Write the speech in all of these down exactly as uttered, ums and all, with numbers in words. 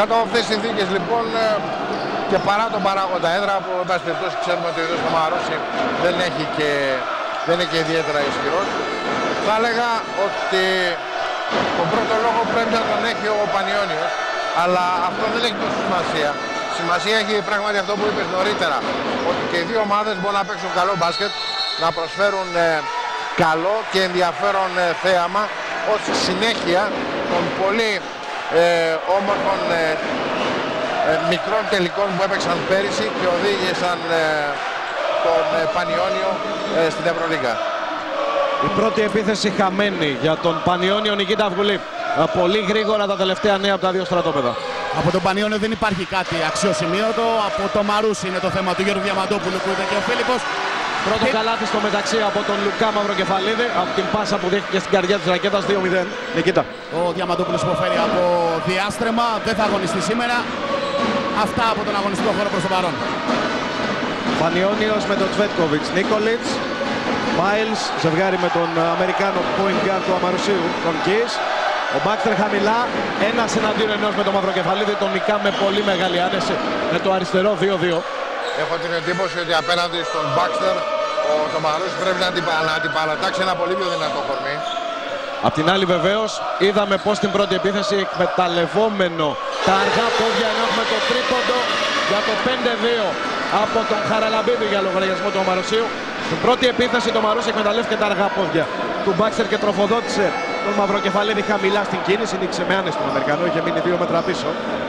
Κάτω από αυτές τις συνθήκες λοιπόν και παρά τον παράγοντα έδρα που εν πάση περιπτώσει ξέρουμε ότι ο ίδιος ο Μαρούσι δεν έχει και δεν είναι και ιδιαίτερα ισχυρός, θα έλεγα ότι τον πρώτο λόγο πρέπει να τον έχει ο Πανιόνιος, αλλά αυτό δεν έχει τόσο σημασία. Σημασία έχει πράγματι αυτό που είπες νωρίτερα, ότι και οι δύο ομάδες μπορούν να παίξουν καλό μπάσκετ, να προσφέρουν ε, καλό και ενδιαφέρον ε, θέαμα ως συνέχεια των πολύ ε, όμορφων ε, ε, μικρών τελικών που έπαιξαν πέρυσι και οδήγησαν ε, τον ε, Πανιόνιο ε, στην Ευρωλίγκα. Η πρώτη επίθεση χαμένη για τον Πανιόνιο Νικήτα Αυγουλή. Πολύ γρήγορα τα τελευταία νέα από τα δύο στρατόπεδα. Από τον Πανιόνιο δεν υπάρχει κάτι αξιοσημείωτο. Από το Μαρούσι είναι το θέμα του Γιώργου Διαμαντόπουλου που είπε και ο Φίλιππος. Πρώτο και... καλάθι στο μεταξύ από τον Λουκά Μαυροκεφαλίδη. Από την πάσα που δέχτηκε στην καρδιά της ρακέτας δύο μηδέν. Νικήτα. Ο Διαμαντόπουλος υποφέρει από διάστρεμα. Δεν θα αγωνιστεί σήμερα. Αυτά από τον αγωνιστικό χώρο προς το παρόν. Πανιόνιος με τον Τσβέτκοβιτς. Νίκολιτς. Μάιλς, ζευγάρι με τον Αμερικάνο point guard του Αμαρουσίου, τον Κις. Ο Μπάξτερ χαμηλά, ένας εναντίον ενός με τον Μαυροκεφαλίδη, τον νικά με πολύ μεγάλη άνεση με το αριστερό δύο δύο. Έχω την εντύπωση ότι απέναντι στον Μπάξτερ ο το Μαρούσι πρέπει να, αντιπα, να αντιπαρατάξει ένα πολύ πιο δυνατό κορμί. Απ' την άλλη βεβαίως είδαμε πως στην πρώτη επίθεση εκμεταλλευόμενο τα αργά πόδια, ενώ έχουμε το τρίποντο για το πέντε δύο από τον Χαραλαμπίδη για λογαριασμό του Αμαρουσίου. Στην πρώτη επίθεση το Μαρούσι εκμεταλλεύτηκε τα αργά πόδια του Μπάξτερ και τροφοδότησε τον Μαυροκεφαλίδη χαμηλά στην κίνηση. Νίξε με άνεση τον Αμερικανό, είχε μείνει δύο μέτρα πίσω.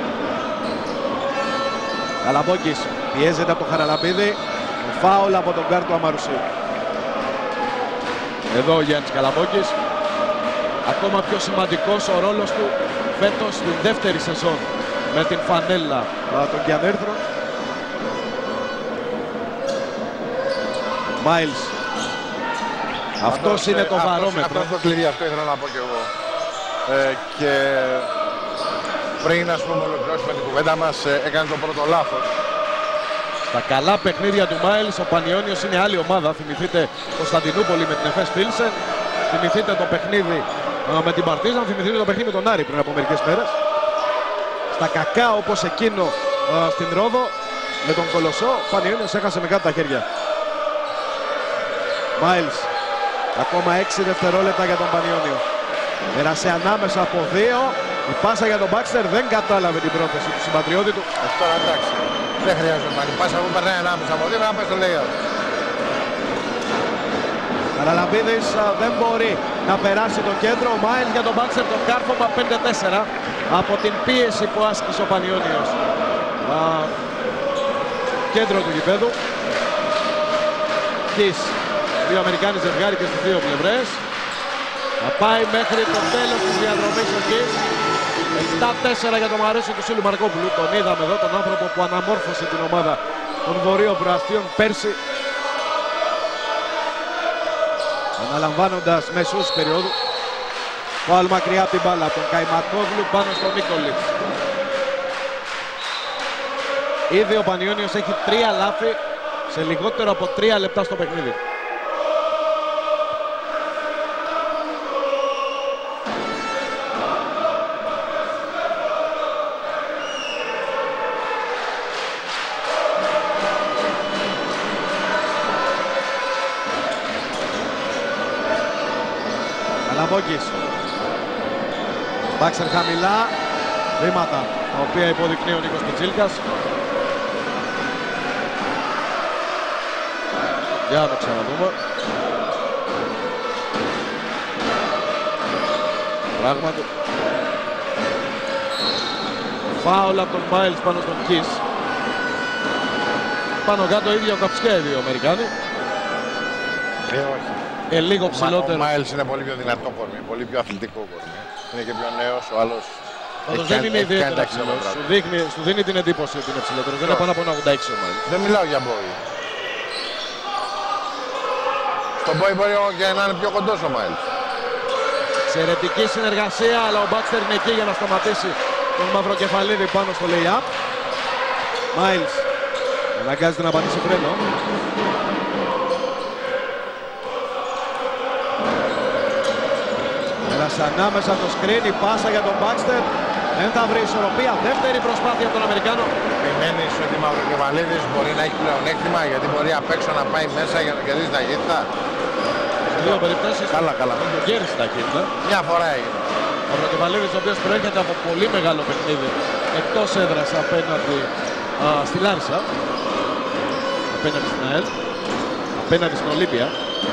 Καλαμπόκης πιέζεται από τον Χαραλαμπίδη. Φάουλ από τον γκάρ του Αμαρουσίου. Εδώ ο Γιάννης Καλαμπόκης. Ακόμα πιο σημαντικός ο ρόλος του φέτος στην δεύτερη σεζόν με την φανέλα των Γιαννέρθρων. Μάιλς. Αυτός αυτός είναι το αυτός, βαρόμετρο. Αυτό είναι το κλειδί, αυτό ήθελα να πω και εγώ. Ε, και πριν ας πούμε ολοκληρώσουμε την κουβέντα μας, ε, έκανε το πρώτο λάθος. Στα καλά παιχνίδια του Μάιλς, ο Πανιόνιος είναι άλλη ομάδα. Θυμηθείτε Κωνσταντινούπολη με την Εφές Πίλσεν. Θυμηθείτε το παιχνίδι ε, με την Παρτίζαν. Θυμηθείτε το παιχνίδι με τον Άρη πριν από μερικές μέρες. Στα κακά όπως εκείνο ε, στην Ρόδο με τον Κολοσσό, ο Πανιόνιος έχασε με κάτω τα χέρια. Μάιλς. Ακόμα έξι δευτερόλεπτα για τον Πανιόνιο. Πέρασε ανάμεσα από δύο. Η πάσα για τον Μπάξτερ δεν κατάλαβε την πρόθεση του συμπατριώτη του. Ε, τώρα εντάξει. Δεν χρειάζεται να η πάσα που περνάει ανάμεσα από δύο να πάει στο layout. Χαραλαμπίδης δεν μπορεί να περάσει το κέντρο. Ο Μάιλς για τον Μπάξτερ, το κάρφωμα πέντε τέσσερα από την πίεση που άσκησε ο Πανιόνιος. Α, κέντρο του γηπέδου. Κις. Δύο Αμερικάνοι ζευγάρι και στις δύο πλευρές. Θα πάει μέχρι το τέλος της διαδρομής ο Κις. επτά τέσσερα για το Μαρούσι του Σίλου Μαρκόπουλου. Τον είδαμε εδώ, τον άνθρωπο που αναμόρφωσε την ομάδα των βορείων προαστίων πέρσι, αναλαμβάνοντας μεσούς περίοδου. Φάουλ μακριά από την μπάλα, τον Καϊματόβλου πάνω στον Νίκολιτς. Ήδη ο Πανιόνιος έχει τρία λάθη σε λιγότερο από τρία λεπτά στο παιχνίδι. Καλαμπόκης. Μπάξερ χαμηλά. Βήματα τα οποία υποδεικνύει ο Νίκος Πιτσίλκας. Για να το ξαναδούμε. Πράγματι. Φάουλ από τον Μάιλς πάνω στον Κις. Πάνω κάτω ίδιο καψιά οι δύο Αμερικάνοι. Ε, όχι. Ε, λίγο ψηλότερο. Ο Μάιλς είναι πολύ πιο δυνατό κορμί, πολύ πιο αθλητικό κορμί. Είναι και πιο νέος, ο άλλος. Πάντως δεν είναι ιδιαίτερα ψηλός. Σου, δείχνει, σου δίνει την εντύπωση ότι είναι ψηλότερο. Δεν είναι πάνω από ένα ογδόντα έξι ο Μάιλς. Δεν μιλάω για μπόι. Στον μπόι μπορεί και να είναι πιο κοντός ο Μάιλς. Εξαιρετική συνεργασία, αλλά ο Μπάξτερ είναι εκεί για να σταματήσει τον Μαυροκεφαλίδη πάνω στο lay-up. Μάιλς αναγκάζεται να πατήσει φρένο. Πέρασε ανάμεσα το screen, η πάσα για τον Μπάξτερ. Δεν θα βρει ισορροπία. Δεύτερη προσπάθεια από τον Αμερικάνο. Επιμένεις ότι Μαυροκεφαλίδης μπορεί να έχει πλεονέκτημα γιατί μπορεί απ' έξω να πάει μέσα για να κερδίσει ταχύτητα. Σε δύο περιπτώσεις. Καλά, καλά. Το κέρδισε ταχύτητα. Μια φορά έγινε. Ο Μαυροκεφαλίδης, ο οποίος προέρχεται από πολύ μεγάλο παιχνίδι εκτός έδρας απέναντι α, στη Λάρισα, απέναντι στην ΑΕΛ, απέναντι στην Ολύμπια,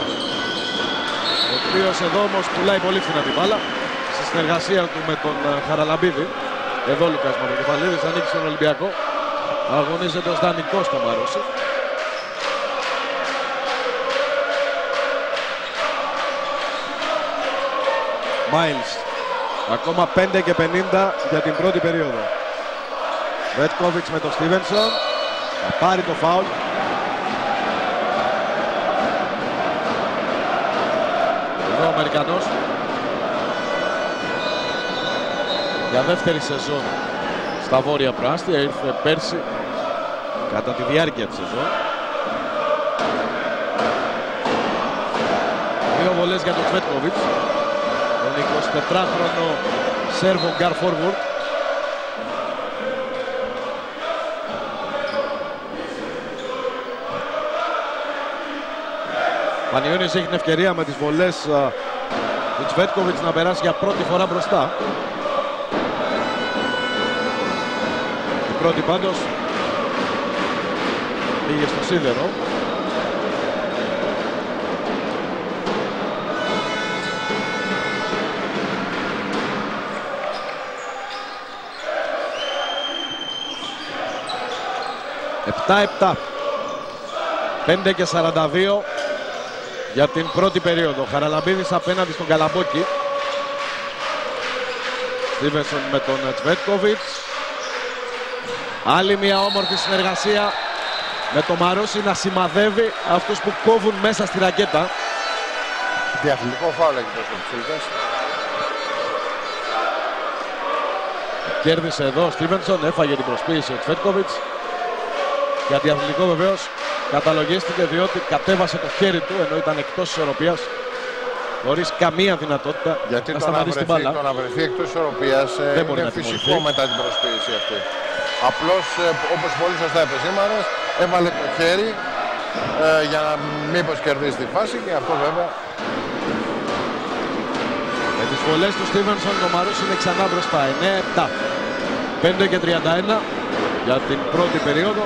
ο οποίος εδώ όμως πουλάει πολύ φθηνά την μπάλα στη συνεργασία του με τον α, Χαραλαμπίδη. Εδώ ο Λουκάς Μαυροκεφαλίδης ανήκει στον Ολυμπιακό, αγωνίζεται ως δανεικός στο Μαρούσι. Μάιλς. Ακόμα πέντε και πενήντα για την πρώτη περίοδο. Βέτκοβιτς με τον Στίβενσον. Θα πάρει το φάουλ. Εδώ ο Αμερικανός. Για δεύτερη σεζόν στα Βόρεια Προάστια. Ήρθε πέρσι κατά τη διάρκεια της σεζόν. Δύο βολές για τον Βέτκοβιτς. Τον εικοσιτετράχρονο Σέρβο γκάρ φορβουρντ. Πανιόνιος έχει την ευκαιρία με τις βολές uh, του Τσβέτκοβιτς να περάσει για πρώτη φορά μπροστά. Η πρώτη πάντως πήγε στο σίδερο. επτά επτά. πέντε και σαράντα δύο για την πρώτη περίοδο. Χαραλαμπίδης απέναντι στον Καλαμπόκη. Στίβενσον με τον Τσβέτκοβιτς. Άλλη μια όμορφη συνεργασία με το Μαρούσι να σημαδεύει αυτούς που κόβουν μέσα στη ρακέτα. Διαθλητικό φάουλ έχει τόσο ψηλτές. Κέρδισε εδώ ο Στίβενσον, έφαγε την προσποίηση ο Τσβέτκοβιτς. Για διαθλητικό βεβαίως καταλογίστηκε διότι κατέβασε το χέρι του ενώ ήταν εκτός ισορροπίας, χωρίς καμία δυνατότητα γιατί να το σταματήσει την μπάλα. Το να βρεθεί εκτός ισορροπίας δεν μπορεί είναι να φυσικό τιμωρηθεί μετά την προσποίηση αυτή. Απλώς, όπως πολύ σωστά επεσήμανες, έβαλε το χέρι ε, για να μήπως κερδίσει τη φάση και αυτό βέβαια. Με τις βολές του Στίβενσον το Μαρούσι είναι ξανά μπροστά. εννέα επτά. πέντε και τριάντα ένα για την πρώτη περίοδο.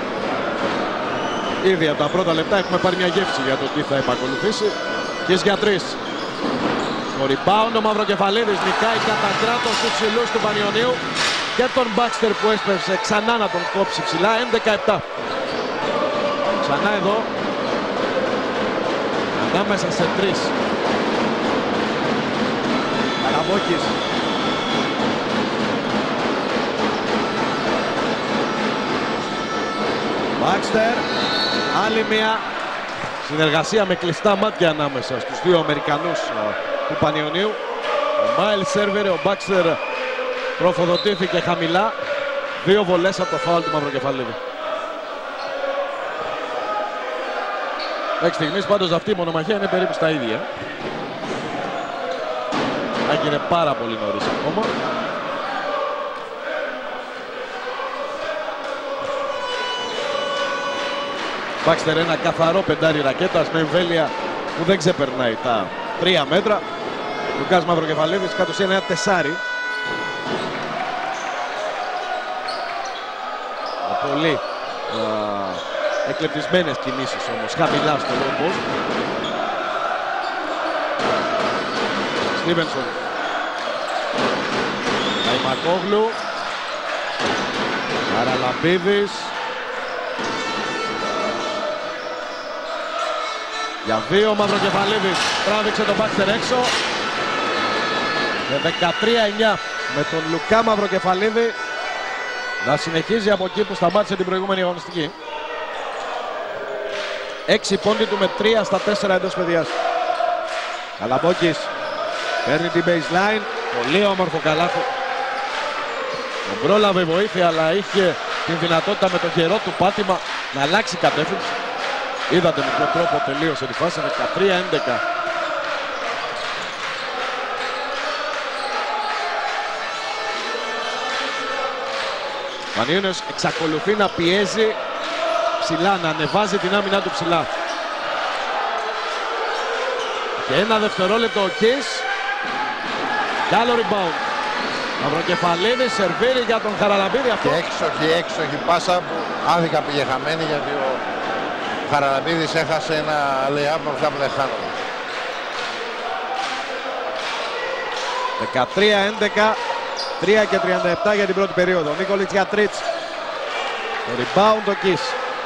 Ήδη από τα πρώτα λεπτά έχουμε πάρει μια γεύση για το τι θα επακολουθήσει. Και για τρεις. Το rebound ο Μαυροκεφαλίδης νικάει κατά κράτος τους ψηλούς του Πανιωνίου και τον Μπάξτερ που έσπευσε ξανά να τον κόψει ψηλά. έντεκα επτά. Ξανά εδώ. Ανάμεσα σε τρεις. Καλαμπόκης. Μπάξτερ. Άλλη μια συνεργασία με κλειστά μάτια ανάμεσα στους δύο Αμερικανούς του Πανιωνίου. Ο Μάιλ σέρβερε, ο Μπάξτερ τροφοδοτήθηκε χαμηλά. Δύο βολές από το φάουλ του Μαυροκεφαλίδη. Μέχρι στιγμής πάντως αυτή η μονομαχία είναι περίπου στα ίδια. Αν και είναι πάρα πολύ νωρίς ακόμα. Μπάξτερ ένα καθαρό πεντάρι ρακέτας με εμβέλεια που δεν ξεπερνάει τα τρία μέτρα. Λουκάς Μαυροκεφαλίδης κάτω σε ένα τεσάρι. Με πολύ α, εκλεπτισμένες κινήσεις όμως χαμηλά στο low post. Στίβενσον. Καϊμακόγλου. Χαραλαμπίδης. Για δύο ο Μαυροκεφαλίδης τράβηξε τον Μπάξτερ έξω. Με δεκατρία εννιά με τον Λουκά Μαυροκεφαλίδη να συνεχίζει από εκεί που σταμάτησε την προηγούμενη αγωνιστική. Έξι πόντι του με τρία στα τέσσερα εντός παιδιάς. Καλαμπόκης παίρνει την baseline. Πολύ όμορφο καλάθι. Τον πρόλαβε βοήθεια αλλά είχε την δυνατότητα με το γερό του πάτημα να αλλάξει κατεύθυνση. Είδατε με ποιο τρόπο τελείωσε τη φάση. Δεκατρία έντεκα. Ο Πανιόνιος εξακολουθεί να πιέζει ψηλά, να ανεβάζει την άμυνά του ψηλά. Και ένα δευτερόλεπτο ο Κις. Κι άλλο rebound. Μαυροκεφαλίδης, σερβίρει για τον Χαραλαμπίδη. Αυτό. Και έξοχη, έξοχη πάσα που άδικα πήγε χαμένη, γιατί ο Χαραλαμπίδης έχασε ένα lay-up από αυτά που δεν χάνονται. δεκατρία έντεκα, τρία και τριάντα επτά για την πρώτη περίοδο. Νίκολιτς για Τρίτς. Το rebound ο Κις.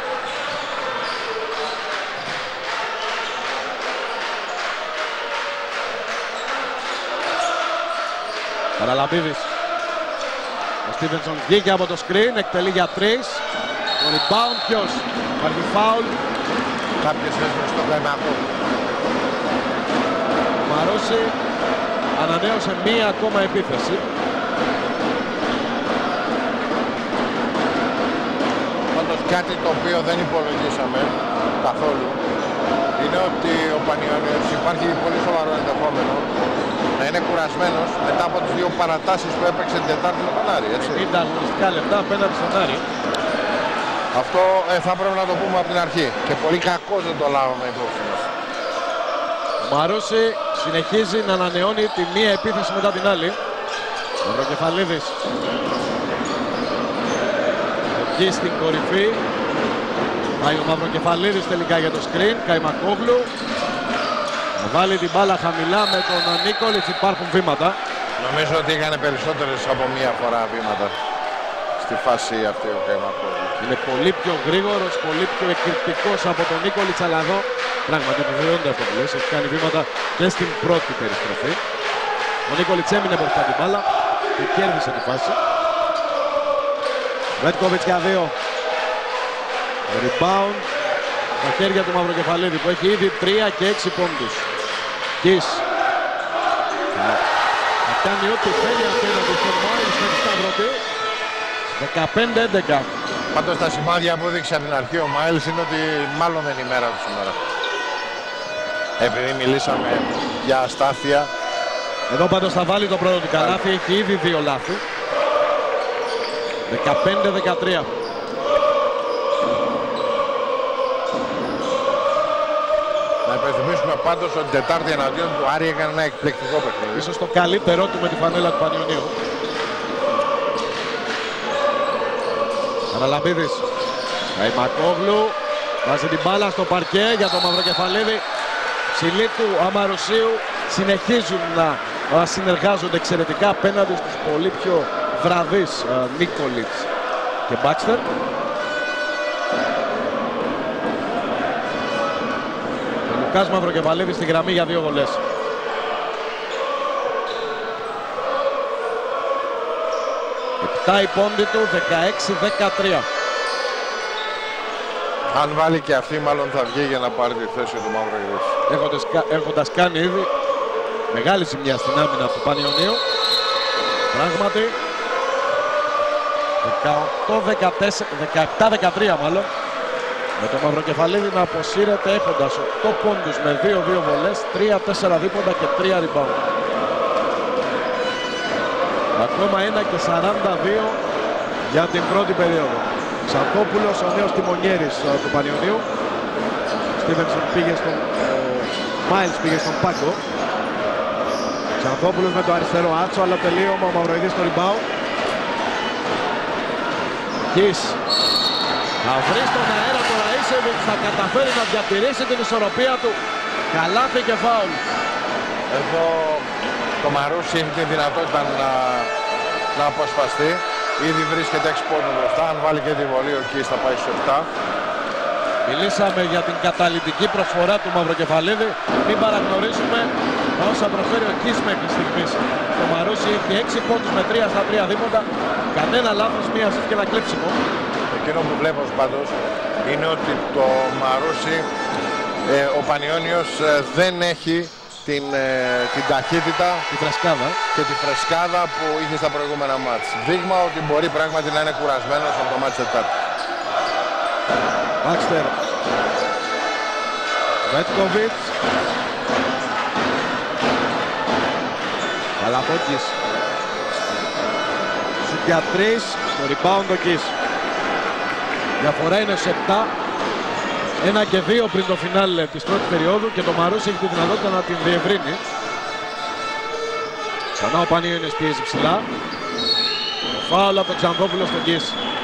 Χαραλαμπίδης. Ο Στίβενσον βγήκε από το screen, εκτελεί για τρεις. Το rebound ποιος? Υπάρχει φάουλ. Κάποιος έσβησε στο Καϊμακό. Ο Μαρούση ανανέωσε μία ακόμα επίθεση. Πάντως κάτι το οποίο δεν υπολογίσαμε καθόλου είναι ότι ο Πανιόνιος υπάρχει πολύ σοβαρό ενδεχόμενο να είναι κουρασμένος μετά από τις δύο παρατάσεις που έπαιξε την Τετάρτη με τον Άρη, έτσι. πενήντα αγωνιστικά λεπτά απέναντι στον Άρη. Αυτό ε, θα πρέπει να το πούμε από την αρχή και πολύ κακώς δεν το λάβαμε υπόψη μας. Ο Μαρούση συνεχίζει να ανανεώνει τη μία επίθεση μετά την άλλη. Ο Μαυροκεφαλίδης εκεί στην κορυφή. Πάει ο Μαυροκεφαλίδης τελικά για το screen. Καϊμακόγλου να βάλει την μπάλα χαμηλά με τον Νίκολιτς. Υπάρχουν βήματα. Νομίζω ότι έκανε περισσότερες από μία φορά βήματα στη φάση αυτή ο Καϊμακόγλου. Είναι πολύ πιο γρήγορος, πολύ πιο εκρηκτικός από τον Νίκολιτς, αλλά εδώ πράγματι επιβεβαιώνεται αυτό που λες. Έχει κάνει βήματα και στην πρώτη περιστροφή. Ο Νίκολιτς έμεινε μπροστά την μπάλα και κέρδισε τη φάση. Βέτκοβιτς για δύο. Rebound στα χέρια του Μαυροκεφαλίδη που έχει ήδη τρία και έξι πόντους. Κις θα κάνει ό,τι θέλει απέναντι στον Μάιλς με τη Σταυρωτή. δεκαπέντε έντεκα. Πάντως τα σημάδια που έδειξε από την αρχή ο Μάιλς είναι ότι μάλλον δεν είναι η μέρα του σήμερα. Επειδή μιλήσαμε για αστάθεια. Εδώ πάντως θα βάλει το πρώτο του καλάθι, έχει ήδη δύο λάθη. δεκαπέντε δεκατρία. Να υπενθυμίσουμε πάντως ότι την Τετάρτη εναντίον του Άρη έκανε ένα εκπληκτικό παιχνίδι. Ίσως το καλύτερό του με τη φανέλα του Πανιωνίου. Χαραλαμπίδης. Καϊμακόγλου βάζει την μπάλα στο παρκέ για τον Μαυροκεφαλίδη. Ψηλοί του Αμαρουσίου συνεχίζουν να συνεργάζονται εξαιρετικά απέναντι στους πολύ πιο βραδείς Νίκολιτς και Μπάξτερ. Ο Λουκάς Μαυροκεφαλίδης στη γραμμή για δύο βολές. Επτά η πόντη του, δεκαέξι δεκατρία. Αν βάλει και αυτή μάλλον θα βγει για να πάρει τη θέση του Μαυρογιούς. Έχοντας, έχοντας κάνει ήδη μεγάλη ζημιά στην άμυνα του Πανιωνίου. Πράγματι δεκαεπτά δεκατρία μάλλον. Με το Μαυροκεφαλίδη να αποσύρεται έχοντας οκτώ πόντους με δύο δύο βολές, τρία τέσσερα δίποντα και τρία rebound. Ακόμα ένα και σαράντα δύο για την πρώτη περίοδο. Ξανθόπουλος, ο νέος τιμονιέρης του Πανιωνίου. Στίβενσον πήγε στον... Μάιλς πήγε στον πάγκο. Ξανθόπουλος με το αριστερό άτσο, αλλά τελείωμα ο Μαυροειδής στο rebound. Κις θα βρει στον αέρα το Ραΐσεβιτς, θα καταφέρει να διατηρήσει την ισορροπία του. Καλάθι και φάουλ. Εδώ το Μαρούσι έχει τη δυνατότητα να, να αποσπαστεί. Ήδη βρίσκεται έξι πόντους μπροστά. Αν βάλει και τη βολή ο Κις θα πάει στους επτά. Μιλήσαμε για την καταλυτική προσφορά του Μαυροκεφαλίδη. Μην παραγνωρίσουμε όσα προσφέρει ο Κις μέχρι στιγμής. Το Μαρούσι έχει έξι πόντους με τρία στα τρία δίποντα. Κανένα λάθος, μία assist και ένα κλέψιμο. Εκείνο που βλέπω πάντως είναι ότι το Μαρούσι, ε, ο Πανιόνιος ε, δεν έχει την, ε, την ταχύτητα Τη φρεσκάδα. και τη φρεσκάδα που είχε στα προηγούμενα μάτς. Δείγμα ότι μπορεί πράγματι να είναι κουρασμένος από το μάτς Τετάρτη. Μπάξτερ. Βέτκοβιτς. Καλαπόκης. για τρεις, το rebound ο Κις. Διαφορά είναι σε επτά. Ένα και δύο πριν το φινάλε της πρώτης περίοδου και το Μαρούσι έχει τη δυνατότητα να την διευρύνει. Ξανά ο Πανιόνιος πιέζει ψηλά. Το φάουλ από τον Ξανθόπουλο στον Κις.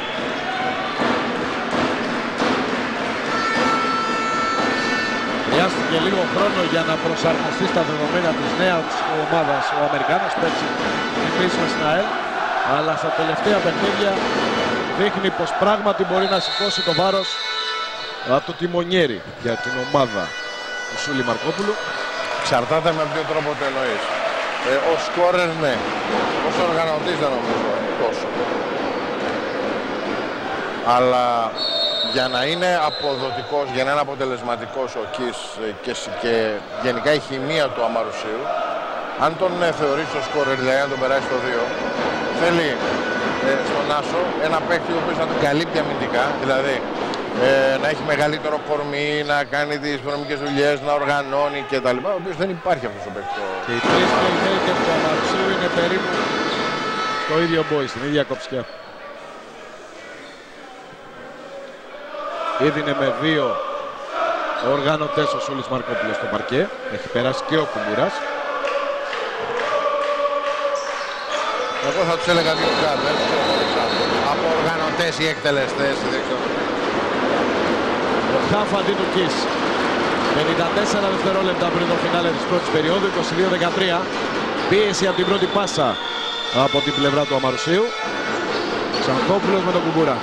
Χρειάστηκε λίγο χρόνο για να προσαρμοστεί στα δεδομένα της νέας ομάδας ο Αμερικάνος, πέρσι επίσημα στην ΑΕΛ, αλλά στα τελευταία παιχνίδια δείχνει πως πράγματι μπορεί να σηκώσει το βάρος από το τιμονιέρι για την ομάδα του Σούλη Μαρκόπουλου. Εξαρτάται με ποιο τρόπο το εννοείς. Ε, ο σκόρερ ναι, ως οργανωτής δεν νομίζω τόσο. Αλλά για να είναι αποδοτικός, για να είναι αποτελεσματικός ο Κις και, και γενικά η χημεία του Αμαρουσίου, αν τον ε, θεωρείς το σκόρερ, δηλαδή αν τον περάσει το δύο, θέλει ε, στον Άσο ένα παίκτη ο οποίος να τον καλύπτει αμυντικά, δηλαδή ε, να έχει μεγαλύτερο κορμί, να κάνει τις οικονομικές δουλειές, να οργανώνει κτλ. Ο οποίος δεν υπάρχει αυτός ο παίκτης. Και οι τρεις playmakers του Αμαρουσίου είναι περίπου στο ίδιο μπόι, στην ίδια κοψιά. Έδινε με δύο οργανωτές ο Σούλης Μαρκόπουλος στο παρκέ. Έχει περάσει και ο Κουμπουράς. Εγώ θα τους έλεγα δύο κάτω, από οργανωτές ή εκτελεστές, δεν ξέρω. Ο Χαφ αντί του Κις. πενήντα τέσσερα δευτερόλεπτα πριν το φινάλε της πρώτης περίοδου, είκοσι δύο δεκατρία. Πίεση από την πρώτη πάσα από την πλευρά του Αμαρουσίου. Ξανθόπουλος με τον Κουμπούρα.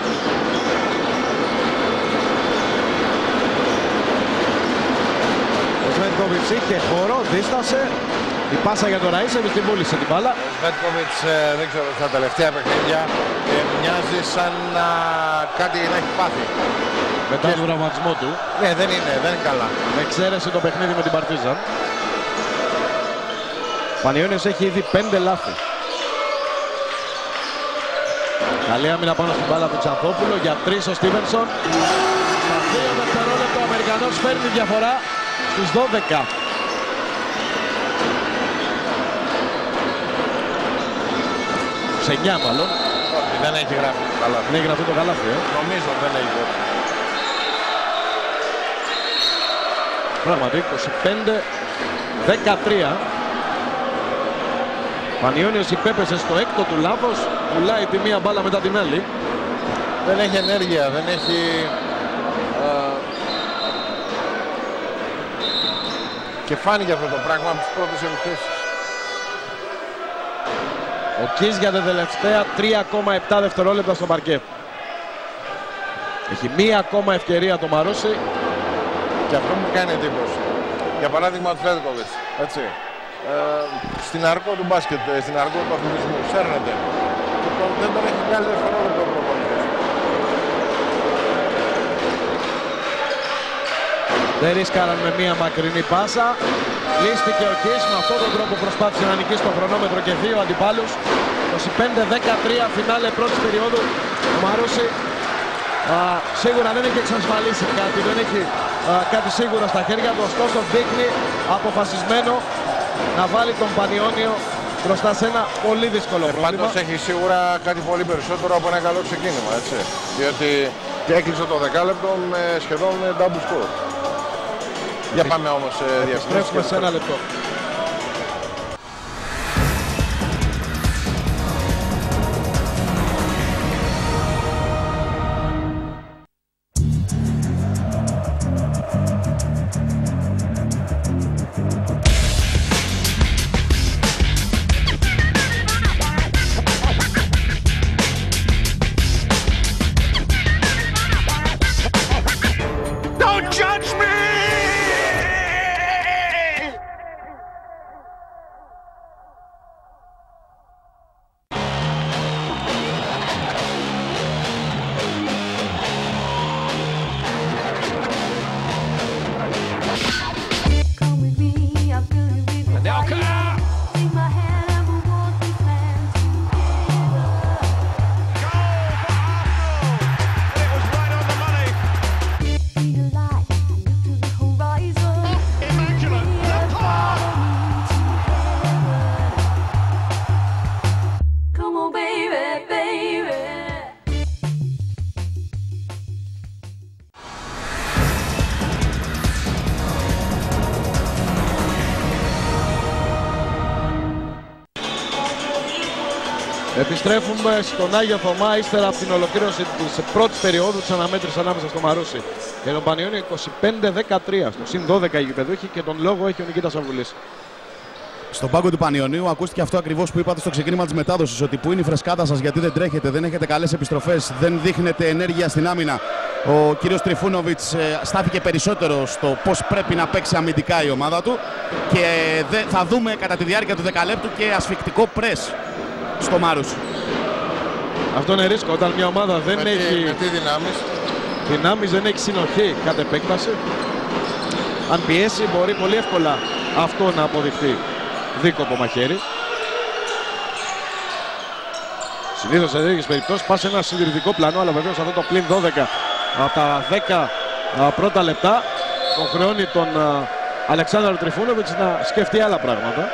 Σβέτκοβιτς είχε χώρο, δίστασε. Η πάσα για τον Ραΐσεβιτς την πούλησε την μπάλα. Ο Σβέτκοβιτς, ε, δεν ξέρω, στα τελευταία παιχνίδια ε, μοιάζει σαν να κάτι να έχει πάθει. Μετά και... τον τραυματισμό του. Ναι, δεν είναι, δεν είναι καλά. Με εξαίρεση το παιχνίδι με την Παρτίζαν. Πανιόνιος έχει ήδη πέντε λάθη. Καλή άμυνα πάνω στην μπάλα του Ξανθόπουλο για τρεις ο Στίβενσον. Στα δύο δευτερόλεπτα ο Αμερικανός φέρνει διαφορά στους δώδεκα. Σε εννιά μάλλον. Όχι, δεν έχει γραφεί το καλάθι. Δεν έχει γραφεί το καλάθι, ε. Νομίζω δεν έχει γραφεί. Πράγματι, είκοσι πέντε δεκατρία. Πανιόνιος υπέπεσε στο έκτο του λάθος. Πουλάει τη μία μπάλα μετά την άλλη. Δεν έχει ενέργεια, δεν έχει... Uh... Και φάνηκε αυτό το πράγμα από τις πρώτες επιθέσεις. Ο Κις για τα τελευταία τρία κόμμα επτά δευτερόλεπτα στο παρκέ. Έχει μία ακόμα ευκαιρία το Μαρούσι. Και αυτό μου κάνει εντύπωση. Για παράδειγμα ο Σβέτκοβιτς, έτσι. Ε, στην αρκό του μπάσκετ, στην αρκό του αθλητισμού, σέρνεται. Και τον, δεν τον έχει βγάλει δευτερόλεπτο ο προπονητής. Δεν ρίσκαραν με μία μακρινή πάσα. Λύστηκε ο Κις, με αυτόν τον τρόπο προσπάθησε να νικήσει το χρονόμετρο και δύο αντιπάλους. είκοσι πέντε δεκατρία φινάλε πρώτης περίοδου. Ο Μαρούσι α, σίγουρα δεν έχει εξασφαλίσει κάτι, δεν έχει α, κάτι σίγουρο στα χέρια του, ωστόσο δείχνει αποφασισμένο να βάλει τον Πανιόνιο μπροστά σε ένα πολύ δύσκολο ε, πρόβλημα. Πάντως έχει σίγουρα κάτι πολύ περισσότερο από ένα καλό ξεκίνημα, έτσι. Διότι και έκλεισε το δεκάλεπτο με σχεδόν double score. Για πάμε όμως σε διαφημίσεις. Επιστρέφουμε σε ένα λεπτό. Επιστρέφουμε στον Άγιο Θωμά ύστερα από την ολοκλήρωση της πρώτης περίοδου της αναμέτρησης ανάμεσα στο Μαρούσι και τον Πανιόνιο είκοσι πέντε δεκατρία. Στο συν δώδεκα οι γηπεδούχοι και τον λόγο έχει ο Νικήτας Αβγουλής. Στον πάγκο του Πανιωνίου ακούστηκε αυτό ακριβώς που είπατε στο ξεκίνημα της μετάδοσης, ότι πού είναι η φρεσκάδα σας, γιατί δεν τρέχετε, δεν έχετε καλές επιστροφές, δεν δείχνετε ενέργεια στην άμυνα. Ο κύριος Τριφούνοβιτς ε, στάθηκε περισσότερο στο πώς πρέπει να παίξει αμυντικά η ομάδα του και δε, θα δούμε κατά τη διάρκεια του δεκαλέπτου και ασφικτικό πρες στο Μάρους. Αυτό είναι ρίσκο όταν μια ομάδα δεν με έχει τι, με τι δυνάμεις. δυνάμεις, δεν έχει συνοχή κατ' επέκταση. Αν πιέσει μπορεί πολύ εύκολα αυτό να αποδειχθεί δίκοπο μαχαίρι. Συνήθως σε τέτοιες περιπτώσεις πας σε ένα συντηρητικό πλανό, αλλά βεβαίως αυτό το πλην δώδεκα από τα δέκα πρώτα λεπτά τον χρεώνει τον Αλεξάνδρο Τριφούνοβιτς να σκεφτεί άλλα πράγματα.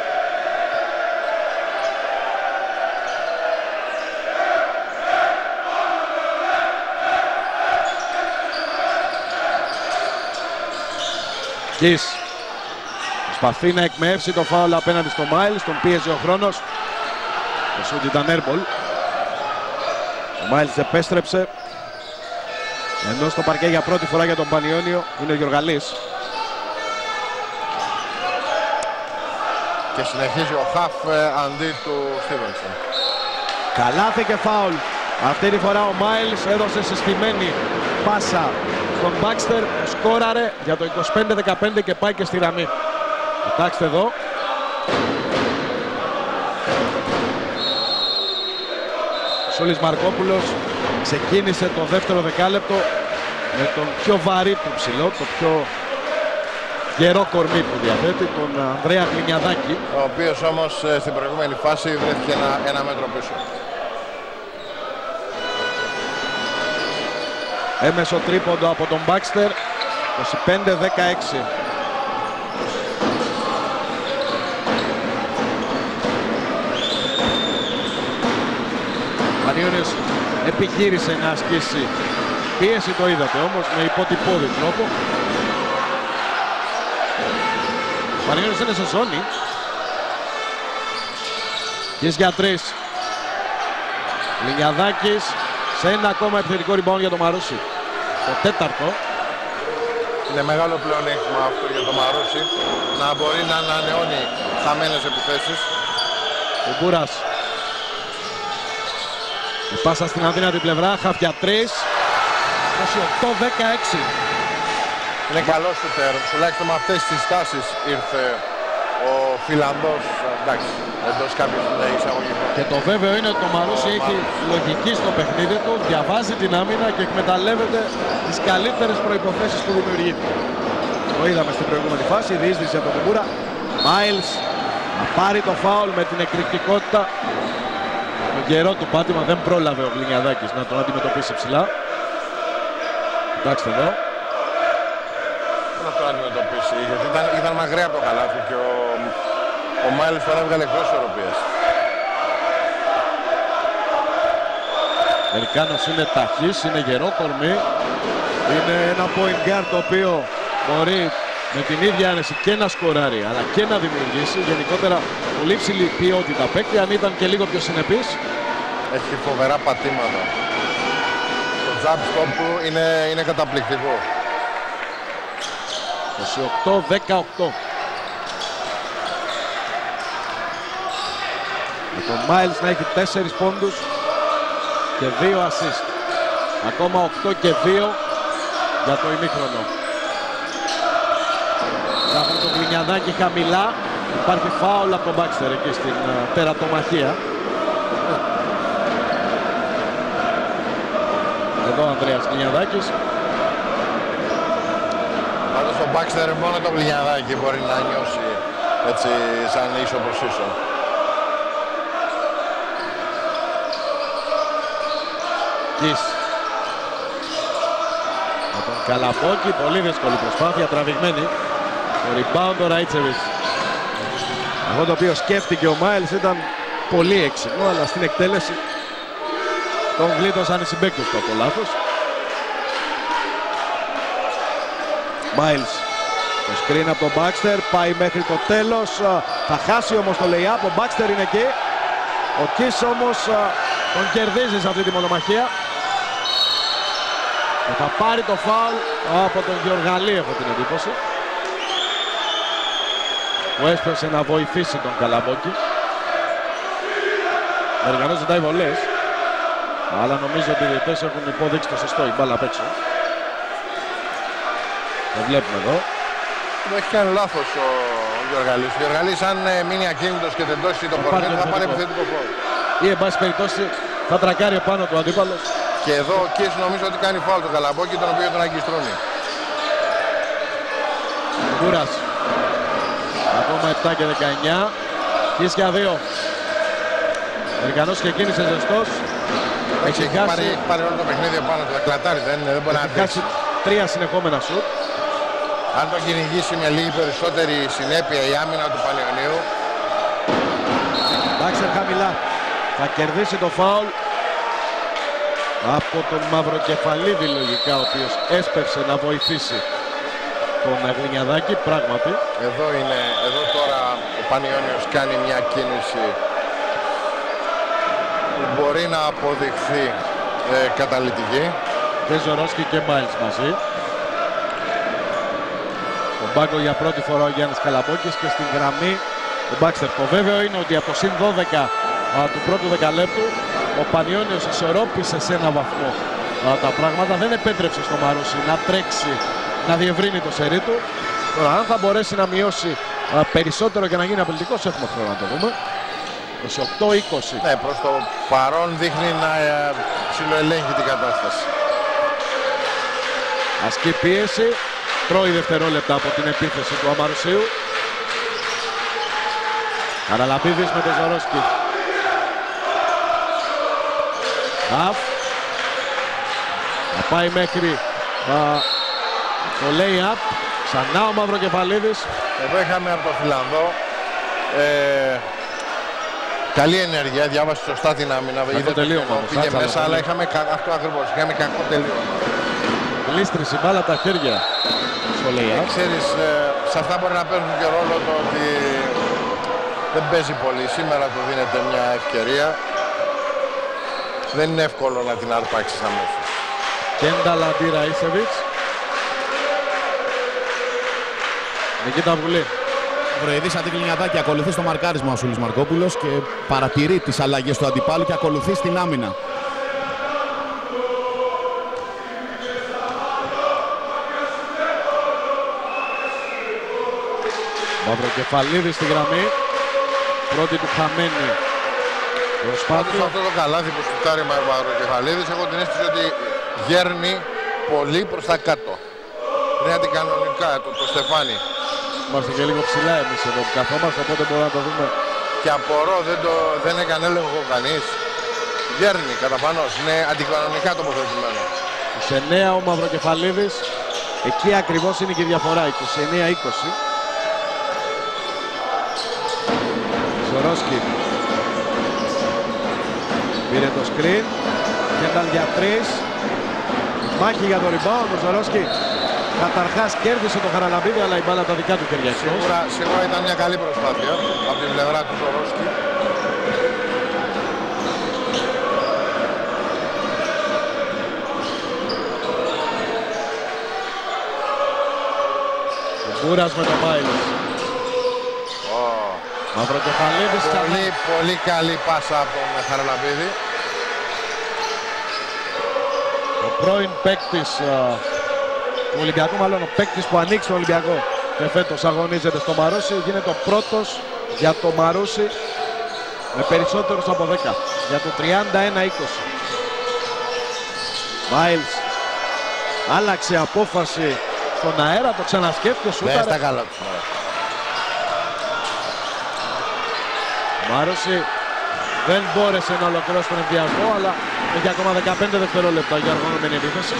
Κις προσπαθεί να εκμεύσει το φάουλ απέναντι στο Μάιλς, τον πίεζε ο χρόνος. Το σούτ ήταν airball. Ο Μάιλς επέστρεψε, ενώ στο παρκέ για πρώτη φορά για τον Πανιόνιο είναι ο Γιωργαλής. Και συνεχίζει ο Χαφ αντί του Στίβενσον. Καλάθι και φάουλ. Αυτή τη φορά ο Μάιλς έδωσε συστημένη πάσα στον Μπάξτερ, σκόραρε για το είκοσι πέντε δεκαπέντε και πάει και στη γραμμή. Κοιτάξτε εδώ. Σούλης Μαρκόπουλος ξεκίνησε το δεύτερο δεκάλεπτο με τον πιο βαρύ του ψηλό, το πιο γερό κορμί που διαθέτει, τον Ανδρέα Γλινιαδάκη. Ο οποίος όμως στην προηγούμενη φάση βρέθηκε ένα, ένα μέτρο πίσω. Έμεσο τρίποντο από τον Μπάξτερ, είκοσι πέντε δεκαέξι. Ο Πανιόνιος επιχείρησε να ασκήσει πίεση, το είδατε όμως, με υποτυπώδη τρόπο. Ο Πανιόνιος είναι σε ζώνη. Κις για τρεις. Λινιαδάκης σε ένα ακόμα επιθετικό rebound για το Μαρούσι. Το τέταρτο. Είναι μεγάλο πλεονέκτημα αυτό για το Μαρούσι, να μπορεί να ανανεώνει χαμένες επιθέσεις. Ο Μπούρας. Η πάσα στην αδύνατη πλευρά, χαφιά τρεις. είκοσι οκτώ δεκαέξι. Είναι καλό σουτέρ, τουλάχιστον με αυτές τις στάσεις ήρθε ο Φιλανδός, εντάξει, εντός κάποιες εισαγωγικών. Και το βέβαιο είναι ότι το Μαρούσι έχει λογική στο παιχνίδι του, διαβάζει την άμυνα και εκμεταλλεύεται τις καλύτερες προϋποθέσεις που δημιουργεί. Το είδαμε στην προηγούμενη φάση, η διείσδυση από τον Μπούρα. Μάιλς να πάρει το φάουλ με την εκρηκτικότητα. Το καιρό του πάτημα δεν πρόλαβε ο Γλινιαδάκης να τον αντιμετωπίσει ψηλά. Κοιτάξτε εδώ. Να τον αντιμετωπίσει, γιατί ήταν, ήταν μακριά από το καλάθι και ο, ο Μάιλς τον έβγαλε εκτός ισορροπίας. Αμερικάνος είναι ταχύς, είναι γερό κορμί. Είναι ένα point guard το οποίο μπορεί με την ίδια άνεση και να σκοράρει αλλά και να δημιουργήσει. Γενικότερα πολύ ψηλή ποιότητα παίκτη, αν ήταν και λίγο πιο συνεπής. Έχει φοβερά πατήματα. Το jump stop του είναι, είναι καταπληκτικό. είκοσι οκτώ δεκαοκτώ. Με τον Μάιλς να έχει τέσσερις πόντους και δύο assist. Ακόμα οκτώ και δύο για το ημίχρονο. Ψάχνει τον Γλινιαδάκη χαμηλά. Υπάρχει φάουλ από τον Μπάξτερ εκεί στην uh, τερατομαχία. Εδώ ο Ανδρέας Γλινιαδάκης. Πάντως ο Μπάξτερ μόνο το Γλινιαδάκη μπορεί να νιώσει έτσι σαν ίσο προς ίσο. Κις. Με τον Καλαμπόκη, πολύ δύσκολη προσπάθεια, τραβηγμένη. Το rebound ο Ράιτσεβιτς. Αυτό το οποίο σκέφτηκε ο Μάιλς ήταν πολύ έξυπνο, αλλά στην εκτέλεση τον γλίτωσαν οι συμπαίκτες του από λάθος. Μάιλς, το screen από τον Μπάξτερ, πάει μέχρι το τέλος. Θα χάσει όμως το lay-up, ο Μπάξτερ είναι εκεί. Ο Κις όμως α, τον κερδίζει σε αυτή τη μονομαχία. Και θα πάρει το φάουλ από τον Γεωργαλή, έχω την εντύπωση. Που έσπευσε να βοηθήσει τον Καλαμπόκη. Ο Αμερικανός ζητάει βολές. Αλλά νομίζω ότι οι διαιτητές έχουν υπόδειξει το σωστό, η μπάλα απ' έξω. Το βλέπουμε εδώ. Έχει κάνει λάθος ο Γεωργαλής. Ο Γεωργαλής αν ε, μείνει ακίνητος και τεντώσει το κορνέτ θα πάρει επιθετικό φάουλ. Ή εν πάση περιπτώσει θα τρακάρει πάνω του αντίπαλος. Και εδώ ο Κις νομίζω ότι κάνει φάουλ τον Καλαμπόκη, τον οποίο τον αγκιστρώνει. Κούρας. Ακόμα επτά και δεκαεννιά. Κις για δύο. Αμερικανός ξεκίνησε ζεστός. Έχει, έχει, πάρει, έχει πάρει όλο το παιχνίδι πάνω του, θα κλατάρει, δεν, δεν μπορεί να αντέξει. Τρία συνεχόμενα σουτ. Αν τον κυνηγήσει με λίγη περισσότερη συνέπεια η άμυνα του Πανιωνίου. Μπάξερ χαμηλά. Θα κερδίσει το φάουλ από τον Μαυροκεφαλίδη λογικά, ο οποίος έσπευσε να βοηθήσει τον Γλινιαδάκη, πράγματι. Εδώ είναι, εδώ τώρα ο Πανιώνιος κάνει μια κίνηση που μπορεί να αποδειχθεί ε, καταλυτική. Και Ζωρόσκι και Μάιλς μαζί. Τον πάγκο για πρώτη φορά ο Γιάννης Καλαμπόκης και στην γραμμή ο Μπάξτερ. Το βέβαιο είναι ότι από το συν δώδεκα α, του πρώτου δεκαλέπτου ο Πανιώνιος ισορρόπησε σε ένα βαθμό α, τα πράγματα. Δεν επέτρεψε στο Μαρούσι να τρέξει, να διευρύνει το σερί του. Τώρα αν θα μπορέσει να μειώσει α, περισσότερο και να γίνει απειλητικός, έχουμε χρόνο να το δούμε. είκοσι οκτώ είκοσι. Ναι, προς το παρόν δείχνει να ε, ψιλοελέγχει την κατάσταση. Ασκεί πίεση, τρώει δευτερόλεπτα από την επίθεση του Αμαρουσίου. Καραλαμπίδης με τον Ζωρόσκι. Αφ. Θα πάει μέχρι α, το lay-up. Ξανά ο Μαυροκεφαλίδης. Εδώ είχαμε από το Φιλανδό ε, καλή ενέργεια, διάβασε σωστά την άμυνα. Κακό τελείωμα. Πήγε μέσα, αλλά είχαμε αυτό ακριβώς. Είχαμε κακό τελείωμα. Γλίστρησε η μπάλα τα χέρια στο lay-up. Ξέρεις, ε, σε αυτά μπορεί να παίρνουν και ρόλο το ότι δεν παίζει πολύ. Σήμερα του δίνεται μια ευκαιρία. Δεν είναι εύκολο να την αρπάξεις αμέσως. Κένταλ αντί Ραΐσεβιτς. Νικήτα Βουλή. Βροειδής αντί Γλινιαδάκη, ακολουθεί στο μαρκάρισμα ο Σούλης Μαρκόπουλος και παρατηρεί τις αλλαγές του αντιπάλου και ακολουθεί στην άμυνα. Μαυροκεφαλίδης στη γραμμή. Πρώτη του χαμένη προσπάθεια. Αυτό το καλάθι που σκουτάρει ο Μαυροκεφαλίδης, έχω την αίσθηση ότι γέρνει πολύ προς τα κάτω. Είναι αντικανονικά το, το στεφάνι. Είμαστε και λίγο ψηλά εμείς εδώ που καθόμαστε, οπότε μπορούμε να το δούμε. Και απορώ, δεν, το, δεν έκανε έλεγχο κανείς. Γέρνει κατά πανώς, είναι αντικανονικά τοποθετημένο. είκοσι εννέα ο Μαυροκεφαλίδης. Εκεί ακριβώς είναι και η διαφορά, είκοσι εννέα είκοσι. Ζωρόσκι πήρε το screen. Κένταλ για τρεις. Μάχη για το rebound. Ο Ζωρόσκι καταρχάς κέρδισε το Χαραλαμπίδη, αλλά η μπάλα τα δικά του χέρια. Σίγουρα, σίγουρα ήταν μια καλή προσπάθεια από την πλευρά του Ζωρόσκι. Ο Μπούρας με το Μάιλς. Oh. Μαυροκεφαλίδης. Πολύ, πολύ καλή πάσα από τον Χαραλαμπίδη. Ο πρώην παίκτης του Ολυμπιακού, μάλλον ο παίκτης που ανοίξει τον Ολυμπιακό και φέτος αγωνίζεται στο Μαρούσι, γίνεται ο πρώτος για το Μαρούσι με περισσότερους από δέκα, για το τριάντα ένα είκοσι. Μάιλς άλλαξε απόφαση στον αέρα, το ξανασκέφτηκε, σούταρε. Ναι, στα καλά του. Μαρούσι δεν μπόρεσε να ολοκληρώσει τον ενδιασμό, αλλά έχει ακόμα δεκαπέντε δευτερόλεπτα για οργανωμένη επίθεση.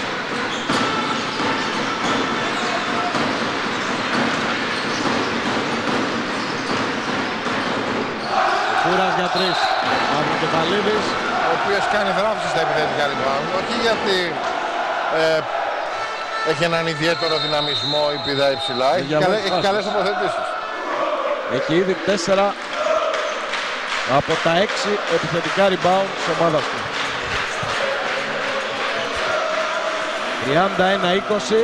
Κούρας για τρεις. Μαυροκεφαλίδης. Ο οποίος κάνει δράψη στα επιθετικά rebound. Όχι γιατί ε, έχει έναν ιδιαίτερο δυναμισμό ή πηδάει ψηλά. Έχει, καλέ, έχει καλές αποθετήσεις. Έχει ήδη τέσσερα από τα έξι επιθετικά rebound της ομάδας του. τριάντα ένα είκοσι.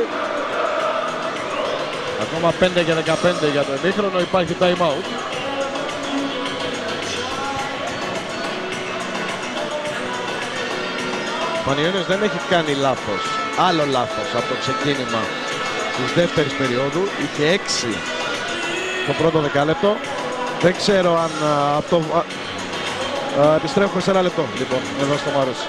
Ακόμα πέντε και δεκαπέντε για το ημίχρονο. Υπάρχει time out. Ο Πανιώνιος δεν έχει κάνει λάθος. Άλλο λάθος από το ξεκίνημα της δεύτερης περίοδου. Είχε έξι το πρώτο δεκάλεπτο. Δεν ξέρω αν α, αυτό... Α, α, επιστρέφουμε σε ένα λεπτό, λοιπόν, εδώ στο Μαρούσι.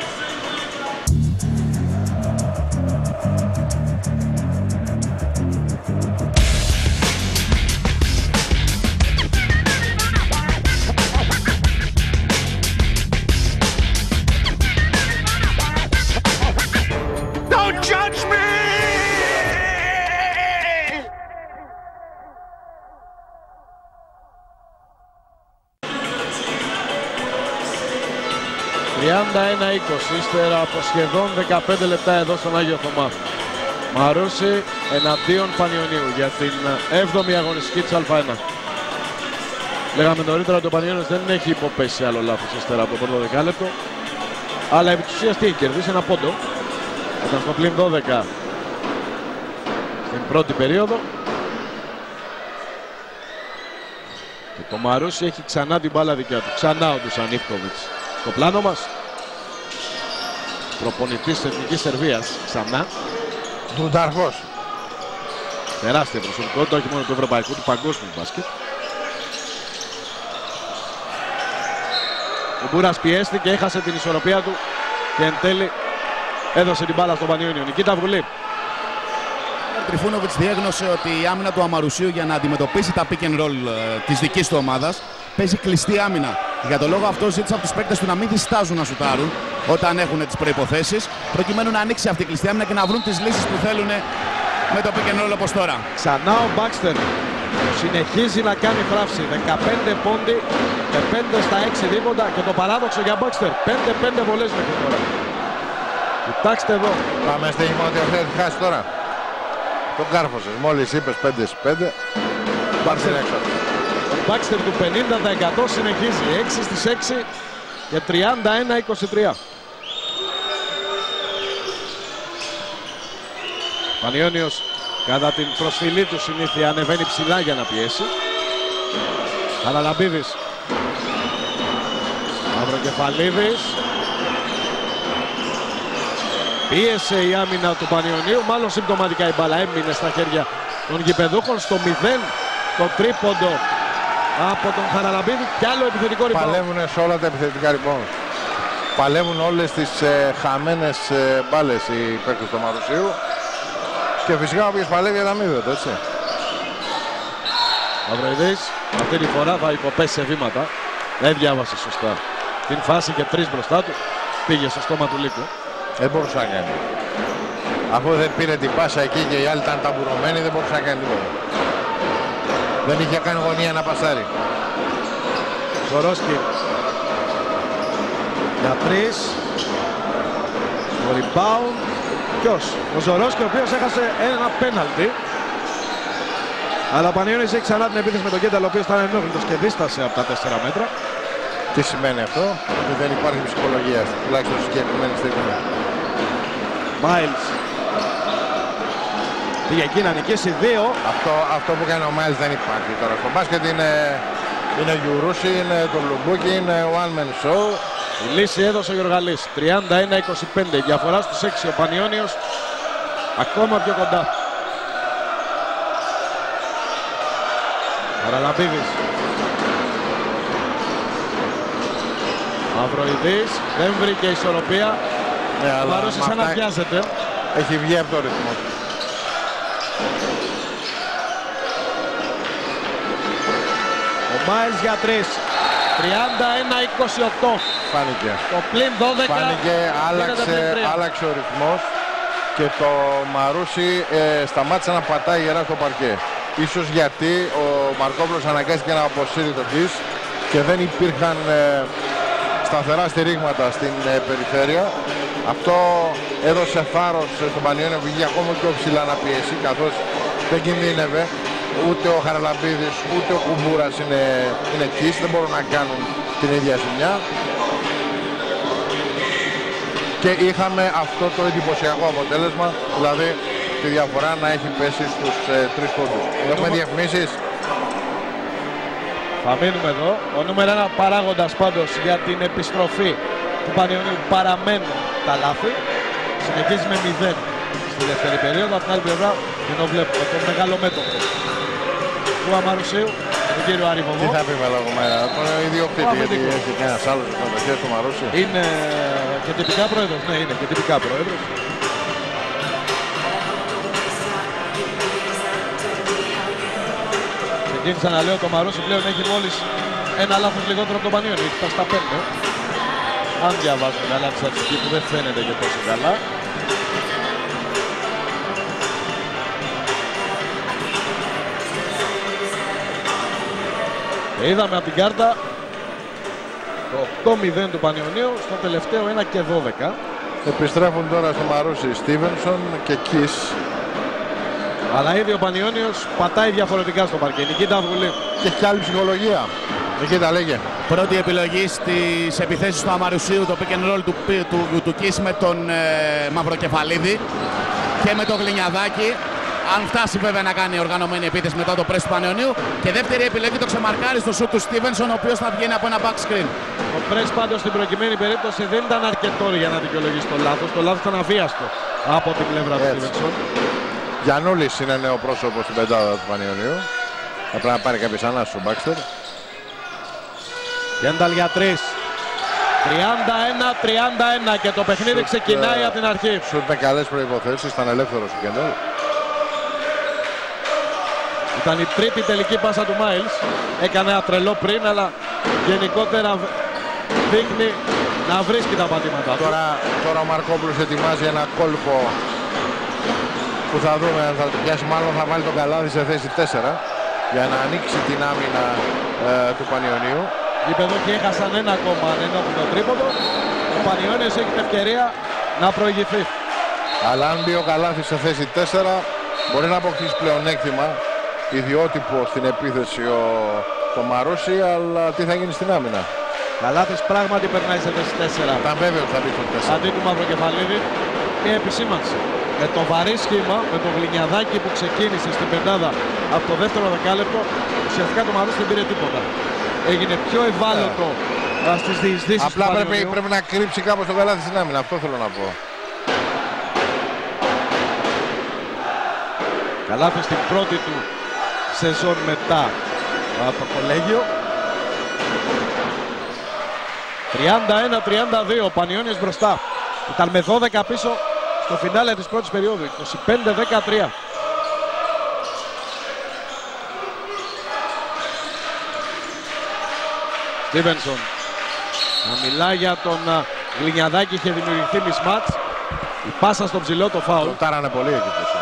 τριάντα ένα είκοσι ύστερα από σχεδόν δεκαπέντε λεπτά εδώ στον Άγιο Θωμά. Μαρούσι εναντίον Πανιωνίου για την έβδομη αγωνιστική της Α1. Λέγαμε νωρίτερα ότι ο Πανιώνιος δεν έχει υποπέσει άλλο λάθος ύστερα από το πρώτο δεκάλεπτο. Αλλά επί της ουσίας τι έχει κερδίσει? Ένα πόντο. Ήταν στο πλην δώδεκα στην πρώτη περίοδο. Και το Μαρούσι έχει ξανά την μπάλα δικιά του. Ξανά ο Ντουσαν Ιβκοβιτς στο πλάνο μας. Προπονητής της Εθνικής Σερβίας ξανά. Δουνταρχός. Τεράστια προσωπικότητα, όχι μόνο του ευρωπαϊκού, του παγκόσμιου μπάσκετ. Ο Μπούρας πιέστηκε, έχασε την ισορροπία του και εν τέλει έδωσε την μπάλα στον Πανιώνιο. Νικήτα Βουλή. Ο Τριφούνοβιτς διέγνωσε ότι η άμυνα του Αμαρουσίου για να αντιμετωπίσει τα pick and roll ε, της δικής του ομάδας παίζει κλειστή άμυνα. Για τον λόγο αυτό ζήτησε από τους παίκτες του να μην διστάζουν να σουτάρουν όταν έχουν τις προϋποθέσεις, προκειμένου να ανοίξει αυτή η κλειστή άμυνα και να βρουν τις λύσεις που θέλουν με το pick and roll όπως τώρα. Ξανά ο Μπάξτερ συνεχίζει να κάνει φράυση. δεκαπέντε πόντι με πέντε στα έξι δίποντα και το παράδοξο για Μπάξτερ. πέντε πέντε βολές μέχρι τώρα. Κοιτάξτε εδώ. Πάμε στοίχημα ότι ο Θεός χάσει τώρα. Τον κάρφωσες. Μόλις είπες πέντε στις πέντε. Μπάξτερ έξω. Ο Μπάξτερ του πενήντα τοις εκατό συνεχίζει. έξι στις έξι και τριάντα ένα είκοσι τρία. Πανιώνιος κατά την προσφυλή του συνήθεια ανεβαίνει ψηλά για να πιέσει. Χαραλαμπίδης. Μαυροκεφαλίδης. Πίεσε η άμυνα του Πανιωνίου. Μάλλον συμπτωματικά η μπάλα έμεινε στα χέρια των γηπεδούχων. Στο μηδέν το τρίποντο από τον Χαραλαμπίδη. Κι άλλο επιθετικό rebound. Παλεύουν σε όλα τα επιθετικά rebound. Παλεύουν όλες τις ε, χαμένες ε, μπάλες οι παίκτες του Μαρουσίου. Και φυσικά όποιος παλεύει θα αμείβεται, έτσι. Μαυροειδής αυτή τη φορά θα υποπέσει σε βήματα. Δεν διάβασε σωστά την φάση και τρεις μπροστά του. Πήγε στο στόμα του λύκου. Δεν μπορούσε να κάνει. Αφού δεν πήρε την πάσα εκεί και οι άλλοι ήταν ταμπουρωμένοι, δεν μπορούσε να κάνει τίποτα. Δεν είχε κάνει γωνία να πασάρει. Ζορόσκι για τρεις. Το rebound. Ποιος? Ο Ζορόσκι, ο οποίος έχασε ένα πέναλτι. Αλλά ο Πανιώνιος έχει ξανά την επίθεση με τον Κένταλ, ο οποίος ήταν ενόχλητος και δίστασε από τα τέσσερα μέτρα. Τι σημαίνει αυτό? Ότι δεν υπάρχει ψυχολογία, τουλάχιστον στη συγκεκριμένη στιγμή. Μάιλς πήγε εκεί να νικήσει δύο. Αυτό, αυτό που κάνει ο Μάιλς δεν υπάρχει τώρα. Στο μπάσκετ είναι, είναι Γιουρούσι, είναι το Λουμπούκι, είναι one man show. Η λύση έδωσε ο Γιωργαλής. τριάντα ένα είκοσι πέντε. Διαφορά στους έξι. Ο Πανιώνιος ακόμα πιο κοντά. Χαραλαμπίδης. Μαυροειδής. Δεν βρήκε ισορροπία. Ναι, αλλά Μαρούσι σαν να πιάζεται. Έχει βγει από το ρυθμό. Ο Μάιλς για τρεις. τριάντα ένα είκοσι οκτώ. Φάνηκε. Το πλην δώδεκα. Φάνηκε, άλλαξε, άλλαξε ο ρυθμός και το Μαρούσι ε, σταμάτησε να πατάει γερά στο παρκέ. Ίσως γιατί ο Μαρκόπουλος αναγκάστηκε να αποσύρει το της και δεν υπήρχαν ε, σταθερά στηρίγματα στην ε, περιφέρεια. Αυτό έδωσε θάρρος στον Πανιώνιο που βγήκε ακόμα πιο ψηλά να πιέσει, καθώς δεν κινδύνευε. Ούτε ο Χαραλαμπίδης ούτε ο Κουμπούρας είναι, είναι κις, δεν μπορούν να κάνουν την ίδια ζημιά. Και είχαμε αυτό το εντυπωσιακό αποτέλεσμα, δηλαδή τη διαφορά να έχει πέσει στους ε, τρεις πόντους. Έχουμε διαφημίσεις. Θα μείνουμε εδώ. Ο νούμερο ένα παράγοντας πάντως για την επιστροφή του Πανιωνίου παραμένουν τα λάθη. Συνεχίζει με μηδέν στη δεύτερη περίοδο. Από την άλλη πλευρά ενώ βλέπουμε τον μεγάλο μέτωπο του Αμαρουσίου, τον κύριο Αριβωμό. Τι θα πει με λόγο μέρα, τον ιδιοκτήτη, γιατί έχει κανένας άλλος με το χέρι του Μαρούση. Είναι και τυπικά πρόεδρος, ναι, είναι και τυπικά πρόεδρος. Ξεκίνησα να λέω το Μαρούση πλέον έχει μόλις ένα λάθος λιγότερο από τον Πανιόνιο, έχει φτάσει στα πέντε. Αν διαβάζουμε καλά τη στατιστική που δεν φαίνεται και τόσο καλά. Και είδαμε από την κάρτα το οκτώ μηδέν του Πανιωνίου στο τελευταίο ένα και δώδεκα. Επιστρέφουν τώρα στο Μαρούση Στίβενσον και Κις. Αλλά ήδη ο Πανιώνιος πατάει διαφορετικά στο παρκέ. Νικήτα Αυγουλή. Και έχει άλλη ψυχολογία. Νικήτα, λέγε. Πρώτη επιλογή στις επιθέσεις του Αμαρουσίου, το pick and roll του, του, του, του Κις με τον ε, Μαυροκεφαλίδη και με τον Γλινιαδάκη. Αν φτάσει βέβαια να κάνει οργανωμένη επίθεση μετά το πρess του Πανιωνίου. Και δεύτερη επιλογή το ξεμαρκάρει στο σουτ του Στίβενσον, ο οποίος θα βγαίνει από ένα back screen. Ο press πάντως στην προκειμένη περίπτωση δεν ήταν αρκετό για να δικαιολογήσει το λάθος. Το λάθος ήταν αβίαστο από την πλευρά του Στίβενσον. Γιαννούλης είναι νέο πρόσωπο στην πεντάδα του Πανιωνίου. Θα πρέπει να πάρει κάποιος ανάσου στο Μπάξτερ. Κένταλ για τρεις. τριάντα ένα τριάντα ένα και το παιχνίδι Σουτ, ξεκινάει uh, από την αρχή. Σουτ με καλές προϋποθέσεις, ήταν ελεύθερος ο Κένταλ. Ήταν η τρίτη τελική πάσα του Μάιλς. Έκανε ένα τρελό πριν, αλλά γενικότερα δείχνει να βρίσκει τα πατήματα. Τώρα, τώρα ο Μαρκόπουλος ετοιμάζει ένα κόλπο που θα δούμε αν θα το πιάσει. Μάλλον θα βάλει τον Καλάδη σε θέση τέσσερα για να ανοίξει την άμυνα ε, του Πανιωνίου. Είπε εδώ και έχασαν ένα ακόμα αν ενώπιν το τρίποντο. Ο Πανιώνιος έχει την ευκαιρία να προηγηθεί. Αλλά αν μπει ο Καλάθης σε θέση τέσσερα μπορεί να αποκτήσει πλεονέκτημα ιδιότυπο στην επίθεση ο, το Μαρούση, αλλά τι θα γίνει στην άμυνα. Καλάθης πράγματι περνάει σε θέση τέσσερα. Ήταν βέβαιο ότι θα μπει στο τέσσερα. Αντί του Μαυροκεφαλίδη, μια επισήμανση. Με το βαρύ σχήμα, με τον Γλινιαδάκη που ξεκίνησε στην πεντάδα από το δεύτερο δεκάλεπτο, ουσιαστικά το Μαρούση δεν πήρε τίποτα. Έγινε πιο ευάλωτο yeah. στις διεισδύσεις. Απλά του πρέπει, πρέπει να κρύψει κάπως τον Καλάθη στην άμυνα. Αυτό θέλω να πω. Καλάθη στην πρώτη του σεζόν μετά από το κολέγιο. τριάντα ένα τριάντα δύο, ο Πανιώνιος μπροστά. Ήταν με δώδεκα πίσω στο φινάλε της πρώτης περίοδου. είκοσι πέντε δεκατρία. Στίβενσον να μιλά για τον Γλινιαδάκη, είχε δημιουργηθεί μισμάτς. Η πάσα στο ψηλό το φάουλ. Το τάρανε πολύ εκεί πίσω.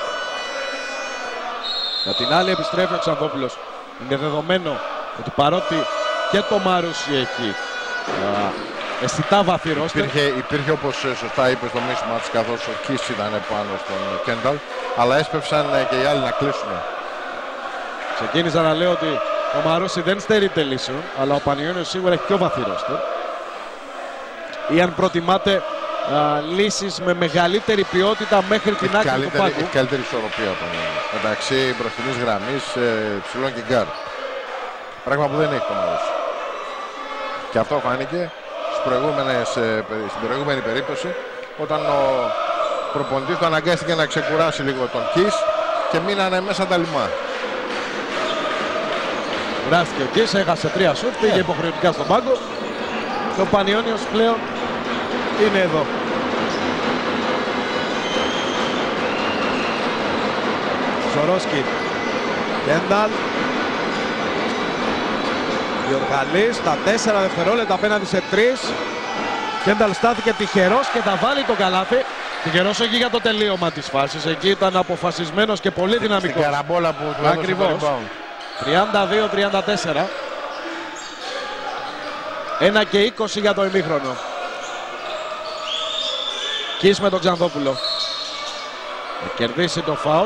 Για την άλλη επιστρέφει ο Ξανθόπουλος. Είναι δεδομένο ότι παρότι και το Μαρούση έχει α, αισθητά βαθύ ρόστερ. Υπήρχε, υπήρχε όπως σωστά είπε στο mismatch, καθώς ο Κις ήταν πάνω στον Κένταλ, αλλά έσπευσαν και οι άλλοι να κλείσουν. Ξεκίνησα να λέω ότι ο Μαρούση δεν στερείται λύσεων, αλλά ο Πανιώνιος σίγουρα έχει πιο βαθύ ρόστερ. Ή αν προτιμάτε α, λύσεις με μεγαλύτερη ποιότητα μέχρι την άκρη του πάγκου. Έχει καλύτερη ισορροπία ο Πανιώνιος μεταξύ μπροστινής γραμμής, ε, ψηλών και γκάρ. Πράγμα που δεν έχει το Μαρούση. Και αυτό φάνηκε στην προηγούμενη περίπτωση, όταν ο προπονητής του αναγκάστηκε να ξεκουράσει λίγο τον Κις και μείνανε μέσα τα λιμά. Κουράστηκε ο Κις, έχασε τρία σουτ, πήγε υποχρεωτικά στον πάγκο και ο Πανιώνιος πλέον είναι εδώ. Ζορόσκι, Κένταλ, Διοργαλής, στα τέσσερα δευτερόλεπτα απέναντι σε τρεις. Κένταλ στάθηκε τυχερός και θα βάλει το καλάθι. Τυχερός όχι για το τελείωμα της φάσης, εκεί ήταν αποφασισμένος και πολύ δυναμικός. Στην καραμπόλα που του έδωσε το rebound. τριάντα δύο τριάντα τέσσερα. ένα και είκοσι για το ημίχρονο. Κις με τον Ξανθόπουλο. Θα κερδίσει το φάουλ.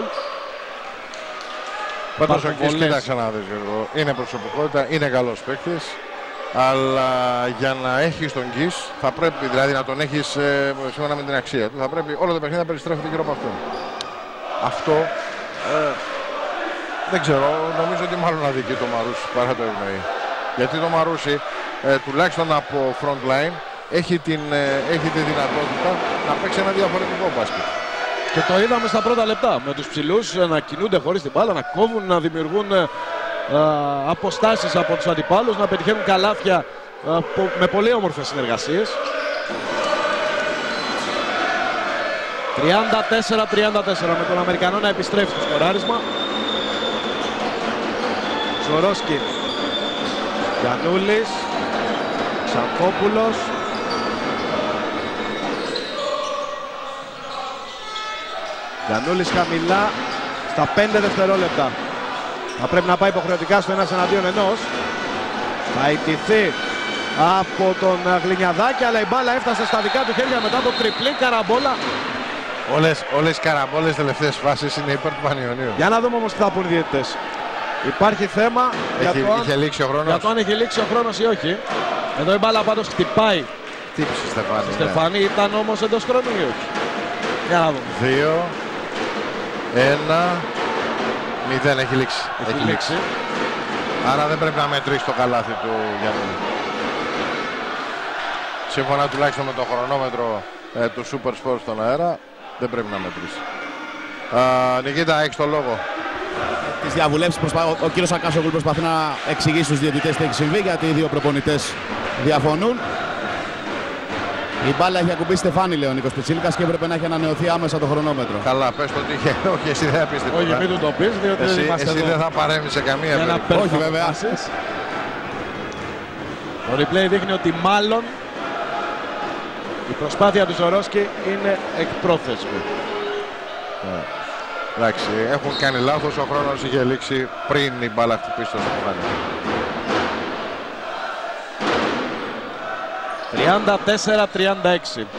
Πάντως ο Κις, κοίταξε να δεις, είναι προσωπικότητα, είναι καλός παίκτης. Αλλά για να έχεις τον Γκις, θα πρέπει δηλαδή να τον έχεις ε, σύμφωνα με την αξία του, θα πρέπει όλο το παιχνίδι να περιστρέφεται γύρω από αυτόν. Αυτό ε, δεν ξέρω, νομίζω ότι μάλλον αδικεί το Μαρούσι παρά το ευνοεί. Γιατί το Μαρούσι ε, τουλάχιστον από front line έχει, την, ε, έχει τη δυνατότητα να παίξει ένα διαφορετικό μπάσκετ. Και το είδαμε στα πρώτα λεπτά με τους ψηλούς να κινούνται χωρίς την μπάλα, να κόβουν, να δημιουργούν ε, αποστάσεις από τους αντιπάλους, να πετυχαίνουν καλάθια ε, με πολύ όμορφες συνεργασίες. τριάντα τέσσερα τριάντα τέσσερα με τον Αμερικανό να επιστρέφει στο σκοράρισμα. Ζορόσκι, Γιαννούλης, Ξανθόπουλος. Γιαννούλης χαμηλά στα πέντε δευτερόλεπτα. Θα πρέπει να πάει υποχρεωτικά στο ένας εναντίον ενός. Θα ιτηθεί από τον Γλινιαδάκη, αλλά η μπάλα έφτασε στα δικά του χέρια μετά το τριπλή καραμπόλα. Όλες, όλες οι καραμπόλες τελευταίες φάσεις είναι υπέρ του Πανιωνίου. Για να δούμε όμως τι θα πούν οι διαιτητές. Υπάρχει θέμα έχει, για, το αν, είχε λήξει ο χρόνος. για το αν έχει λήξει ο χρόνος ή όχι. Εδώ η μπάλα πάντως χτυπάει. Χτύπησε η Στεφάνη. Η Στεφάνη ναι. Ήταν όμως εντός χρόνου ή όχι. Για να δούμε. Δύο, ένα, μηδέν έχει λήξει. Έχει, έχει λήξει. λήξει. Άρα δεν πρέπει να μετρήσει το καλάθι του Γιάννη. Σύμφωνα τουλάχιστον με το χρονόμετρο ε, του Super Sport στον αέρα, δεν πρέπει να μετρήσει. Α, Νικήτα, έχεις το λόγο. Τις διαβουλεύσεις προσπα... ο, ο κύριος Ακάσογλου προσπαθεί να εξηγήσει στους διαιτητές τι έχει συμβεί, γιατί οι δύο προπονητές διαφωνούν. Η μπάλα έχει ακουμπήσει Στεφάνη, λέει ο Νίκος Πιτσίλικας, και έπρεπε να έχει ανανεωθεί άμεσα το χρονόμετρο. Καλά, πες το ότι είχε. Όχι, εσύ δεν θα πεις τίποτα. Όχι, μην του το πεις, διότι εσύ, δεν είμαστε εσύ εδώ. δεν θα παρέμβεις σε καμία περίπτωση. Όχι, βέβαια. Το replay δείχνει ότι μάλλον η προσπάθεια του Ζορόσκι είναι εκπρόθεσμη. Yeah. Εντάξει, έχουν κάνει λάθος, ο χρόνος είχε λήξει πριν η μπάλα χτυπήσει το Στεφάνι. τριάντα τέσσερα τριάντα έξι.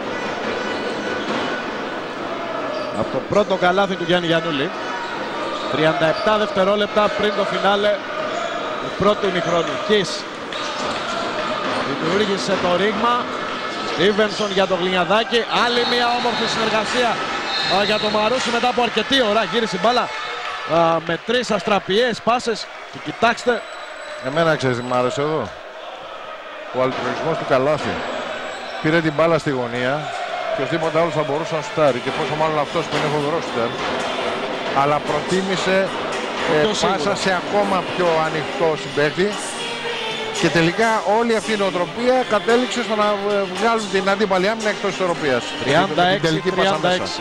Από το πρώτο καλάθι του Γιάννη Γιαννούλη. τριάντα επτά δευτερόλεπτα πριν το φινάλε του πρώτου ημιχρόνου. Κις δημιούργησε το ρήγμα. Στίβενσον για το Γλινιαδάκη. Άλλη μια όμορφη συνεργασία α, για το Μαρούσι μετά από αρκετή ώρα. Γύρισε η μπάλα α, με τρεις αστραπιές πάσες. Και κοιτάξτε. Εμένα ξέρεις τι μ' άρεσε εδώ. Ο αλτρουισμός του καλάθι. Πήρε την μπάλα στη γωνία και οποιοδήποτε άλλο θα μπορούσε να σουτάρει. Και πόσο μάλλον αυτός που είναι φοβερός σουτάρ. Αλλά προτίμησε ε, πάσα σε ακόμα πιο ανοιχτό συμπαίχτη. Και τελικά όλη αυτή η νοοτροπία κατέληξε στο να βγάλουν την αντίπαλη άμυνα εκτός της ισορροπίας. τριάντα έξι τριάντα έξι.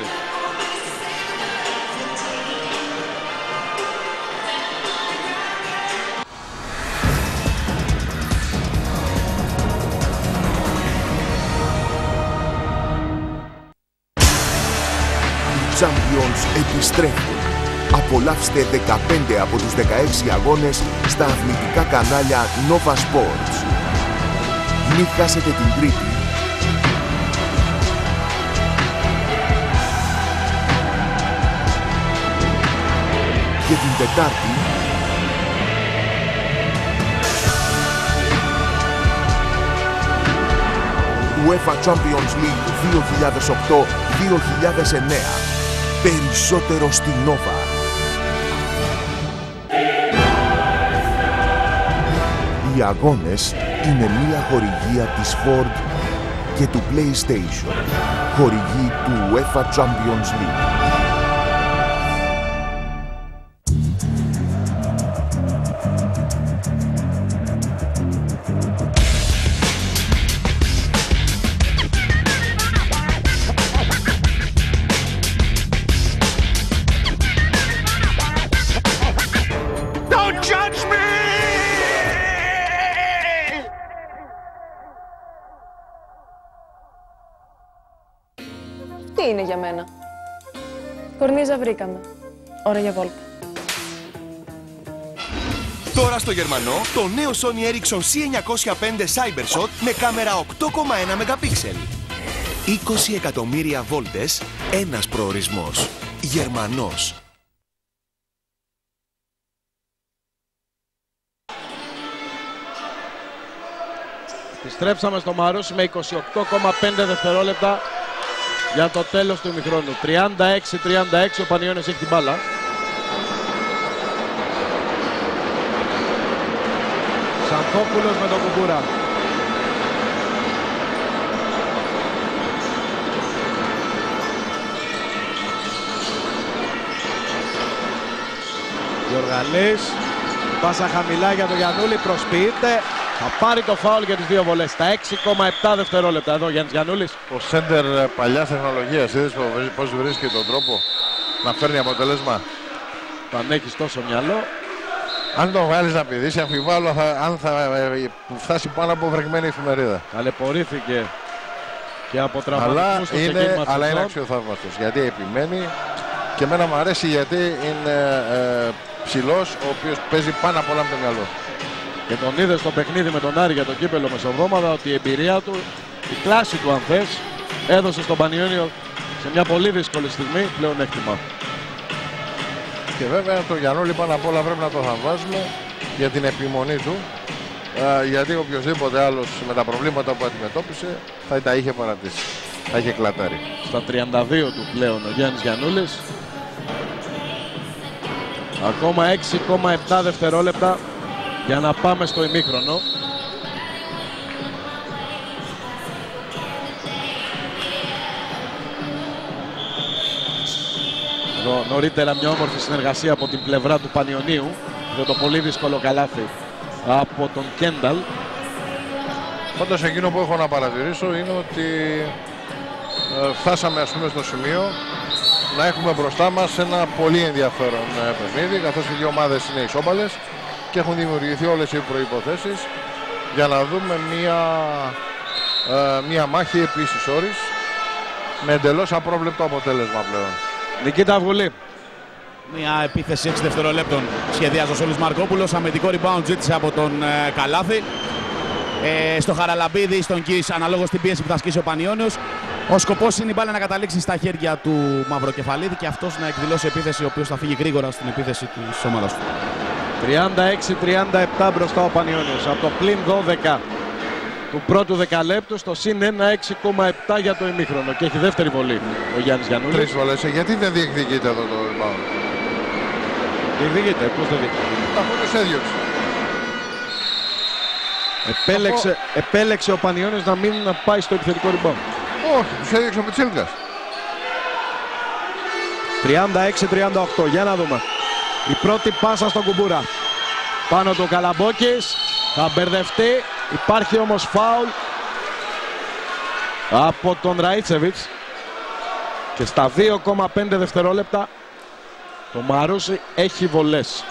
Champions επιστρέφουν. Απολαύστε δεκαπέντε από τους δεκαέξι αγώνες στα αθλητικά κανάλια Nova Sports. Μην χάσετε την Τρίτη και την Τετάρτη UEFA Champions League δύο χιλιάδες οκτώ δύο χιλιάδες εννέα. Περισσότερο στη Nova. Οι αγώνες είναι μια χορηγία της Ford και του PlayStation. Χορηγή του UEFA Champions League. Τι είναι για μένα. Κορνίζα βρήκαμε. Ώρα για βόλτα. Τώρα στο Γερμανό, το νέο Sony Ericsson σι εννιακόσια πέντε CyberShot με κάμερα οκτώ κόμμα ένα μεγαπίξελ. είκοσι εκατομμύρια βόλτες, ένας προορισμός. Γερμανός. Επιστρέψαμε στο Μαρούσι με είκοσι οκτώ κόμμα πέντε δευτερόλεπτα για το τέλος του ημιχρόνου. τριάντα έξι τριάντα έξι, ο Πανιώνιος έχει την μπάλα. Σανκόπουλος με τον Κουμπούρα. Γιοργαλής, πάσα χαμηλά για τον Γιαννούλη, προσποιείται. Θα πάρει το φάουλ για τις δύο βολές στα έξι κόμμα επτά δευτερόλεπτα. Εδώ Γιάννης Γιαννούλης. Ο σέντερ παλιάς τεχνολογίας, είδες πώς βρίσκει τον τρόπο να φέρνει αποτέλεσμα. Αν έχεις τόσο μυαλό. Αν τον βγάλεις να πηδήσει, αμφιβάλλω θα, αν θα ε, φτάσει πάνω από βρεγμένη εφημερίδα. Ταλαιπωρήθηκε και από Αλλά τραυματισμούς στο είναι, ξεκίνημα αλλά είναι σεζόν. αξιοθαύμαστος, γιατί επιμένει και εμένα μου αρέσει γιατί είναι ε, ψηλός, ο οποίος παίζει πάνω απ' όλα με το μυαλό. Και τον είδε στο παιχνίδι με τον Άρη για το κύπελο μεσοβδόμαδα ότι η εμπειρία του, η κλάση του αν θες, έδωσε στον Πανιώνιο σε μια πολύ δύσκολη στιγμή πλέον έκτημα. Και βέβαια το Γιαννούλη πάνω απ' όλα πρέπει να το θαυμάζουμε για την επιμονή του, ε, γιατί οποιοδήποτε άλλος με τα προβλήματα που αντιμετώπισε θα τα είχε παρατήσει, θα είχε κλατάρει. Στα τριάντα δύο του πλέον ο Γιάννης Γιαννούλης. Ακόμα έξι κόμμα επτά δευτερόλεπτα για να πάμε στο ημίχρονο. Εδώ νωρίτερα μια όμορφη συνεργασία από την πλευρά του Πανιωνίου για το πολύ δύσκολο καλάθι από τον Κένταλ. Πάντως εκείνο που έχω να παρατηρήσω είναι ότι ε, φτάσαμε ας πούμε στο σημείο να έχουμε μπροστά μας ένα πολύ ενδιαφέρον ε, παιχνίδι, καθώς οι δύο ομάδες είναι ισόπαλες και έχουν δημιουργηθεί όλες οι προϋποθέσεις για να δούμε μία, ε, μία μάχη επίσης όρης με εντελώς απρόβλεπτο αποτέλεσμα πλέον. Νικήτα Αυγουλή. Μια επίθεση έξι δευτερολέπτων σχεδιάζει ο Σόλης Μαρκόπουλος. Αμυντικό rebound ζήτησε από τον ε, Καλάθη. Ε, στο Χαραλαμπίδη, στον Κις, αναλόγως στην πίεση που θα ασκήσει ο Πανιώνιος. Ο σκοπός είναι η μπάλα να καταλήξει στα χέρια του Μαυροκεφαλίδη και αυτός να εκδηλώσει επίθεση, ο οποίος θα φύγει γρήγορα στην επίθεση της ομάδας του. τριάντα έξι τριάντα επτά μπροστά ο Πανιώνιος. Από το πλην δώδεκα του πρώτου δεκαλέπτου στο συν ένα έξι κόμμα επτά για το ημίχρονο. Και έχει δεύτερη βολή ο Γιάννης Γιαννούλης. Τρεις βολές. Γιατί δεν διεκδικείται εδώ το rebound? Διεκδικείται. Πώς δεν διεκδικείται? Αφού τους έδιωξε. Επέλεξε, επέλεξε ο Πανιώνιος να μην πάει στο επιθετικό rebound. Όχι, τους έδιωξε ο Πιτσίλκας. τριάντα έξι τριάντα οκτώ. Για να δούμε. Η πρώτη πάσα στον Κουμπούρα. Πάνω του Καλαμπόκης. Θα μπερδευτεί. Υπάρχει όμως φάουλ από τον Ραΐτσεβιτς. Και στα δύο κόμμα πέντε δευτερόλεπτα το Μαρούσι έχει βολές.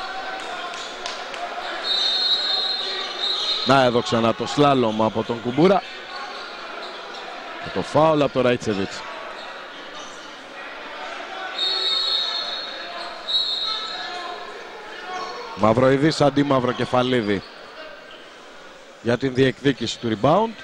Να εδώ ξανά το σλάλομ από τον Κουμπούρα. Και το φάουλ από τον Ραΐτσεβιτς. Μαυροειδής αντί Μαυροκεφαλίδη για την διεκδίκηση του rebound.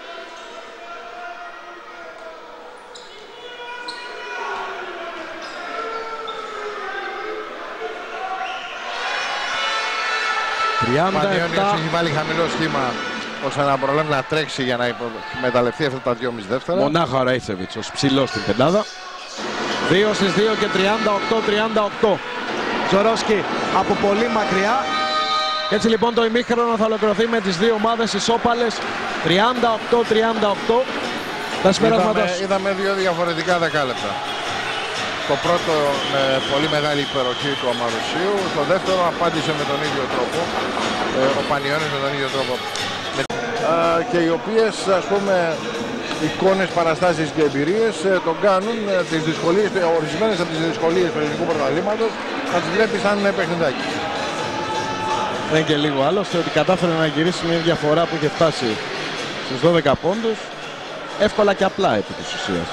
Ο Πανιώνιος έχει βάλει χαμηλό σχήμα ώστε να προλάβει να τρέξει για να εκμεταλλευτεί αυτά τα δυόμισι δεύτερα. Μονάχα ο Ραΐτσεβιτς, ως ψηλός στην πεντάδα. δύο στις δύο και τριάντα οκτώ τριάντα οκτώ. Τζορόσκι από πολύ μακριά. Έτσι λοιπόν το ημίχρονο θα ολοκληρωθεί με τις δύο ομάδες ισόπαλες. τριάντα οκτώ τριάντα οκτώ. Τα συμπεράσματα. Είδαμε, είδαμε δύο διαφορετικά δεκάλεπτα. Το πρώτο με πολύ μεγάλη υπεροχή του Αμαρουσίου. Το δεύτερο απάντησε με τον ίδιο τρόπο. Ε, ο Πανιώνιος με τον ίδιο τρόπο. Ε, και οι οποίες, ας πούμε, εικόνες, παραστάσεις και εμπειρίες ε, τον κάνουν ε, τις δυσκολίες, ε, ορισμένες από τις δυσκολίες του ελληνικού πρωταθλήματος να τις βλέπει σαν παιχνιδάκι. Δεν και λίγο άλλωστε ότι κατάφερε να γυρίσει μια διαφορά που είχε φτάσει στους δώδεκα πόντους εύκολα και απλά επί της ουσίας.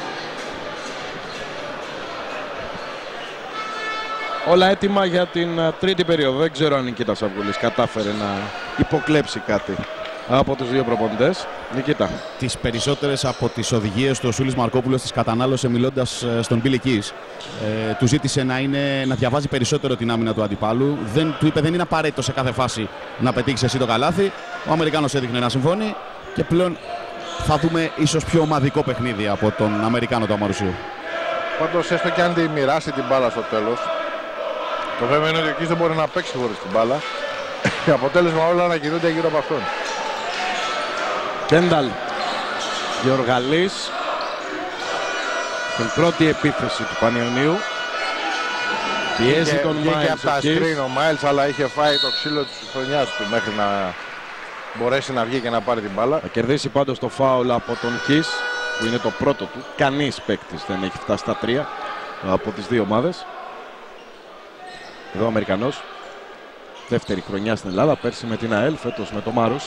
Όλα έτοιμα για την τρίτη περίοδο. Δεν ξέρω αν η Νικήτας Αυγουλής κατάφερε να υποκλέψει κάτι. από τους δύο προπονητές. Νικήτα. Τις περισσότερες από τις οδηγίες του ο Σούλης Μαρκόπουλος τις κατανάλωσε μιλώντας στον Billy Keys. Ε, του ζήτησε να, είναι, να διαβάζει περισσότερο την άμυνα του αντιπάλου. Δεν, του είπε δεν είναι απαραίτητο σε κάθε φάση να πετύχεις εσύ το καλάθι. Ο Αμερικάνος έδειχνε να συμφωνεί και πλέον θα δούμε ίσως πιο ομαδικό παιχνίδι από τον Αμερικάνο του Αμαρουσίου. Πάντως έστω και αν τη μοιράσει την μπάλα στο τέλος, το θέμα είναι ότι ο Keys δεν μπορεί να παίξει χωρίς την μπάλα. Και αποτέλεσμα όλα να κινούνται γύρω από αυτόν. Κένταλ Γεωργαλής στην πρώτη επίθεση του Πανιωνίου. Πιέζει τον Μάιλς. Βγήκε από τα σκριν ο Μάιλς, αλλά είχε φάει το ξύλο της χρονιάς του μέχρι να μπορέσει να βγει και να πάρει την μπάλα. Θα κερδίσει πάντως το φάουλ από τον Keys, που είναι το πρώτο του. Κανείς παίκτης δεν έχει φτάσει στα τρία από τις δύο ομάδες. Εδώ ο Αμερικανός. Δεύτερη χρονιά στην Ελλάδα, πέρσι με την ΑΕΛ, φέτος με το Μαρούσι.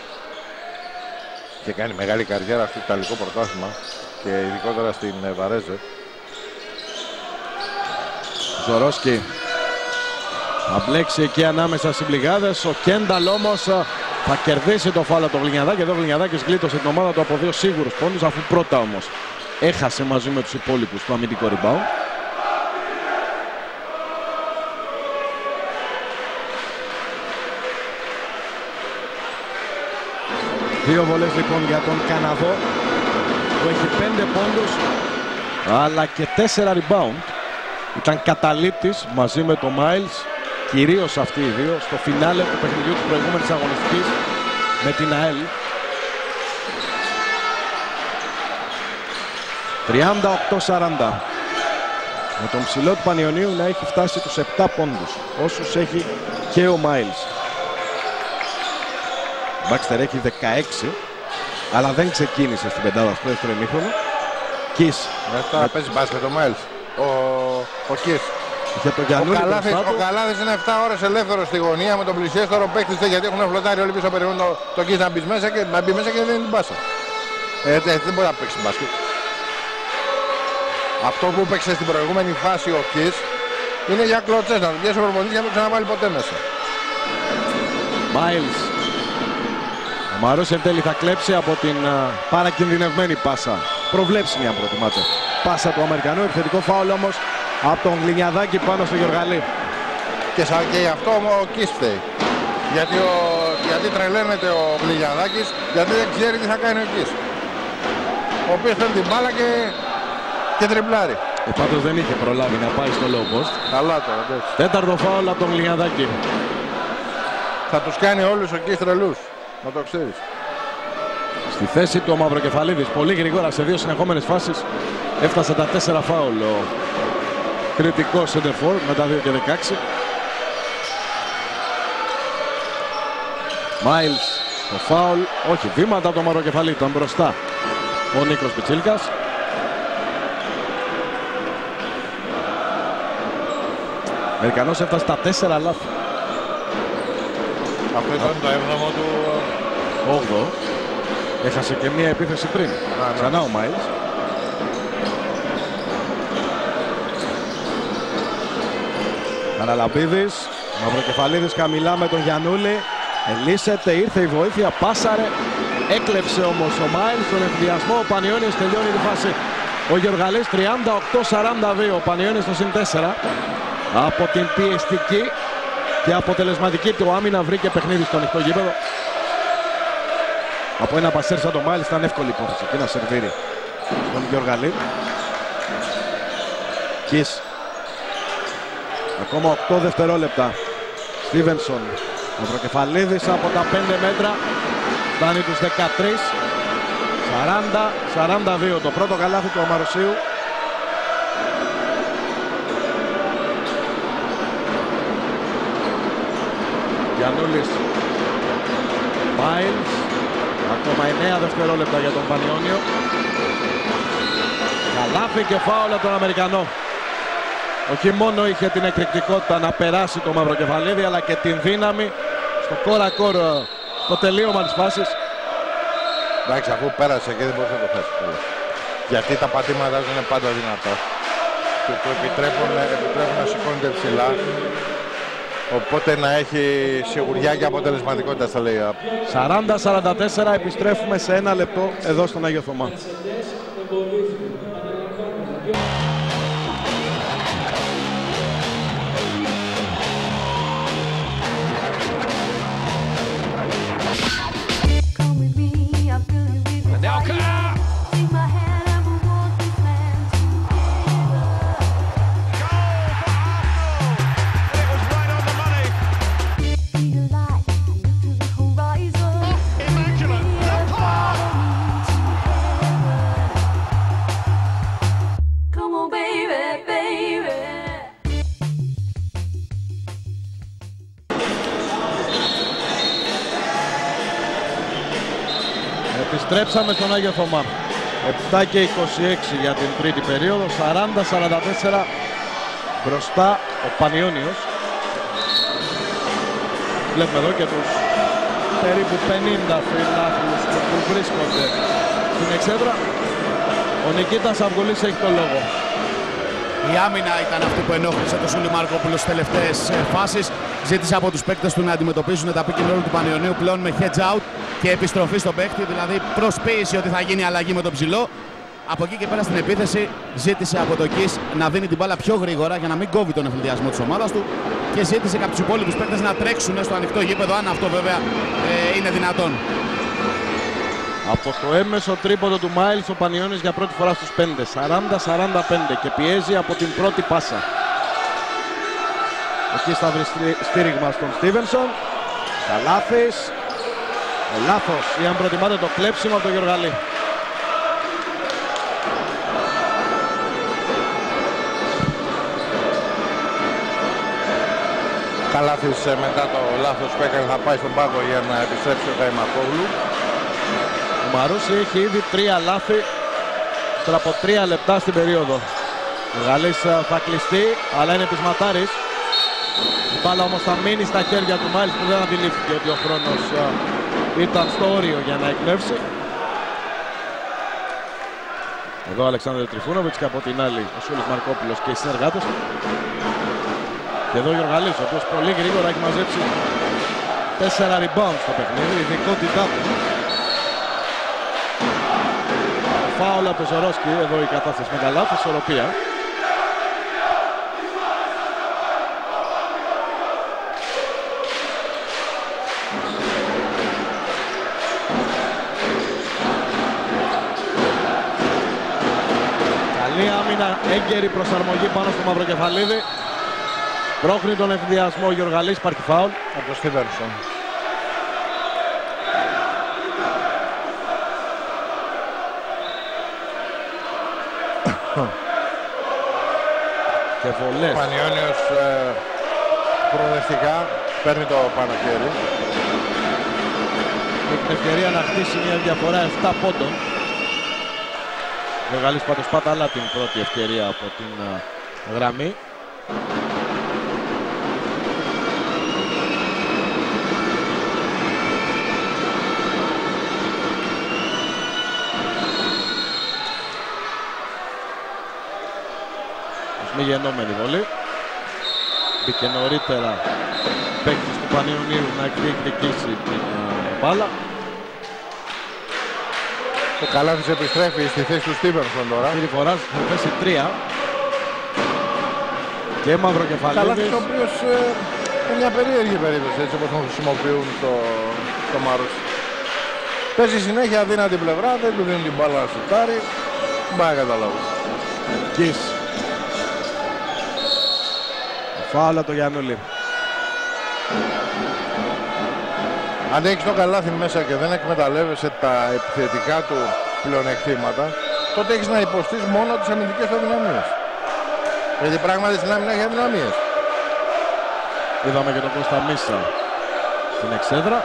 Και κάνει μεγάλη καριέρα στο Ιταλικό πρωτάθλημα και ειδικότερα στην Βαρέζε. Ζορόσκι θα μπλέξει εκεί ανάμεσα στις πληγάδες. Ο Κένταλ όμως θα κερδίσει το φάουλ από τον Γλινιαδάκη. Εδώ ο Γλινιαδάκης γλίτωσε την ομάδα του από δύο σίγουρους πόντους, αφού πρώτα όμως έχασε μαζί με τους υπόλοιπους το αμυντικό rebound. Δύο βολές λοιπόν για τον Καναδό, που έχει πέντε πόντους αλλά και τέσσερα rebound. Ήταν καταλήτης μαζί με το Miles, κυρίως αυτοί οι δύο, στο φινάλε του παιχνιδιού της προηγούμενης αγωνιστικής με την ΑΕΛ. τριάντα οκτώ σαράντα. Με τον ψηλό του Πανιωνίου να έχει φτάσει τους επτά πόντους, όσους έχει και ο Miles. Ο Baxter έχει δεκαέξι, αλλά δεν ξεκίνησε στην πεντάδα στο δεύτερο ημίχρονο. Keys. Μετά παίζει μπάσκετ ο Miles. Ο, ο Keys. Για τον Γιαννούλη, ο Καλάθης, ο Καλάθης είναι επτά ώρες ελεύθερος στη γωνία με τον πλησιέστερο παίκτη, γιατί έχουν φλωτάρει όλοι πίσω, περιμένουν το, το Keys να μπει μέσα και να μπει μέσα και δεν είναι την πάσα. Έτσι, έτσι δεν μπορεί να παίξει μπάσκετ. Αυτό που παίξε στην προηγούμενη φάση ο Keys είναι για κλωτσές, να του πιέσει ο προπονητής για να το ξαναβάλει ποτέ μέσα. Miles. Ο Μαρός εν τέλει θα κλέψει από την uh, παρακινδυνευμένη πάσα. Προβλέψιμη αν προτιμάτε. Πάσα του Αμερικανού, επιθετικό φάουλ όμως από τον Γλινιαδάκη πάνω στο Γεωργαλή. Και, σαν και γι' αυτό ο Keys φταίει. Γιατί, ο, γιατί τρελαίνεται ο Γλινιαδάκης, γιατί δεν ξέρει τι θα κάνει ο Keys. Ο οποίος παίρνει την μπάλα και, και τριμπλάρει. Ε, πάντως δεν είχε προλάβει να πάει στο low post. Καλά τώρα, εντάξει. Τέταρτο φάουλ από τον Γλινιαδάκη. Θα τους κάνει όλους ο Keys τρελούς, να το ξέρεις. Στη θέση του ο Μαυροκεφαλίδης, πολύ γρήγορα σε δύο συνεχόμενες φάσεις έφτασε τα τέσσερα φάουλ ο κριτικός σεντερφόρ με τα δύο και δεκαέξι. Miles, το φάουλ, όχι, βήματα από το Μαυροκεφαλίδη, ήταν μπροστά ο Νίκος Πιτσίλκας. Αμερικανός έφτασε τα τέσσερα λάθη. Αυτό ήταν το έβδομο του... όγδοο. Έχασε και μία επίθεση πριν. Α, ναι. Ξανά ο Miles. Καραλαμπίδης, Μαυροκεφαλίδης χαμηλά με τον Γιαννούλη. Ελίσσεται, ήρθε η βοήθεια, πάσαρε. Έκλεψε όμως ο Miles στον ενθουσιασμό. Ο Πανιώνιος τελειώνει τη φάση. Ο Γεωργαλής τριάντα οκτώ σαράντα δύο. Ο Πανιώνιος στο συν τέσσερα. Από την πιεστική και αποτελεσματική του άμυνα βρήκε παιχνίδι στο ανοιχτό γήπεδο. Από ένα πασέρ σαν το Miles ήταν εύκολη υπόθεση και ένα σερβίρι στον Γεωργαλή. Keys. Ακόμα οκτώ δευτερόλεπτα. Στίβενσον. Ο Μαυροκεφαλίδης από τα πέντε μέτρα φτάνει τους δεκατρία. σαράντα σαράντα δύο το πρώτο καλάθι του Αμαρουσίου. Γιαννούλης. Miles. Ακόμα εννέα δευτερόλεπτα για τον Πανιώνιο. Καλάθι και φάουλ από τον Αμερικανό. Όχι μόνο είχε την εκρηκτικότητα να περάσει το Μαυροκεφαλίδη, αλλά και την δύναμη στο κόρα κόρ το τελείωμα της φάσης. Εντάξει, αφού πέρασε και δεν μπορούσε να το χάσει. Γιατί τα πατήματα του είναι πάντα δυνατά. Και του επιτρέπουν, επιτρέπουν να σηκώνεται ψηλά. Οπότε να έχει σιγουριά και αποτελεσματικότητα στα lay-up. σαράντα σαράντα τέσσερα, επιστρέφουμε σε ένα λεπτό εδώ στον Άγιο Θωμά. Επιστρέψαμε στον Άγιο Θωμά. επτά και είκοσι έξι για την τρίτη περίοδο. σαράντα σαράντα τέσσερα μπροστά ο Πανιώνιος. Βλέπουμε εδώ και τους περίπου πενήντα φιλάθλους που βρίσκονται στην εξέδρα. Ο Νικήτας Αυγουλής έχει το λόγο. Η άμυνα ήταν αυτή που ενόχλησε τον Σούλη Μαρκόπουλο στις τελευταίες φάσεις. Ζήτησε από τους παίκτες του να αντιμετωπίσουν τα pick and roll του Πανιωνίου πλέον με hedge out και επιστροφή στον παίκτη, δηλαδή προσποίηση ότι θα γίνει αλλαγή με τον ψηλό. Από εκεί και πέρα στην επίθεση ζήτησε από το Kiss να δίνει την μπάλα πιο γρήγορα για να μην κόβει τον ευθυνδιασμό της ομάδας του και ζήτησε από τους υπόλοιπους παίκτες να τρέξουν στο ανοιχτό γήπεδο, αν αυτό βέβαια ε, είναι δυνατόν. Από το έμμεσο τρίποντο του Μάιλς ο Πανιώνιος για πρώτη φορά στους πέντε, σαράντα σαράντα πέντε, και πιέζει από την πρώτη πάσα. Εκεί θα βρει στήριγμα στον Στίβενσον. Καλάθης. Ε, λάθος, ή αν προτιμάτε το κλέψιμο από τον Γιωργαλή. Καλάθης μετά το λάθος που έκανε θα πάει στον πάγκο για να επιστρέψει ο Καϊμακόγλου. Ο Μαρούση έχει ήδη τρία λάθη τώρα από τρία λεπτά στην περίοδο. Ο Γαλλής θα κλειστεί, αλλά είναι πεισματάρης. Η μπάλα όμως θα μείνει στα χέρια του Μάιλς, που δεν αντιλήφθηκε ότι ο χρόνος ήταν στο όριο για να εκπνεύσει. Εδώ ο Αλεξάνδρου Τριφούνοβιτς και από την άλλη ο Σούλης Μαρκόπουλος και οι συνεργάτες. Και εδώ ο Γιωργαλής, ο οποίος πολύ γρήγορα έχει μαζέψει τέσσερα rebound στο παιχνίδι, η ειδικότητά του. Φάουλ από το Ζωρόσκι, εδώ η κατάσταση με τα λάθη, ισορροπία. Καλή άμυνα, έγκαιρη προσαρμογή πάνω στο Μαυροκεφαλίδη. Πρόχνει τον ευθυνδιασμό ο Γιωργαλής, υπάρχει φάουλ από το Στίβενσον. Και βολές. Ο Πανιώνιος ε, προοδευτικά παίρνει το πάνω χέρι. Έχει την ευκαιρία να χτίσει μια διαφορά επτά πόντων. Ο Γιωργαλής πάντως παταλά την πρώτη ευκαιρία από την uh, γραμμή. Μη γεννόμενη βολή. Μπήκε νωρίτερα παίκτης του Πανιωνίου να εκδικήσει την uh, μπάλα. Ο Καλάθης επιστρέφει στη θέση του Στίβενσον τώρα. Αυτή τη φορά θα πέσει τρία. Και Μαυροκεφαλίδης. Καλάθης ο οποίος ε, είναι μια περίεργη περίπτωση, έτσι όπως τον χρησιμοποιούν το, το Μαρούσι. Παίζει συνέχεια αδύνατη πλευρά, δεν του δίνουν την μπάλα να σουτάρει. Μπάει καταλάβω. Κις. Φάουλα το Γιαννούλη. Αν έχεις το Καλάθι μέσα και δεν εκμεταλλεύεσαι τα επιθετικά του πλεονεκτήματα, τότε έχεις να υποστείς μόνο τις αμυντικές του αδυναμίες. Γιατί πράγματι στην άμυνα έχει αδυναμίες. Είδαμε και τον Κώστα Μίσα στην εξέδρα.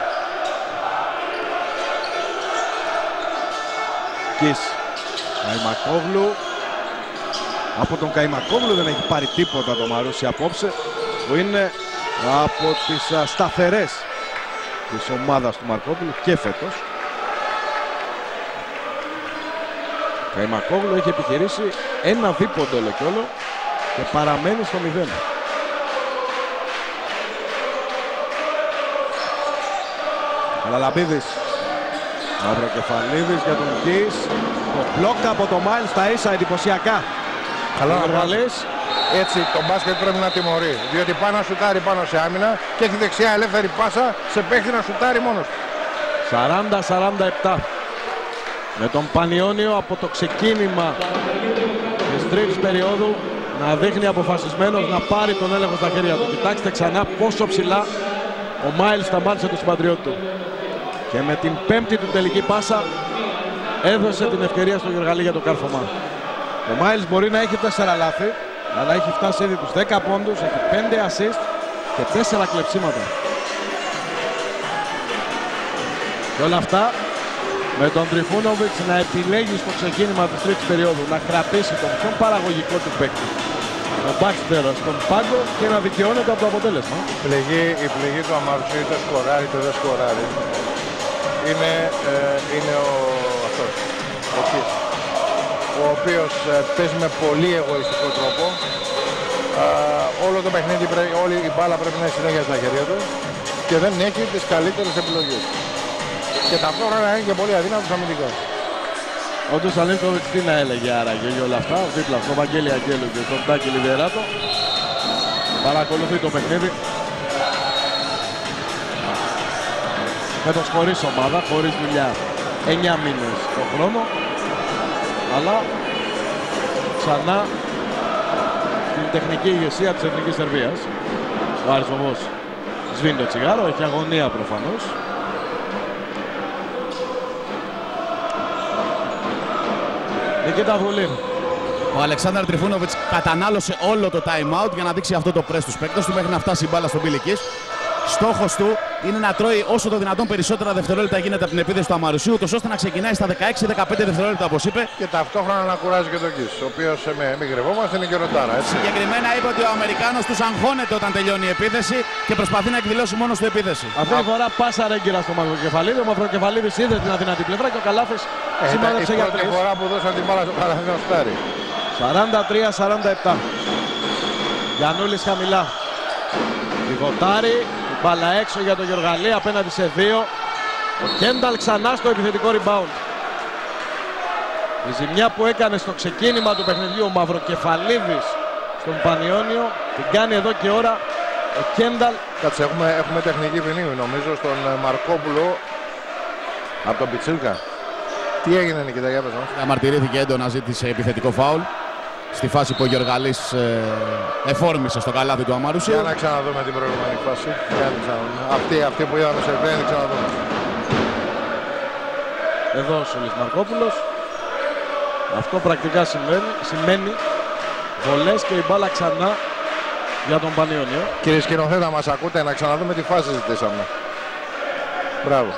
Κις. Καϊμακόγλου. Από τον Καϊμακόγλου δεν έχει πάρει τίποτα το Μαρούσι απόψε, που είναι από τις σταθερές της ομάδας του Μαρκόπουλου και φέτος. Καϊμακόγλου έχει επιχειρήσει ένα δίποντο όλο και όλο και παραμένει στο μηδέν. Λαλαμπίδης. Μαυροκεφαλίδης για τον Κις. Το μπλοκ από το Μάιλς στα ίσα, εντυπωσιακά. Καλό να Γαλλής. Έτσι το μπάσκετ πρέπει να τιμωρεί. Διότι πάει να σουτάρει πάνω σε άμυνα και έχει δεξιά ελεύθερη πάσα σε παίχτη να σουτάρει μόνος. σαράντα σαράντα επτά. Με τον Πανιόνιο από το ξεκίνημα της τρίτης περίοδου να δείχνει αποφασισμένος να πάρει τον έλεγχο στα χέρια του. Κοιτάξτε ξανά πόσο ψηλά ο Μάιλς σταμάτησε τον συμπατριώτη του. Και με την πέμπτη του τελική πάσα έδωσε την ευκαιρία στον Γεωργαλή για το κάρφωμα. Ο Μάιλς μπορεί να έχει τέσσερα λάθη, αλλά έχει φτάσει ήδη τους δέκα πόντους, έχει πέντε assist και τέσσερα κλεψίματα. Και όλα αυτά με τον Τριφούνοβιτς να επιλέγει στο ξεκίνημα της τρίτης περίοδου να κρατήσει τον πιο παραγωγικό του παίκτη, τον Baxter, στον πάγκο και να δικαιώνεται από το αποτέλεσμα. Η πληγή, η πληγή του Αμαρουσίου, είτε σκοράρει είτε δεν σκοράρει, είναι, ε, είναι ο, αυτός, ο Κις, ο οποίος ε, παίζει με πολύ εγωιστικό τρόπο. Ε, όλο το παιχνίδι, όλη η μπάλα πρέπει να είναι συνέχεια στα χέρια του και δεν έχει τις καλύτερες επιλογές. Και ταυτόχρονα είναι και πολύ αδύνατος αμυντικός. Ο Ντουσαλίνκοβιτς τι να έλεγε άραγε για όλα αυτά, δίπλα στο Βαγγέλη Αγγέλου και στον Τάκη Λιβεράτο. Παρακολουθεί το παιχνίδι. Φέτος χωρίς ομάδα, χωρίς δουλειά, εννιά μήνες το χρόνο. Αλλά ξανά την τεχνική ηγεσία της Εθνικής Σερβίας. Ο Άρης όμως σβήνει το τσιγάρο, έχει αγωνία προφανώς. Νικήτα Βουλή. Ο Αλεξάνδρ Τριφούνοβιτς κατανάλωσε όλο το time out για να δείξει αυτό το press στους παίκτες του μέχρι να φτάσει η μπάλα στον Μπίλι Κις. Στόχος του είναι να τρώει όσο το δυνατόν περισσότερα δευτερόλεπτα γίνεται από την επίδεση του Αμαρουσίου, ούτως ώστε να ξεκινάει στα δεκαέξι δεκαπέντε δευτερόλεπτα, όπως είπε. Και ταυτόχρονα να κουράζει και τον Κις, ο οποίος με μην κρυβόμαστε είναι και ρωτάρα. Έτσι. Συγκεκριμένα είπε ότι ο Αμερικάνος τους αγχώνεται όταν τελειώνει η επίθεση και προσπαθεί να εκδηλώσει μόνο του επίθεση. Αυτή τη φορά πάσα ρέγγυρα στο Μαυροκεφαλίδη. Ο Μαυροκεφαλίδης είδε την αδυνατή πλευρά και ο Καλάθης ε, σημάδεψε για τρεις. Η τρεις. πρώτη φορά που δώσαν την μπάλα στο Καλάθι να στάρει. σαράντα τρία σαράντα επτά. Γιαννούλης χαμηλά. Λιγοτάρι. Μπάλα έξω για τον Γεωργαλή απέναντι σε δύο. Ο Κένταλ ξανά στο επιθετικό rebound. Η ζημιά που έκανε στο ξεκίνημα του παιχνιδιού ο Μαυροκεφαλίδης στον Πανιόνιο την κάνει εδώ και ώρα ο Κένταλ. Κάτσε, έχουμε, έχουμε τεχνική ποινή νομίζω στον Μαρκόπουλο από τον Πιτσίλκα. Τι έγινε Νικήτα, για πες μας. Διαμαρτυρήθηκε έντονα, ζήτησε επιθετικό φάουλ στη φάση που ο Γεωργαλής ε, εφόρμησε στο καλάθι του Αμαρουσίου. Για να ξαναδούμε την προηγούμενη φάση. Για να ξαναδούμε. Αυτή, αυτή που είδαμε σε πριν, ξαναδούμε. Εδώ ο Σουλής Μαρκόπουλος. Αυτό πρακτικά σημαίνει, σημαίνει βολές και η μπάλα ξανά για τον Πανιόνιο. Κύριε σκηνοθέτα, μας ακούτε, να ξαναδούμε τη φάση ζητήσαμε. Μπράβο.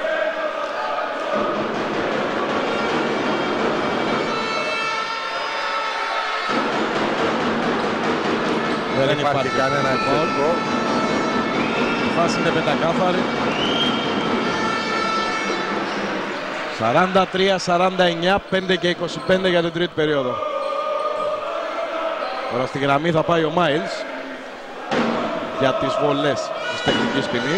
Δεν, Δεν υπάρχει, υπάρχει κανένα επιθετικό. Η φάση είναι πεντακάθαρη. σαράντα τρία σαράντα εννιά, πέντε και είκοσι πέντε για την τρίτη περίοδο. Τώρα στη γραμμή θα πάει ο Μάιλς για τις βολές της τεχνικής ποινής.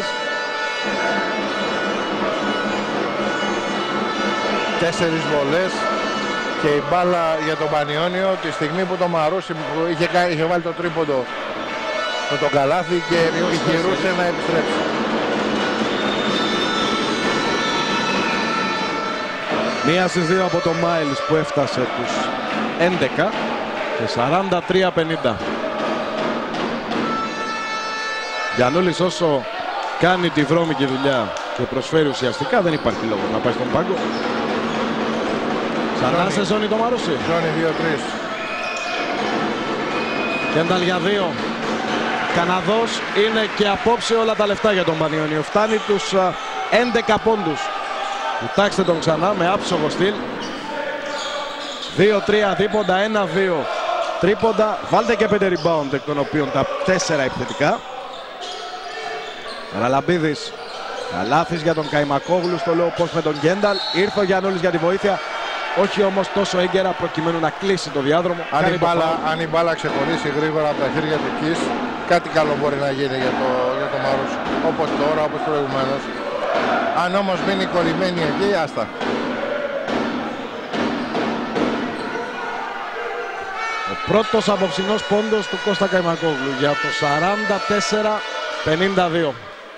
Τέσσερις βολές και η μπάλα για τον Πανιόνιο τη στιγμή που το Μαρούσι που είχε, είχε βάλει το τρίποντο με τον καλάθι και επιχειρούσε να επιστρέψει. Μία στις δύο από το Μάιλς που έφτασε τους έντεκα και σαράντα τρία πενήντα. Γιαννούλης όσο κάνει τη βρώμικη δουλειά και προσφέρει ουσιαστικά δεν υπάρχει λόγο να πάει στον πάγκο. Ξανά σε ζώνη το Μαρούσι. Ζώνη δύο τρία. Κένταλ για δύο. Καναδός είναι και απόψε όλα τα λεφτά για τον Πανιόνιο. Φτάνει τους έντεκα πόντους. Κοιτάξτε τον ξανά με άψογο στυλ. δύο τρία δίποντα, ένα δύο τρίποντα. Βάλτε και πέντε rebound, εκ των οποίων τα τέσσερα επιθετικά. Ραλαμπίδης. Καλάθης για τον Καϊμακόγλου στο low post με τον Κένταλ. Ήρθε ο Γιαννούλης για τη βοήθεια. Όχι όμως τόσο έγκαιρα προκειμένου να κλείσει το διάδρομο. Αν η, μπάλα, αν η μπάλα ξεχωρίσει γρήγορα από τα χέρια του Κις, κάτι καλό μπορεί να γίνει για το, για το Μαρούσι. Όπως τώρα, όπως προηγουμένως. Αν όμως μείνει κολλημένη εκεί, άστα. Ο πρώτος απόψινός πόντος του Κώστα Καϊμακόγλου για το σαράντα τέσσερα πενήντα δύο.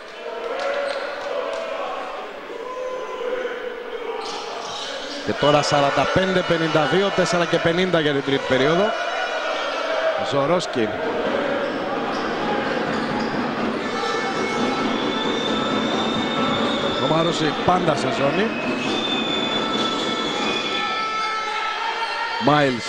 Και τώρα σαράντα πέντε πενήντα δύο, τέσσερα και πενήντα για την τρίτη περίοδο. Ζορόσκι. Ο Μαρούσι πάντα σε ζώνη. Μάιλς.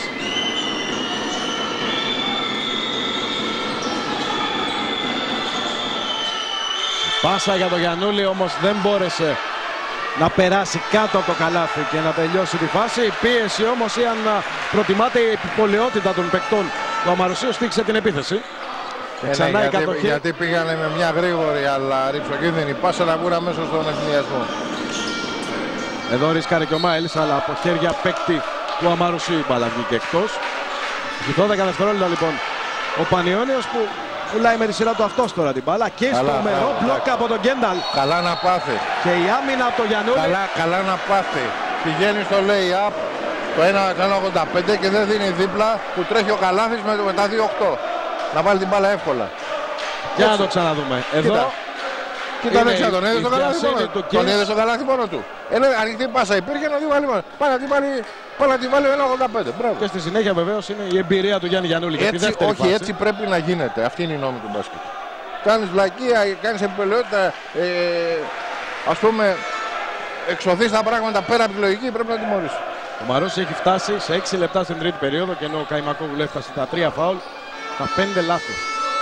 Πάσα για τον Γιαννούλη, όμως δεν μπόρεσε να περάσει κάτω από το καλάθι και να τελειώσει τη φάση. Η πίεση όμως, ή αν προτιμάται η επιπολαιότητα των παικτών του Αμαρουσίου, στήξε την επίθεση. Ε, ξανά ναι, η γιατί, κατοχή. γιατί πήγανε με μια γρήγορη αλλά ρυψοκίνδυνη πάσα να βγουν αμέσως στον ευθυνιασμό. Εδώ ρίσκαρε και ο Μάιλς, αλλά από χέρια παίκτη του Αμαρουσίου η μπάλα βγήκε εκτός. δώδεκα δευτερόλεπτα λοιπόν ο Πανιώνιος, που πουλάει με τη σειρά του αυτός τώρα την μπάλα, και στο Καλά, μερό καλά, μπλοκ καλά. από τον Γκένταλ. Καλά να πάθει. Και η άμυνα από τον Γιαννούλη. Καλά, καλά να πάθει. Πηγαίνει στο lay-up το ένα ογδόντα πέντε και δεν δίνει δίπλα που τρέχει ο Καλάθης με, με τα δύο οκτώ. Να βάλει την μπάλα εύκολα. Για να το ξαναδούμε. Εδώ Κοίτα. Κοίτα, δεν ξέρω, τον είδε η στο Καλάθι διασύνη μόνο του του. Τον Κις. είδε στο Καλάθι μόνο του. Ένα ανοιχτή πάσα υπήρχε να τη βάλει μόνο. Πάει να τη βάλει, πάει να τη βάλει ένα ογδόντα πέντε. Μπράβο. Και στη συνέχεια βεβαίως είναι η εμπειρία του Γιάννη Γιαννούλη για τη Έτσι, δεύτερη όχι, φάση. έτσι πρέπει να γίνεται. Αυτή είναι η νόμη του μπάσκετ. Κάνεις βλακεία, κάνεις επιπολαιότητα, ε, ας πούμε, εξωθείς τα πράγματα πέρα από τη λογική, πρέπει να τιμωρήσεις. Ο Μαρούσι έχει φτάσει σε έξι λεπτά στην τρίτη περίοδο, και ενώ ο Καϊμακόγλου έφτασε στα τρία φάουλ, τα πέντε λάθη.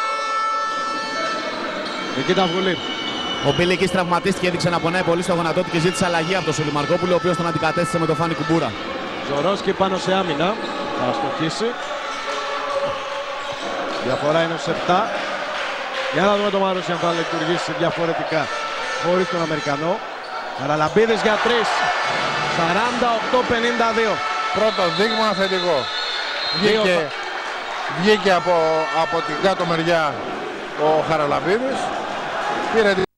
Νικήτα Αυγουλή. Ο Μπίλικης τραυματίστηκε, έδειξε να πονάει πολύ στο γονατό του και ζήτησε αλλαγή από τον Σουλιμαρκόπουλο, ο οποίος τον αντικατέστησε με τον Φάνη Κουμπούρα. Ζορόσκι πάνω σε άμυνα, θα αστοχίσει. Διαφορά είναι στους επτά. Για να δούμε τον Μαρούσι αν θα λειτουργήσει διαφορετικά χωρίς τον Αμερικανό. Χαραλαμπίδης για τρεις. σαράντα οκτώ πενήντα δύο. Πρώτο δείγμα θετικό. Βγήκε, βγήκε από, από την κάτω μεριά ο Χαραλαμπίδης. Πήρε τη...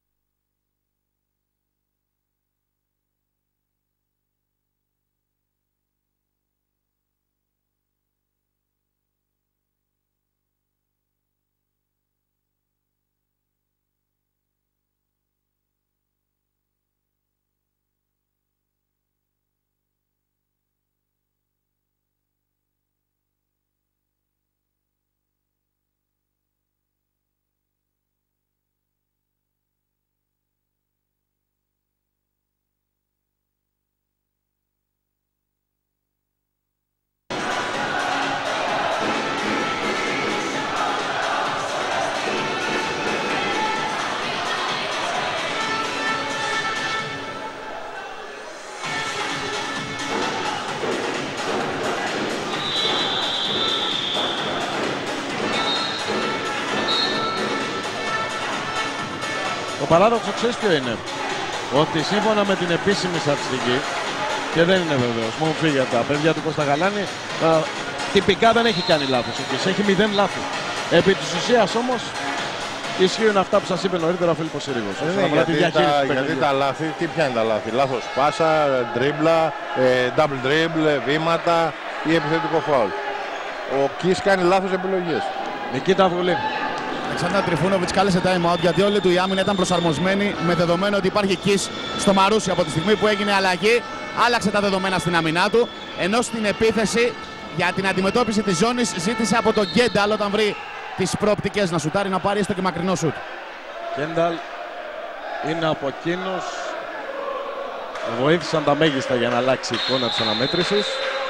Το παράδοξο ξέρεις ποιο είναι? Ότι σύμφωνα με την επίσημη στατιστική, και δεν είναι βεβαίως, μόνο φύγει για τα παιδιά του Κώστα Γαλάνη, α, τυπικά δεν έχει κάνει λάθος ο Κις, έχει μηδέν λάθη. Επί της ουσίας όμως ισχύουν αυτά που σας είπε νωρίτερα ο Φίλιππος Συρίγος. Ε, ναι, γιατί, τα, γιατί τα λάθη, τι ποια είναι τα λάθη? Λάθος πάσα, ντρίμπλα, ε, double dribble, βήματα ή επιθετικό φάουλ. Ο Κις κάνει λάθος επιλογές. Νικήτα Αυγουλή. Αλεξάνδρ Τριφούνοβιτς κάλεσε time out γιατί όλη του η άμυνα ήταν προσαρμοσμένη με δεδομένο ότι υπάρχει Κις στο Μαρούσι. Από τη στιγμή που έγινε αλλαγή, άλλαξε τα δεδομένα στην άμυνά του. Ενώ στην επίθεση για την αντιμετώπιση της ζώνης ζήτησε από τον Γκένταλ, όταν βρει τις προοπτικές να σουτάρει, να πάρει έστω και μακρινό σουτ. Γκένταλ είναι από εκείνους που βοήθησαν τα μέγιστα για να αλλάξει η εικόνα της αναμέτρησης.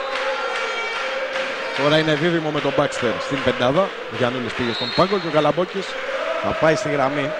Τώρα είναι δίδυμο με τον Μπάξτερ στην πεντάδα. Ο Γιαννούλης πήγε στον πάγκο και ο Καλαμπόκης θα πάει στη γραμμή.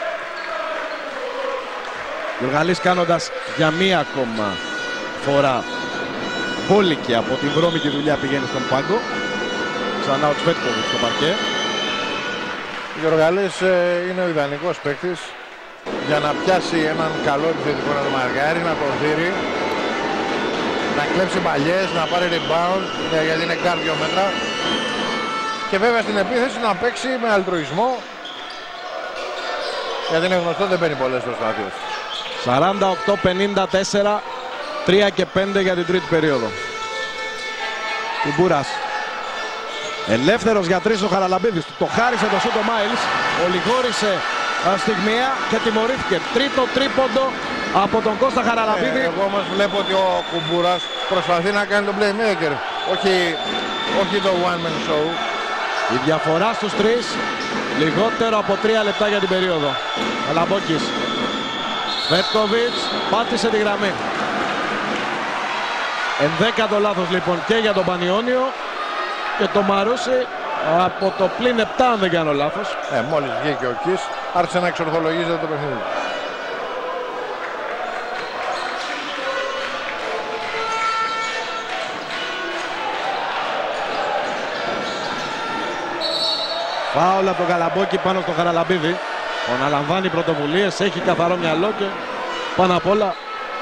Γιουργαλής κάνοντας για μία ακόμα φορά μπόλικη από την βρώμικη δουλειά, πηγαίνει στον πάγκο. Ξανά ο Τσβέτκοβιτς στο παρκέ. Ο Γιουργαλής ε, είναι ο ιδανικός παίκτης για να πιάσει έναν καλό επιθετικό, να το μαρκάρει, να το δείρει, να κλέψει παλιές, να πάρει rebound, γιατί είναι γκάρ δύο μέτρα, και βέβαια στην επίθεση να παίξει με αλτρουισμό, γιατί είναι γνωστό, δεν παίρνει πολλές προσπάθειες. σαράντα οκτώ πενήντα τέσσερα, τρία και πέντε για την τρίτη περίοδο. Κουμπούρας. Ελεύθερος για τρεις ο Χαραλαμπίδης. Το χάρισε το σούτ ο Μάιλς. Ολιγόρησε στιγμιαία και τιμωρήθηκε. Τρίτο τρίποντο από τον Κώστα Χαραλαμπίδη. Ε, εγώ όμως βλέπω ότι ο Κουμπούρας προσπαθεί να κάνει τον playmaker. Όχι, όχι το one man show. Η διαφορά στους τρεις, λιγότερο από τρία λεπτά για την περίοδο. Καλαμπόκης. Βέτκοβιτς πάτησε τη γραμμή. Ενδέκατο λάθος λοιπόν και για τον Πανιόνιο. Και το Μαρούσι από το πλην επτά, αν δεν κάνω λάθος. Ε, μόλις βγήκε ο Κις, άρχισε να εξορθολογίζεται το παιχνίδι. Φάουλ από τον Καλαμπόκη πάνω στο Χαραλαμπίδη. Ο αναλαμβάνει πρωτοβουλίες, έχει καθαρό μυαλό και πάνω απ' όλα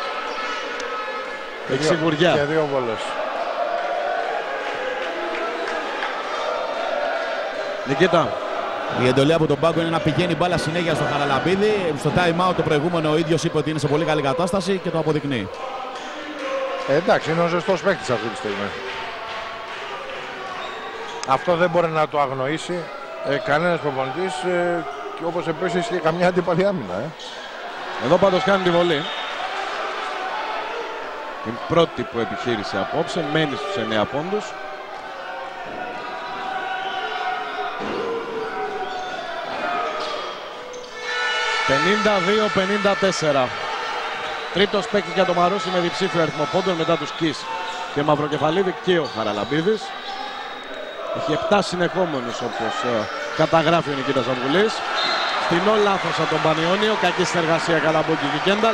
έχει σιγουριά. Και δύο βόλες. Νικήτα. Η εντολή από τον πάγκο είναι να πηγαίνει μπάλα συνέχεια στο Χαραλαμπίδη. Στο time out το προηγούμενο ο ίδιος είπε ότι είναι σε πολύ καλή κατάσταση και το αποδεικνύει. Ε, εντάξει, είναι ο ζεστός παίκτης αυτή τη στιγμή. Αυτό δεν μπορεί να το αγνοήσει ε, κανένας προπονητής ε, και όπως επίσης και καμιά αντίπαλη άμυνα. Ε. Εδώ πάντως κάνει τη βολή. Την πρώτη που επιχείρησε απόψε, μένει στους εννέα πόντους. πενήντα δύο πενήντα τέσσερα. Τρίτος παίκτης για το Μαρούσι με διψήφιο αριθμό πόντων μετά τους Κις και Μαυροκεφαλίδη και ο Χαραλαμπίδης. Έχει επτά συνεχόμενους όπως ε, καταγράφει ο Νικήτας Αυγουλής. Φτηνό λάθος από τον Πανιόνιο, κακή συνεργασία Καλαμπόκη και Κένταλ.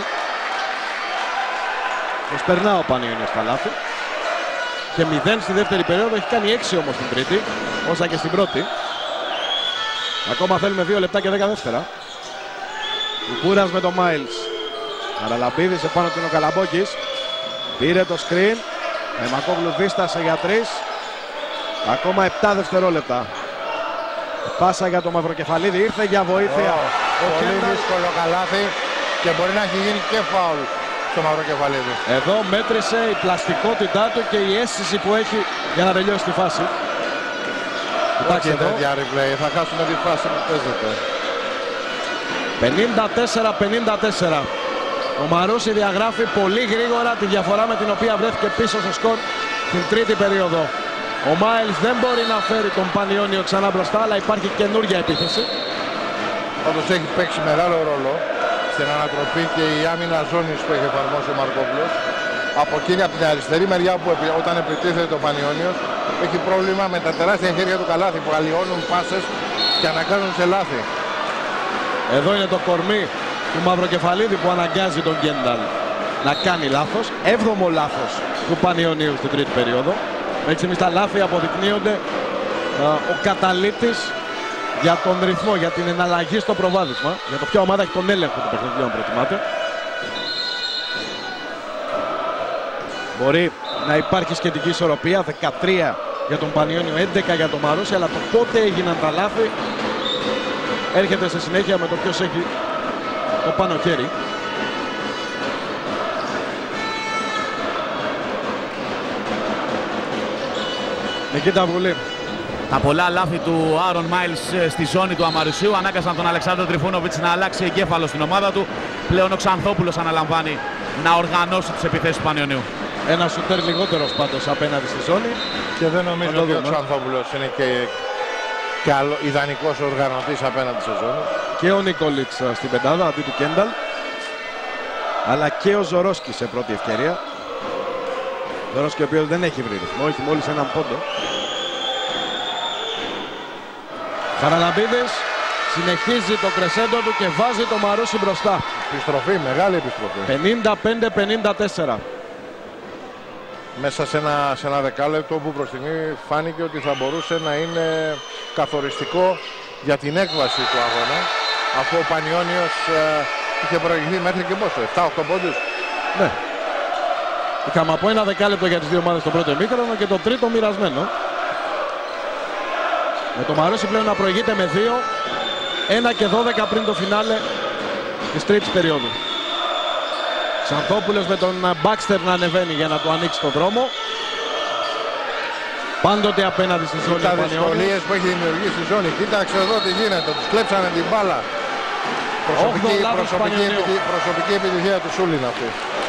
Προσπερνά ο Πανιόνιος στα λάθη. Και μηδέν στη δεύτερη περίοδο, έχει κάνει έξι όμως την τρίτη, όσα και στην πρώτη. Ακόμα θέλουμε δύο λεπτά και δέκα δεύτερα. Κουκούρας με τον Μάιλς. Χαραλαμπίδης επάνω του είναι ο Καλαμπόκης. Πήρε το screen. Μεμακόγλου δίστασε για τρεις. Ακόμα επτά δευτερόλεπτα. Πάσα για τον Μαυροκεφαλίδη. Ήρθε για βοήθεια. Oh, πολύ Κένταλ. Δύσκολο καλάθι και μπορεί να έχει γίνει και φάουλ στο Μαυροκεφαλίδη. Εδώ μέτρησε η πλαστικότητά του και η αίσθηση που έχει για να τελειώσει τη φάση. Κοιτάξτε εδώ. Τέτοια replay. Θα χάσουμε τη φάση που παίζεται. πενήντα τέσσερα πενήντα τέσσερα. Ο Μαρούσι διαγράφει πολύ γρήγορα τη διαφορά με την οποία βρέθηκε πίσω στο σκορ την τρίτη περίοδο. Ο Μάιλς δεν μπορεί να φέρει τον Πανιόνιο ξανά μπροστά, αλλά υπάρχει καινούργια επίθεση. Όντως έχει παίξει μεγάλο ρόλο στην ανατροπή και η άμυνα ζώνης που έχει εφαρμόσει ο Μαρκόπουλος. Από εκείνη από την αριστερή μεριά που όταν επιτίθεται ο Πανιόνιος έχει πρόβλημα με τα τεράστια χέρια του καλάθι που αλλοιώνουν πάσες και αναγκάζουν σε λάθη. Εδώ είναι το κορμί του Μαυροκεφαλίδη που αναγκάζει τον Κένταλ να κάνει λάθος. Έβδομο λάθος του Πανιονίου στην τρίτη περίοδο. Μέχρι στιγμής τα λάθη αποδεικνύονται α, ο καταλήτης για τον ρυθμό, για την εναλλαγή στο προβάδισμα, για το ποια ομάδα έχει τον έλεγχο του παιχνιδιού αν προτιμάτε. Μπορεί να υπάρχει σχετική ισορροπία, δεκατρία για τον Πανιόνιο, έντεκα για τον Μαρούσι, αλλά το πότε έγιναν τα λάθη έρχεται σε συνέχεια με το ποιος έχει το πάνω χέρι. Νικήτα Αυγουλή. Τα πολλά λάθη του Άρον Μάιλς στη ζώνη του Αμαρουσίου ανάγκασαν τον Αλεξάνδρο Τριφούνοβιτς να αλλάξει εγκέφαλο στην ομάδα του. Πλέον ο Ξανθόπουλος αναλαμβάνει να οργανώσει τις επιθέσεις του Πανιωνίου. Ένα σουτέρ λιγότερος πάντως απέναντι στη ζώνη. Και δεν νομίζω ότι ο Ξανθόπουλος είναι και καλό, ιδανικός οργανωτής απέναντι στη ζώνη. Και ο Νικολίτς στην πεντάδα αντί του Κένταλ. Αλλά και ο Ζορόσκι σε πρώτη ευκαιρία. Ζορόσκι ο οποίος δεν έχει βρει ρυθμό, έχει μόλις έναν πόντο. Χαραλαμπίδης συνεχίζει το κρεσέντο του και βάζει το Μαρούσι μπροστά. Επιστροφή, μεγάλη επιστροφή. πενήντα πέντε πενήντα τέσσερα. Μέσα σε ένα, σε ένα δεκάλεπτο που προς στιγμή φάνηκε ότι θα μπορούσε να είναι καθοριστικό για την έκβαση του αγώνα. Αφού ο Πανιόνιος ε, είχε προηγηθεί μέχρι και πόσο, επτά οκτώ πόντους. Ναι. Είχαμε από ένα δεκάλεπτο για τις δύο ομάδες στο πρώτο ημίχρονο και το τρίτο μοιρασμένο. Με το Μαρούσι πλέον να προηγείται με δύο, ένα και δώδεκα πριν το φινάλε της τρίτης περίοδου. Ξανθόπουλος με τον Μπάξτερ να ανεβαίνει για να του ανοίξει τον δρόμο. Πάντοτε απέναντι στη ζώνη. Τα δυσκολίες που έχει δημιουργήσει η ζώνη. Κοίταξε εδώ τι γίνεται. Τους κλέψανε την μπάλα. Προσωπική, προσωπική, επιδη, προσωπική επιτυχία του Σούλιν αυτή.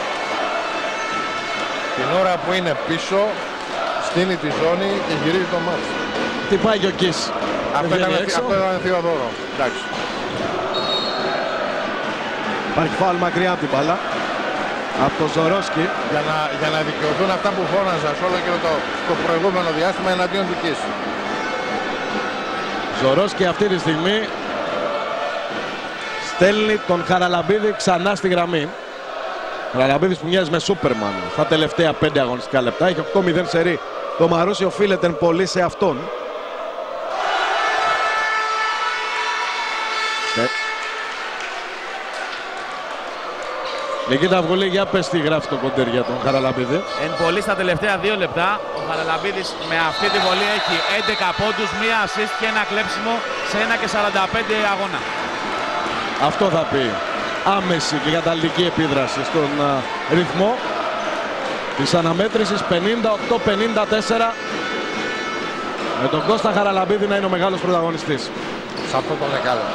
Την ώρα που είναι πίσω, στείνει τη ζώνη και γυρίζει το μάτς. Τι πάει και ο Κις. Αυτό ήταν Θεοδόρο. Εντάξει. Υπάρχει φάουλ μακριά από την μπάλα. Από τον Ζορόσκι. Για να, για να δικαιωθούν αυτά που φώναζα σε όλο και το, το προηγούμενο διάστημα εναντίον του Κις. Ζορόσκι αυτή τη στιγμή στέλνει τον Χαραλαμπίδη ξανά στη γραμμή. Χαραλαμπίδης που μοιάζει με Σούπερμαν στα τελευταία πέντε αγωνιστικά λεπτά. Έχει οκτώ μηδέν σερί. Το Μαρούσι οφείλεται πολύ σε αυτόν. Ε. Νικήτα Αυγουλή, για πες τι γράφει το κοντέρ για τον Χαραλαμπίδη. Εν πολύ στα τελευταία δύο λεπτά. Ο Χαραλαμπίδης με αυτή τη βολή έχει έντεκα πόντους, μία assist και ένα κλέψιμο σε ένα και σαράντα πέντε αγώνα. Αυτό θα πει άμεση και καταλητική επίδραση στον uh, ρυθμό της αναμέτρησης. Πενήντα οκτώ πενήντα τέσσερα με τον Κώστα Χαραλαμπίδη να είναι ο μεγάλος πρωταγωνιστής. Σε αυτό το δεκάλεπτο.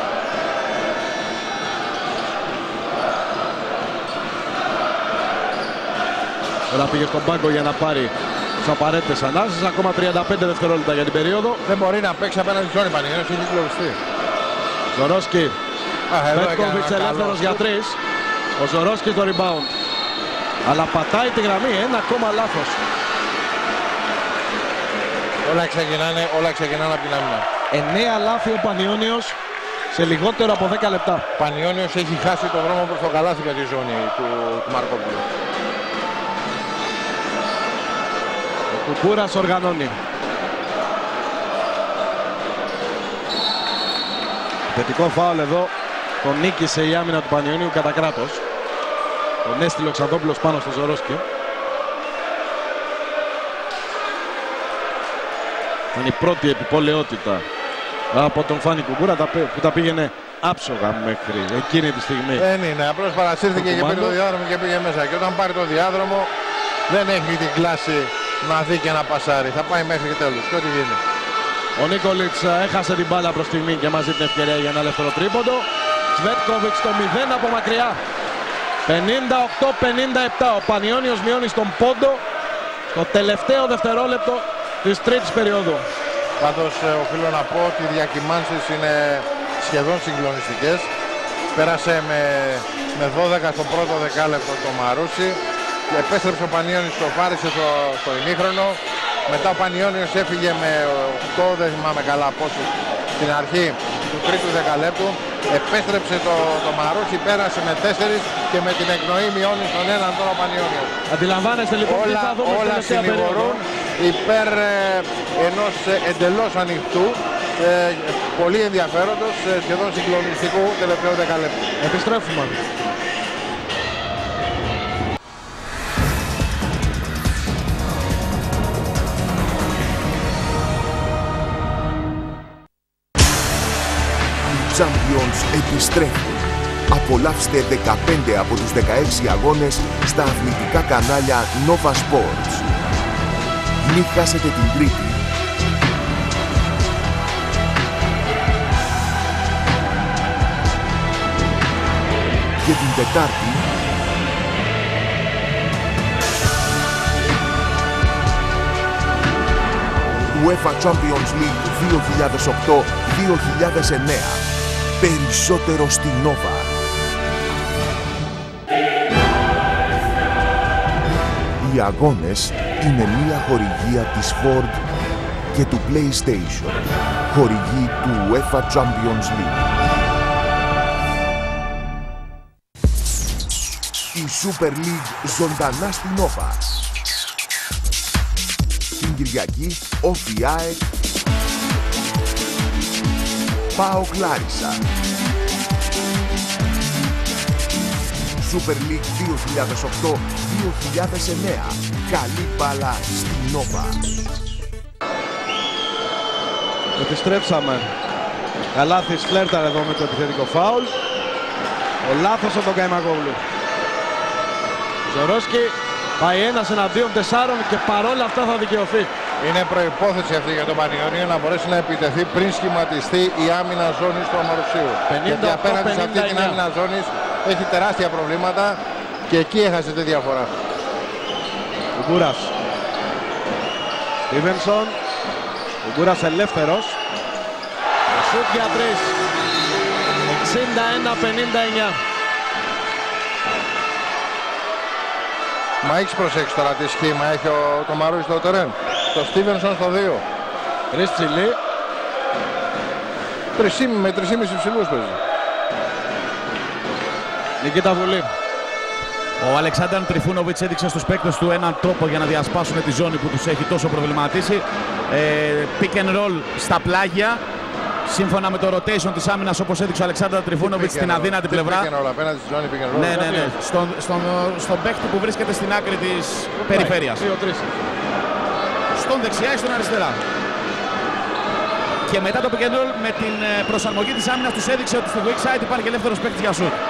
Τώρα πήγε στον πάγκο για να πάρει τις απαραίτητες ανάσεις. Ακόμα τριάντα πέντε δευτερόλεπτα για την περίοδο. Δεν μπορεί να παίξει απέναντι στη ζώνη Πανηγέννης, έχει κλωβιστεί. Ζορόσκι. Πέτκοβιτς ελεύθερος για τρεις. Ο Ζορόσκι στο rebound. Αλλά πατάει τη γραμμή, ένα ακόμα λάθος. Όλα ξεκινάνε, όλα ξεκινάνε από την άμυνα. Εννέα λάθη ο Πανιόνιος σε λιγότερο από δέκα λεπτά. Ο Πανιόνιος έχει χάσει το δρόμο προς το καλάθι για τη ζώνη του, του Μαρκόπουλου. Ο Κουκούρας οργανώνει. Θετικό φάουλ εδώ. Τον νίκησε η άμυνα του Πανιωνίου κατά κράτος. Τον έστειλε ο Ξανθόπουλος πάνω στο Ζορόσκι. Είναι η πρώτη επιπολαιότητα από τον Φάνη Κουκούρα που τα πήγαινε άψογα μέχρι εκείνη τη στιγμή. Δεν είναι, απλώς παρασύρθηκε και πήρε το διάδρομο και πήγε μέσα. Και όταν πάρει το διάδρομο δεν έχει την κλάση να δει και να πασάρει. Θα πάει μέχρι και τέλος και ό,τι γίνει. Ο Νίκολιτς έχασε την μπάλα προς στιγμή και μαζί την ευκαιρία για ένα ελεύθερο τρίποντο. Σβέτκοβιτς το μηδέν από μακριά. πενήντα οκτώ πενήντα επτά. Ο Πανιόνιος μειώνει στον πόντο το τελευταίο δευτερόλεπτο της τρίτης περίοδου. Πάντως οφείλω να πω ότι οι διακυμάνσεις είναι σχεδόν συγκλονιστικές. Πέρασε με, με δώδεκα στο πρώτο δεκάλεπτο το Μαρούσι. Και επέστρεψε ο Πανιόνιος, το φάρισε στο, στο ημίχρονο. Μετά ο Πανιόνιος έφυγε με οκτώ, δεν θυμάμαι καλά πόσο, στην αρχή του τρίτου δεκαλέπτου. Επέστρεψε το, το Μαρούσι, πέρασε με τέσσερις και με την εκνοή μειώνει στον έναν τώρα ο Πανιόνιος. Αντιλαμβάνεστε λοιπόν όλα, τι θα δούμε όλα συνηγορούν υπέρ ε, ενός ε, εντελώς ανοιχτού, ε, πολύ ενδιαφέροντος, ε, σχεδόν συγκλονιστικού τελευταίου δεκαλέπτου. Επιστρέφουμε. Champions επιστρέφουν. Απολαύστε δεκαπέντε από τους δεκαέξι αγώνες στα αθλητικά κανάλια Nova Sports. Μην χάσετε την Τρίτη. Και την Τετάρτη UEFA Champions League δύο χιλιάδες οκτώ δύο χιλιάδες εννέα. Περισσότερο στη Nova. Οι αγώνες είναι μια χορηγία της Ford και του PlayStation. Χορηγή του UEFA Champions League. Η Super League ζωντανά στη Nova. Την Κυριακή, Όφι ΑΕΚ, ΠΑΟΚ Λάρισα. Super League δύο χιλιάδες οκτώ δύο χιλιάδες εννέα. Καλή μπάλα στη Nova. Επιστρέψαμε. Καλάθης φλέρταρε εδώ με το επιθετικό φάουλ. Ο λάθος από τον Καϊμακόγλου. Ζορόσκι πάει ένας εναντίον τεσσάρων και παρόλα αυτά θα δικαιωθεί. Είναι προϋπόθεση αυτή για τον Πανιόνιο να μπορέσει να επιτεθεί πριν σχηματιστεί η άμυνα ζώνης του Αμαρουσίου. Γιατί απέναντι σε αυτή την άμυνα ζώνης έχει τεράστια προβλήματα και εκεί έχασε τη διαφορά. Κουμπούρας. Στίβενσον. Κουμπούρας ελεύθερος. Σουτ για τρεις. εξήντα ένα πενήντα εννιά. Μα έχεις προσέξει τώρα τι σχήμα έχει ο, το Μαρούι στο τερέν. Το Στίβενσον στο δύο. Τρεις ψηλή. Με τρεις και μισό ψηλούς παίζει. Νικήτα Βουλή. Ο Αλεξάνδρ Τριφούνοβιτς έδειξε στους παίκτες του έναν τρόπο για να διασπάσουν τη ζώνη που τους έχει τόσο προβληματίσει. Ε, pick and roll στα πλάγια. Σύμφωνα με το rotation της άμυνας, όπως έδειξε ο Αλεξάνδρ Τριφούνοβιτς στην αδύνατη πλευρά. Ναι, ναι, ναι. Στον, στον, στον παίκτη που βρίσκεται στην άκρη της περιφέρειας. Στον δεξιά ή στον αριστερά. Και μετά το pick and roll με την προσαρμογή της άμυνας τους έδειξε ότι στο weak side υπάρχει ελεύθερος παίκτης για σουτ.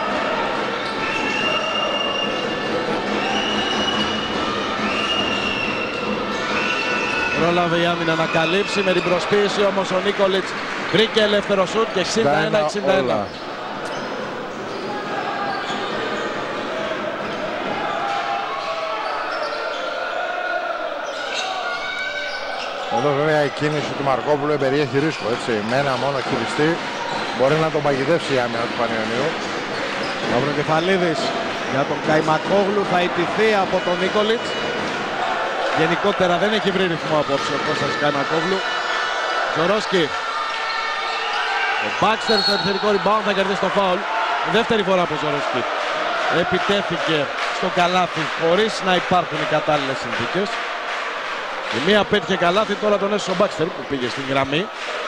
Πρόλαβε η άμυνα να καλύψει με την προσποίηση, όμως ο Νίκολιτς βρήκε ελεύθερο σουτ και εξήντα ένα εξήντα ένα. Εδώ βέβαια η κίνηση του Μαρκόπουλου περιέχει ρίσκο, έτσι. Με ένα μόνο χειριστή μπορεί να τον παγιδεύσει η άμυνα του Πανιωνίου. Μαυροκεφαλίδης για τον Καϊμακόγλου, θα ιτηθεί από τον Νίκολιτς. Γενικότερα δεν έχει βρει ρυθμό απόψε ο Κώστας Καϊμακόγλου. Ζορόσκι. Ο Μπάξτερ στο επιθετικό rebound θα κερδίσει το φάουλ. Δεύτερη φορά που ο Ζορόσκι επιτέθηκε στο καλάθι χωρίς να υπάρχουν οι κατάλληλες συνθήκες. Η μία πέτυχε καλάθι, τώρα τον έσωσε ο Μπάξτερ που πήγε στην γραμμή.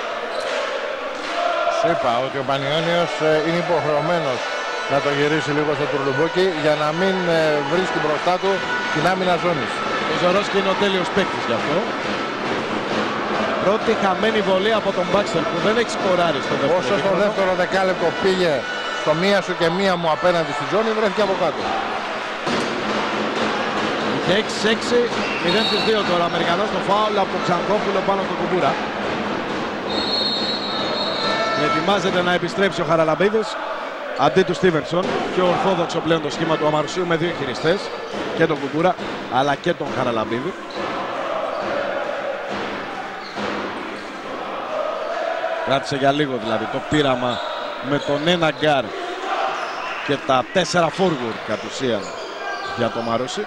Σου είπα ότι ο Πανιόνιος είναι υποχρεωμένος να το γυρίσει λίγο στο τουρλουμπούκι για να μην βρίσκει μπροστά του την άμυνα ζώνης. Ο Ζορόσκι είναι ο τέλειος παίκτης γι' αυτό. Πρώτη χαμένη βολή από τον Μπάξτερ που δεν έχει σκοράρει στο δεύτερο. Όσο στο δεύτερο δεκάλεπτο πήγε στο μία σου και μία μου απέναντι στη ζώνη, βρέθηκε από κάτω. Είχε έξι έξι, μηδέν στις δύο τώρα. Αμερικανός το φάουλ από Ξανκόπουλο πάνω στο Κουμπούρα. Ετοιμάζεται να επιστρέψει ο Χαραλαμπίδης αντί του Στίβενσον. Πιο ορθόδοξο πλέον το σχήμα του Αμαρουσίου με δύο χειριστές. Και τον Κουμπούρα αλλά και τον Χαραλαμπίδη. Κράτησε για λίγο δηλαδή το πείραμα με τον ένα γκάρ και τα τέσσερα forward κατ' ουσίαν για το Μαρούσι.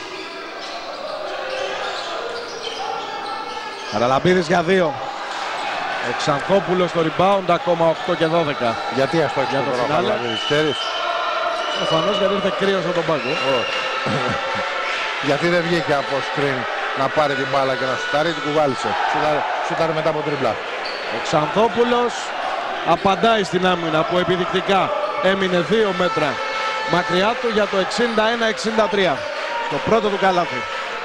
Χαραλαμπίδης για δύο. Ο Ξανθόπουλος στο rebound, ακόμα οκτώ και δώδεκα. Γιατί αυτό για το φινάλε. Προφανώς γιατί ήρθε κρύος από τον πάγκο. Γιατί δεν βγήκε από screen να πάρει την μπάλα και να σουτάρει, την κουβάλισε. Σουτάρει μετά από τριμπλά. Ο Ξανθόπουλος απαντάει στην άμυνα που επιδεικτικά έμεινε δύο μέτρα μακριά του για το εξήντα ένα εξήντα τρία. Το πρώτο του καλάθι.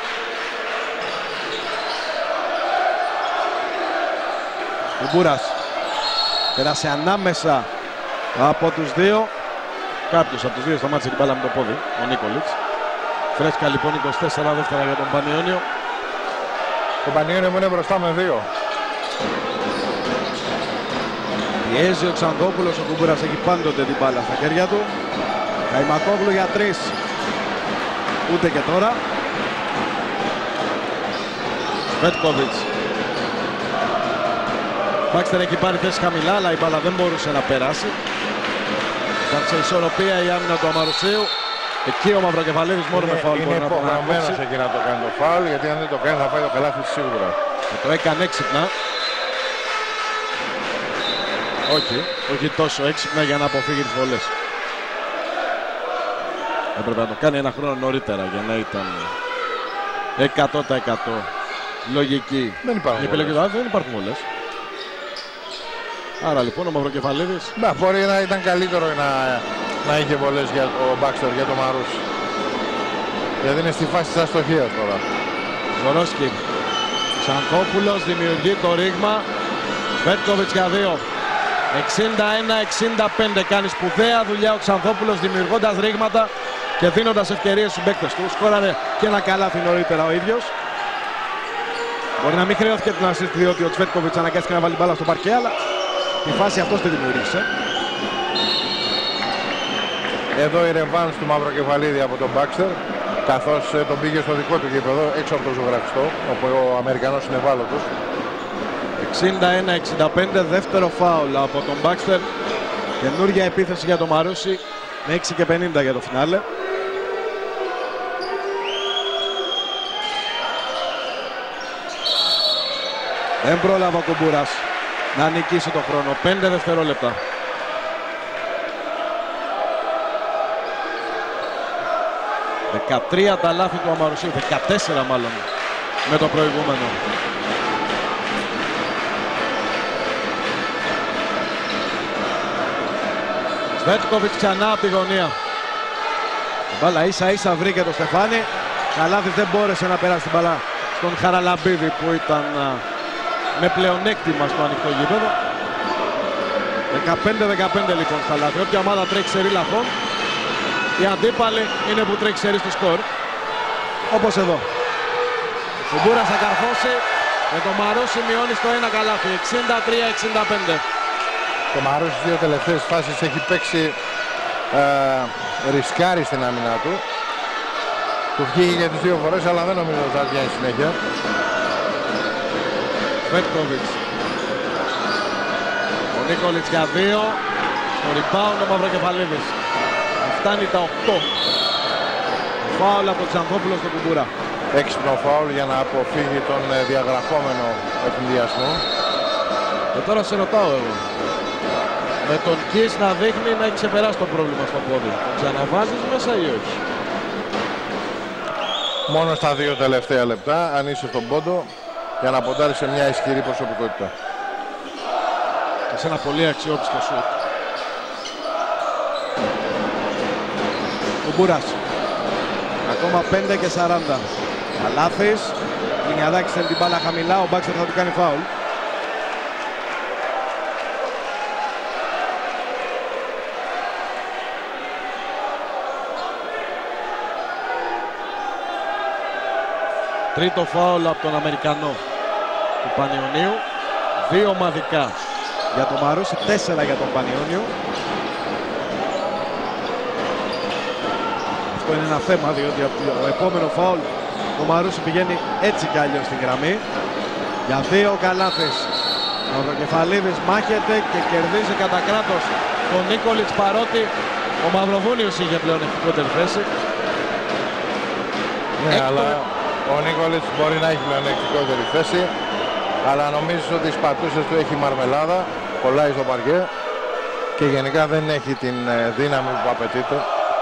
Ο Μπούρας πέρασε ανάμεσα από τους δύο. Κάποιος από τους δύο σταμάτησε την μπάλα με το πόδι, ο Νίκολιτς. Φρέσκα λοιπόν είκοσι τέσσερα δεύτερα για τον Πανιόνιο. Το Πανιόνιο μου είναι μπροστά με δύο. Πιέζει ο Ξανθόπουλος, ο Κουμπούρας έχει πάντοτε την μπάλα στα χέρια του. Καϊμακόγλου για τρεις. Ούτε και τώρα. Πέτκοβιτς. Μπάξτερ έχει πάρει θέση χαμηλά, αλλά η μπάλα δεν μπορούσε να περάσει. Ήταν σε ισορροπία η άμυνα του Αμαρουσίου. Εκεί ο Μαυροκεφαλίδης μόνο με φάουλ μπορεί να το κάνει. Είναι υποχρεωμένος εκεί να το κάνει το φάουλ, γιατί αν δεν το κάνει θα πάει το καλάθι σίγουρα. Και το έκανε έξυπνα. Όχι, όχι τόσο έξυπνα για να αποφύγει τις βολές. Έπρεπε να το κάνει ένα χρόνο νωρίτερα για να ήταν εκατό τοις εκατό λογική. Δεν υπάρχουν βολές. Δεν υπάρχουν βολές. Άρα λοιπόν ο Μαυροκεφαλίδης... Να, μπορεί να ήταν καλύτερο να, να είχε βολές για ο Μπάξτερ, για το Μαρούσι. Γιατί είναι στη φάση της αστοχίας τώρα. Ζορόσκι. Ξανθόπουλος δημιουργεί το ρήγμα. Βέτκοβιτς για δύο. εξήντα ένα εξήντα πέντε. Κάνει σπουδαία δουλειά ο Ξανθόπουλος δημιουργώντας ρήγματα και δίνοντας ευκαιρίες στους παίκτες του. Σκόραρε και ένα καλάθι νωρίτερα ο ίδιος. Μπορεί να μην χρειώθηκε την assist διότι ο Τσβέτκοβιτς αναγκάστηκε να βάλει μπάλα στο παρκέ, αλλά τη φάση αυτός τη δημιούργησε. Εδώ η ρεβάνς του Μαυροκεφαλίδη από τον Μπάξτερ, καθώς τον πήγε στο δικό του γήπεδο, έξω από το ζωγραφιστό, όπου ο Αμερικανός είναι ευάλωτος. εξήντα ένα εξήντα πέντε, δεύτερο φάουλ από τον Μπάξτερ. Καινούργια επίθεση για τον Μαρούσι με έξι και πενήντα για το φινάλε. Δεν πρόλαβε ο Κουμπούρας να νικήσει το χρόνο. πέντε δευτερόλεπτα. δεκατρία τα λάθη του Αμαρουσίου, δεκατέσσερα μάλλον με το προηγούμενο. Σβέτκοβιτς ξανά από τη γωνία. Η μπάλα ίσα ίσα βρήκε το Στεφάνι. Καλάθης δεν μπόρεσε να περάσει την μπάλα στον Χαραλαμπίδη που ήταν α, με πλεονέκτημα στο ανοιχτό γήπεδο. δεκαπέντε δεκαπέντε λοιπόν στα λάθη. Όποια ομάδα τρέχει σε ρίλαθον, οι αντίπαλοι είναι που τρέχει σε ρί στο σκορ. Όπως εδώ. Ο Κουμπούρας θα καρφώσει με το Μαρούσι μειώνει στο ένα καλάθι. εξήντα τρία εξήντα πέντε. Το Μαρούσι στις δύο τελευταίες φάσεις έχει παίξει ε, ρισκάρει στην άμυνα του. Του βγήκε για τις δύο φορές, αλλά δεν νομίζω ότι θα βγαίνει συνέχεια. Σβέτκοβιτς. Ο Νίκολιτς για δύο. Στο rebound ο Μαυροκεφαλίδης. Φτάνει τα οκτώ. Φάουλ από τον Ξανθόπουλο στον Κουμπούρα. Έξυπνο φάουλ για να αποφύγει τον διαγραφόμενο ευνηδιασμό. Και τώρα σε ρωτάω εγώ. Με τον Κις να δείχνει να έχει ξεπεράσει το πρόβλημα στο πόδι. Τον ξαναβάζεις μέσα ή όχι? Μόνο στα δύο τελευταία λεπτά, αν είσαι στον πόντο, για να ποντάρει σε μια ισχυρή προσωπικότητα. Και σε ένα πολύ αξιόπιστο σουτ. Κουμπούρας. Ακόμα πέντε και σαράντα. Καλάθης. Λινιαδάκης θέλει την μπάλα χαμηλά. Ο Μπάξερ θα του κάνει φάουλ. Τρίτο φάουλ από τον Αμερικανό του Πανιωνίου. Δύο ομαδικά για τον Μαρούσι, τέσσερα για τον Πανιώνιο. Αυτό είναι ένα θέμα διότι από το επόμενο φάουλ ο Μαρούσι πηγαίνει έτσι κι αλλιώς στην γραμμή. Για δύο Καλάθης. Ο Μαυροκεφαλίδης μάχεται και κερδίζει κατά κράτος τον Νίκολιτς, παρότι ο Μαυροβούνιος είχε πλέον ευτυχότερη θέση. Ναι, Έκτο... αλλά ο Νίκολιτς μπορεί να έχει πλεονεκτικότερη θέση, αλλά νομίζω ότι στις πατούσες του έχει μαρμελάδα, κολλάει στο παρκέ και γενικά δεν έχει την δύναμη που απαιτείται.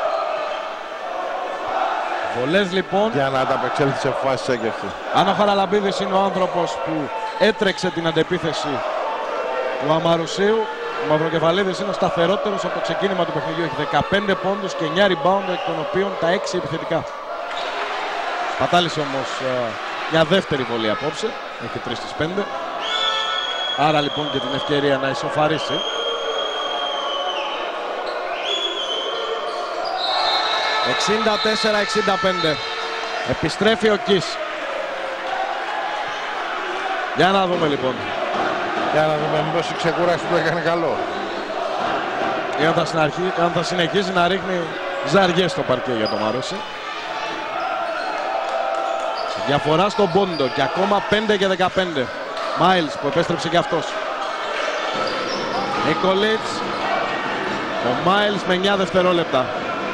Βολές λοιπόν. Για να ανταπεξέλθει σε φάσεις έγκαιρτη. Αν ο Χαραλαμπίδης είναι ο άνθρωπος που έτρεξε την αντεπίθεση του Αμαρουσίου, ο Μαυροκεφαλίδης είναι ο σταθερότερος από το ξεκίνημα του παιχνιδιού. Έχει δεκαπέντε πόντους και εννιά rebound, εκ των οποίων τα έξι επιθετικά. Πατάλησε όμως uh, μια δεύτερη βολή απόψε. Έχει τρεις στις πέντε. Άρα λοιπόν και την ευκαιρία να ισοφαρίσει. εξήντα τέσσερα εξήντα πέντε. Επιστρέφει ο Κις. Για να δούμε λοιπόν. Για να δούμε μήπως η ξεκούραση του έκανε καλό. Ή αν θα, συναρχεί, αν θα συνεχίζει να ρίχνει ζαριές στο παρκέ για το Μαρούσι. Διαφορά στον πόντο και ακόμα πέντε και δεκαπέντε. Μάιλς που επέστρεψε και αυτός. Νίκολιτς. Ο Μάιλς με εννιά δευτερόλεπτα.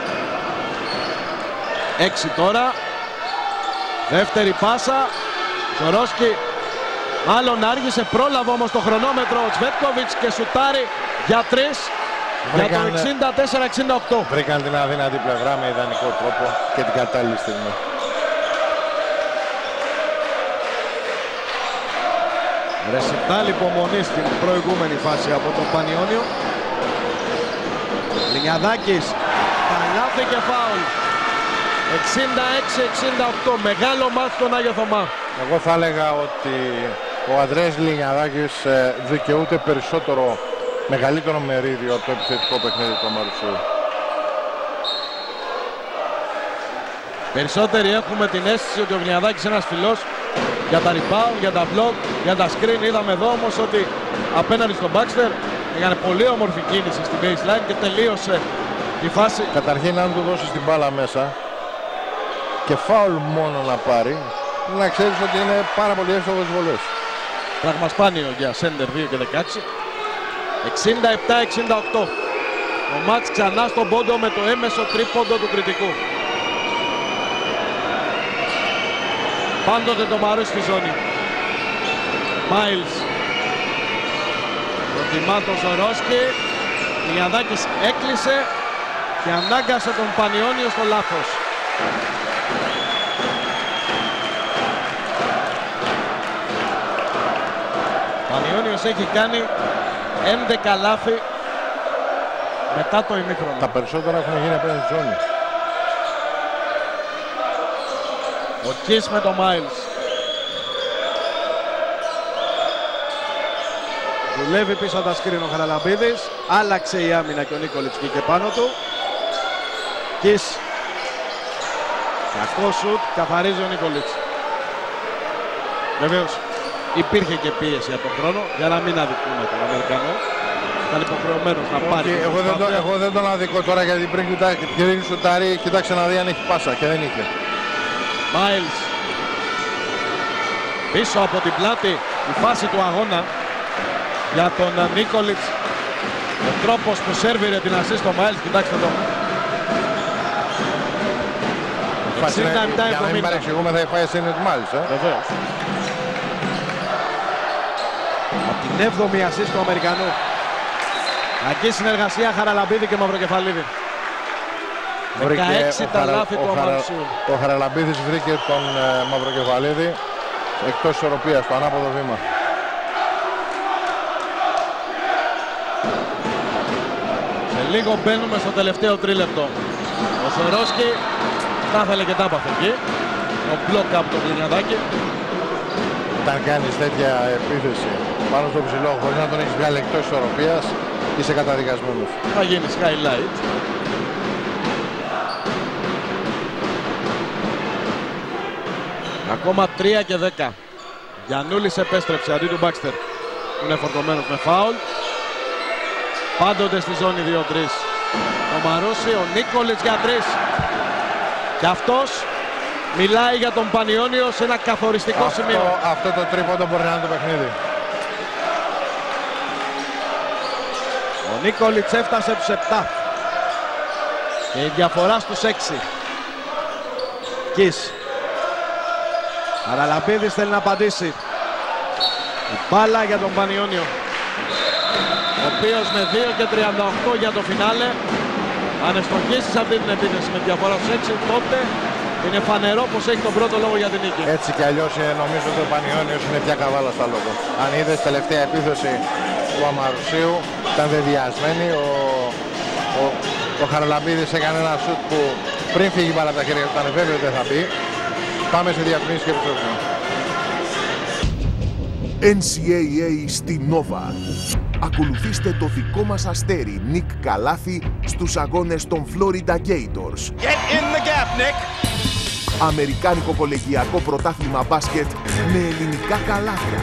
έξι τώρα. Δεύτερη πάσα. Ζορόσκι μάλλον άργησε, πρόλαβε όμως το χρονόμετρο ο Τσβέτκοβιτς και σουτάρει για τρεις. Βρήκαν, για το εξήντα τέσσερα εξήντα οκτώ. Βρήκαν την αδύνατη πλευρά με ιδανικό τρόπο και την κατάλληλη στιγμή. Ρεσιτάλ υπομονή στην προηγούμενη φάση από τον Πανιώνιο. Λινιαδάκης. Καλάθι και φάουλ. εξήντα έξι εξήντα οκτώ. Μεγάλο μάτς στον Άγιο Θωμά. Εγώ θα έλεγα ότι ο Ανδρέας Λινιαδάκης δικαιούται περισσότερο, μεγαλύτερο μερίδιο από το επιθετικό παιχνίδι του Μαρουσίου. Περισσότεροι έχουμε την αίσθηση ότι ο Γλυνιαδάκης είναι ένας φιλός για τα rebound, για τα block, για τα screen. Είδαμε εδώ όμως ότι απέναντι στον Baxter έκανε πολύ όμορφη κίνηση στην baseline και τελείωσε η φάση. Καταρχήν, αν του δώσεις την μπάλα μέσα και φάουλ μόνο να πάρει, να ξέρεις ότι είναι πάρα πολύ εύστοχος βολές. Πράγμα σπάνιο για σέντερ δύο και δεκαέξι. εξήντα επτά εξήντα οκτώ. Ο Μάτς ξανά στον πόντο με το έμεσο τρίποντο του κριτικού. Πάντοτε το Μαρούσι στη ζώνη. Μάιλς. Προτιμά τον Ζορόσκι. Γλυνιαδάκης έκλεισε και ανάγκασε τον Πανιόνιο στο λάθος. Πανιόνιος έχει κάνει έντεκα λάθη μετά το ημίχρονο. Τα περισσότερα έχουν γίνει απέναντι στη ζώνη. Ο Κις με το Μάιλς. Δουλεύει πίσω από τα σκριν ο Χαραλαμπίδης. Άλλαξε η άμυνα και ο Νίκολιτς βγήκε πάνω του. Κις. Κακό σουτ, καθαρίζει ο Νίκολιτς. Βεβαίως υπήρχε και πίεση από τον χρόνο για να μην αδικούμε τον Αμερικανό. Ήταν υποχρεωμένος να πάρει. Okay, εγώ, δεν το, εγώ δεν τον αδικώ τώρα γιατί πριν κοιτάξει σουτάρει, κοιτάξε να δει αν έχει πάσα και δεν είχε. Μάιλς. Πίσω από την πλάτη η φάση του αγώνα για τον Νίκολιτς. Ο τρόπος που σέρβιρε την ασίστ στο Μάιλς, κοιτάξτε εδώ. εξήντα επτά εβδομήντα. Για να μην παρεξηγούμε θα πάει εσύ του Μάιλς. Ε? Βεβαίως. Από την έβδομη ασίστ του Αμερικανού. Ακή συνεργασία Χαραλαμπίδη και Μαυροκεφαλίδη. δεκαέξι τα λάθη του Αμαρουσίου. Ο Χαραλαμπίδης βρήκε τον ε, Μαυροκεφαλίδη εκτός ισορροπίας, στο ανάποδο βήμα. Σε λίγο μπαίνουμε στο τελευταίο τρίλεπτο. Ο Σορόσκι θα ήθελε και τα έπαθε εκεί. Ο μπλοκ από τον Γλυνιαδάκη. Όταν κάνεις τέτοια επίθεση πάνω στο ψηλό χωρίς να τον έχεις βγάλει εκτός ισορροπίας, είσαι καταδικασμένος. Θα γίνει highlight. Ακόμα τρία και δέκα. Γιαννούλης επέστρεψε αντί του Μπάξτερ. Είναι φορτωμένος με φάουλ. Πάντοτε στη ζώνη δύο τρία. Ο Μαρούσι, ο Νίκολιτς για τρεις. Και αυτός μιλάει για τον Πανιόνιο σε ένα καθοριστικό αυτό, σημείο. Αυτό το τρίποντο μπορεί να είναι το παιχνίδι. Ο Νίκολιτς έφτασε τους επτά. Και η διαφορά στους έξι. Κις. Χαραλαμπίδης θέλει να απαντήσει. Η μπάλα για τον Πανιόνιο. Ο οποίος με δύο και τριάντα οκτώ για το φινάλε. Αν ευστοχίσει σε αυτή την επίθεση με διαφορά στους έξι, τότε είναι φανερό πως έχει τον πρώτο λόγο για την νίκη. Έτσι κι αλλιώς νομίζω ότι ο Πανιόνιος είναι πια καβάλα στα λόγω. Αν είδες τελευταία επίθεση του Αμαρουσίου, ήταν βεβαιασμένη. Ο, ο, ο Χαραλαμπίδης έκανε ένα σουτ που πριν φύγει μπάλα από τα χέρια του ήταν βέβαιο ότι δεν θα μπει. Πάμε σε διαφημίσεις και επιστρέφουμε. Εν σι έι έι στη Νόβα. Ακολουθήστε το δικό μας αστέρι Νικ Καλάθη στους αγώνες των Florida Gators. Get in the gap, Nick. Αμερικάνικο κολεγιακό πρωτάθλημα μπάσκετ με ελληνικά καλάθια.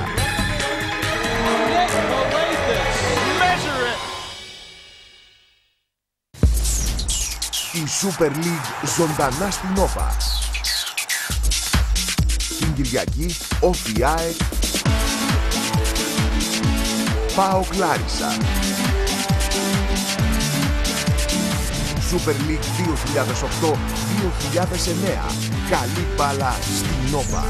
Η Super League ζωντανά στην Νόβα. Την Κυριακή, Όφι ΑΕΚ, ΠΑΟΚ Λάρισα. Super League δύο χιλιάδες οκτώ δύο χιλιάδες εννέα. Καλή μπάλα στην Νόβα.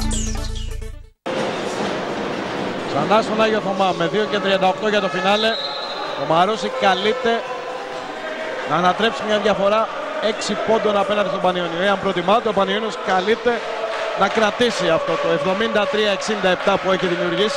Ξανά στον Άγιο Θωμά με δύο και τριάντα οκτώ για το φινάλε. Ο Μαρούσι καλείται να ανατρέψει μια διαφορά έξι πόντων απέναντι στον Πανιόνιο. Εάν προτιμάται, ο Πανιόνιος καλείται να κρατήσει αυτό το εβδομήντα τρία εξήντα επτά που έχει δημιουργήσει.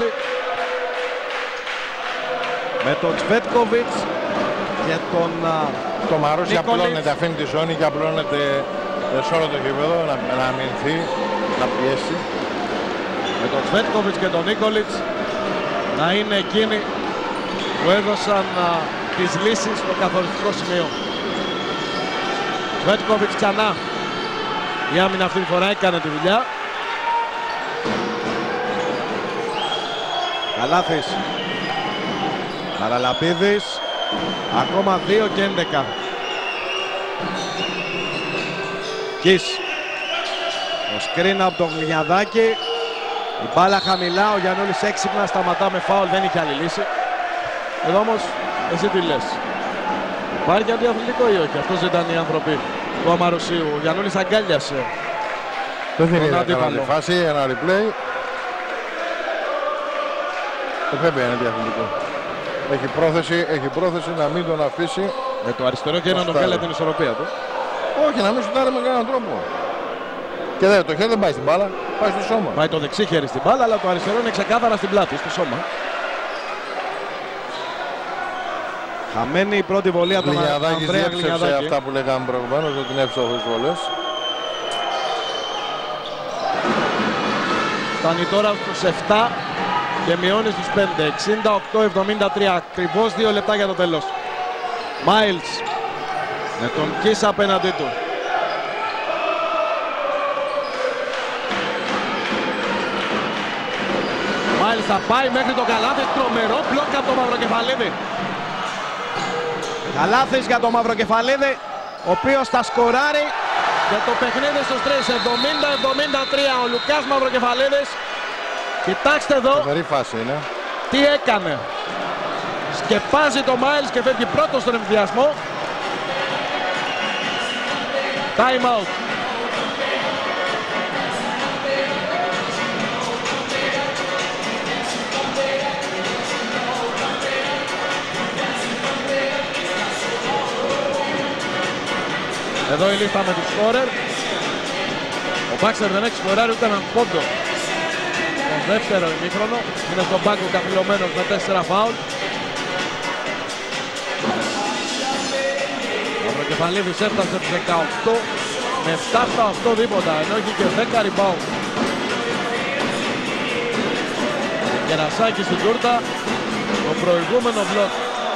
Με τον Τσβέτκοβιτς και τον Το Μαρούσι Νίκολιτς. απλώνεται, αφήνει τη ζώνη και απλώνεται σε όλο το γήπεδο να, να αμυνθεί, να πιέσει. Με τον Τσβέτκοβιτς και τον Νίκολιτς να είναι εκείνοι που έδωσαν α, τις λύσεις στο καθοριστικό σημείο. Τσβέτκοβιτς ξανά. Η άμυνα αυτή τη φορά έκανε τη δουλειά. Καλάθης. Χαραλαμπίδης. Ακόμα δύο και έντεκα. Κις. Το σκριν από τον Γλυνιαδάκη. Η μπάλα χαμηλά, ο Γιαννούλης έξυπνα σταματά με φάουλ, δεν είχε άλλη λύση. Εδώ όμως, εσύ τι λες? Υπάρχει αντιαθλητικό ή όχι? Αυτός ήταν οι άνθρωποι του Αμαρουσίου. Ο Γιαννούλης αγκάλιασε. Δεν είναι καλά τη φάση, ένα replay. Δεν πρέπει να είναι αντιαθλητικό. Έχει πρόθεση, έχει πρόθεση να μην τον αφήσει. Με το αριστερό και να τον βγάλει την ισορροπία του. Όχι, να μην σουτάρει με κανέναν τρόπο. Και δε, το χέρι δεν πάει στην μπάλα, πάει στο σώμα. Πάει το δεξί χέρι στην μπάλα, αλλά το αριστερό είναι ξεκάθαρα στην πλάτη, στο σώμα. Χαμένη η πρώτη βολή από τον Ανδρέα Γλυνιαδάκη. Αυτά που λέγαμε προηγουμένως, ότι είναι εύστοχες βολές. Φτάνει τώρα στους επτά και μειώνει στους πέντε. εξήντα οκτώ εβδομήντα τρία, ακριβώς δύο λεπτά για το τέλος. Μάιλς με τον Κις απέναντί του. Μάιλς θα πάει μέχρι το καλάθι, τρομερό μπλοκ από το Μαυροκεφαλίδη. Καλάθις για το Μαυροκεφαλίδη, ο οποίος θα σκοράρει για το παιχνίδι στους τρεις. εβδομήντα εβδομήντα τρία ο Λουκάς Μαυροκεφαλίδης. Κοιτάξτε εδώ φάση είναι. τι έκανε. Σκεπάζει το Μάιλς και φεύγει πρώτος στον εμβιασμό. Time out. Εδώ η λίστα με τους σκόρερ. Ο Μπάξερ δεν έχει σκοράρει ούτε έναν πόντο. Το δεύτερο ημίχρονο είναι στον πάγκο καθυλωμένος με τέσσερα φάουλ. Ο Μαυροκεφαλίδης έφτασε τους δεκαοκτώ με επτά στα οκτώ δίποτα, ενώ έχει και δέκα rebound. Κερασάκι στην τούρτα, το προηγούμενο μπλοκ.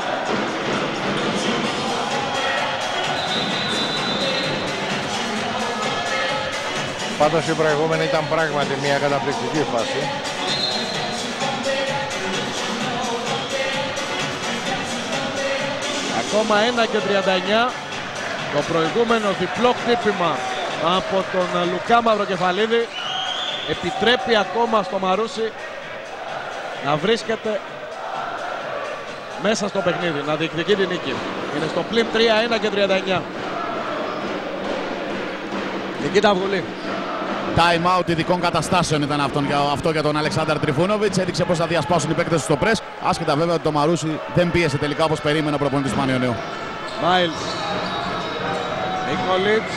Πάντως η προηγούμενη ήταν πράγματι μια καταπληκτική φάση. Ακόμα ένα και τριάντα εννιά. Το προηγούμενο διπλό χτύπημα από τον Λουκά Μαυροκεφαλίδη επιτρέπει ακόμα στο Μαρούσι να βρίσκεται μέσα στο παιχνίδι, να διεκδικεί την νίκη. Είναι στο πλην τρία ένα και τριάντα εννιά. Νικήτα Βουλή. Time out ειδικών καταστάσεων ήταν αυτό, αυτό για τον Αλεξάνδρ Τριφούνοβιτς. Έδειξε πώς θα διασπάσουν οι παίκτες στο πρες. Άσχετα βέβαια ότι το Μαρούσι δεν πίεσε τελικά όπως περίμενε ο προπονητής Πανιωνίου. Μάιλς. Νίκολιτς.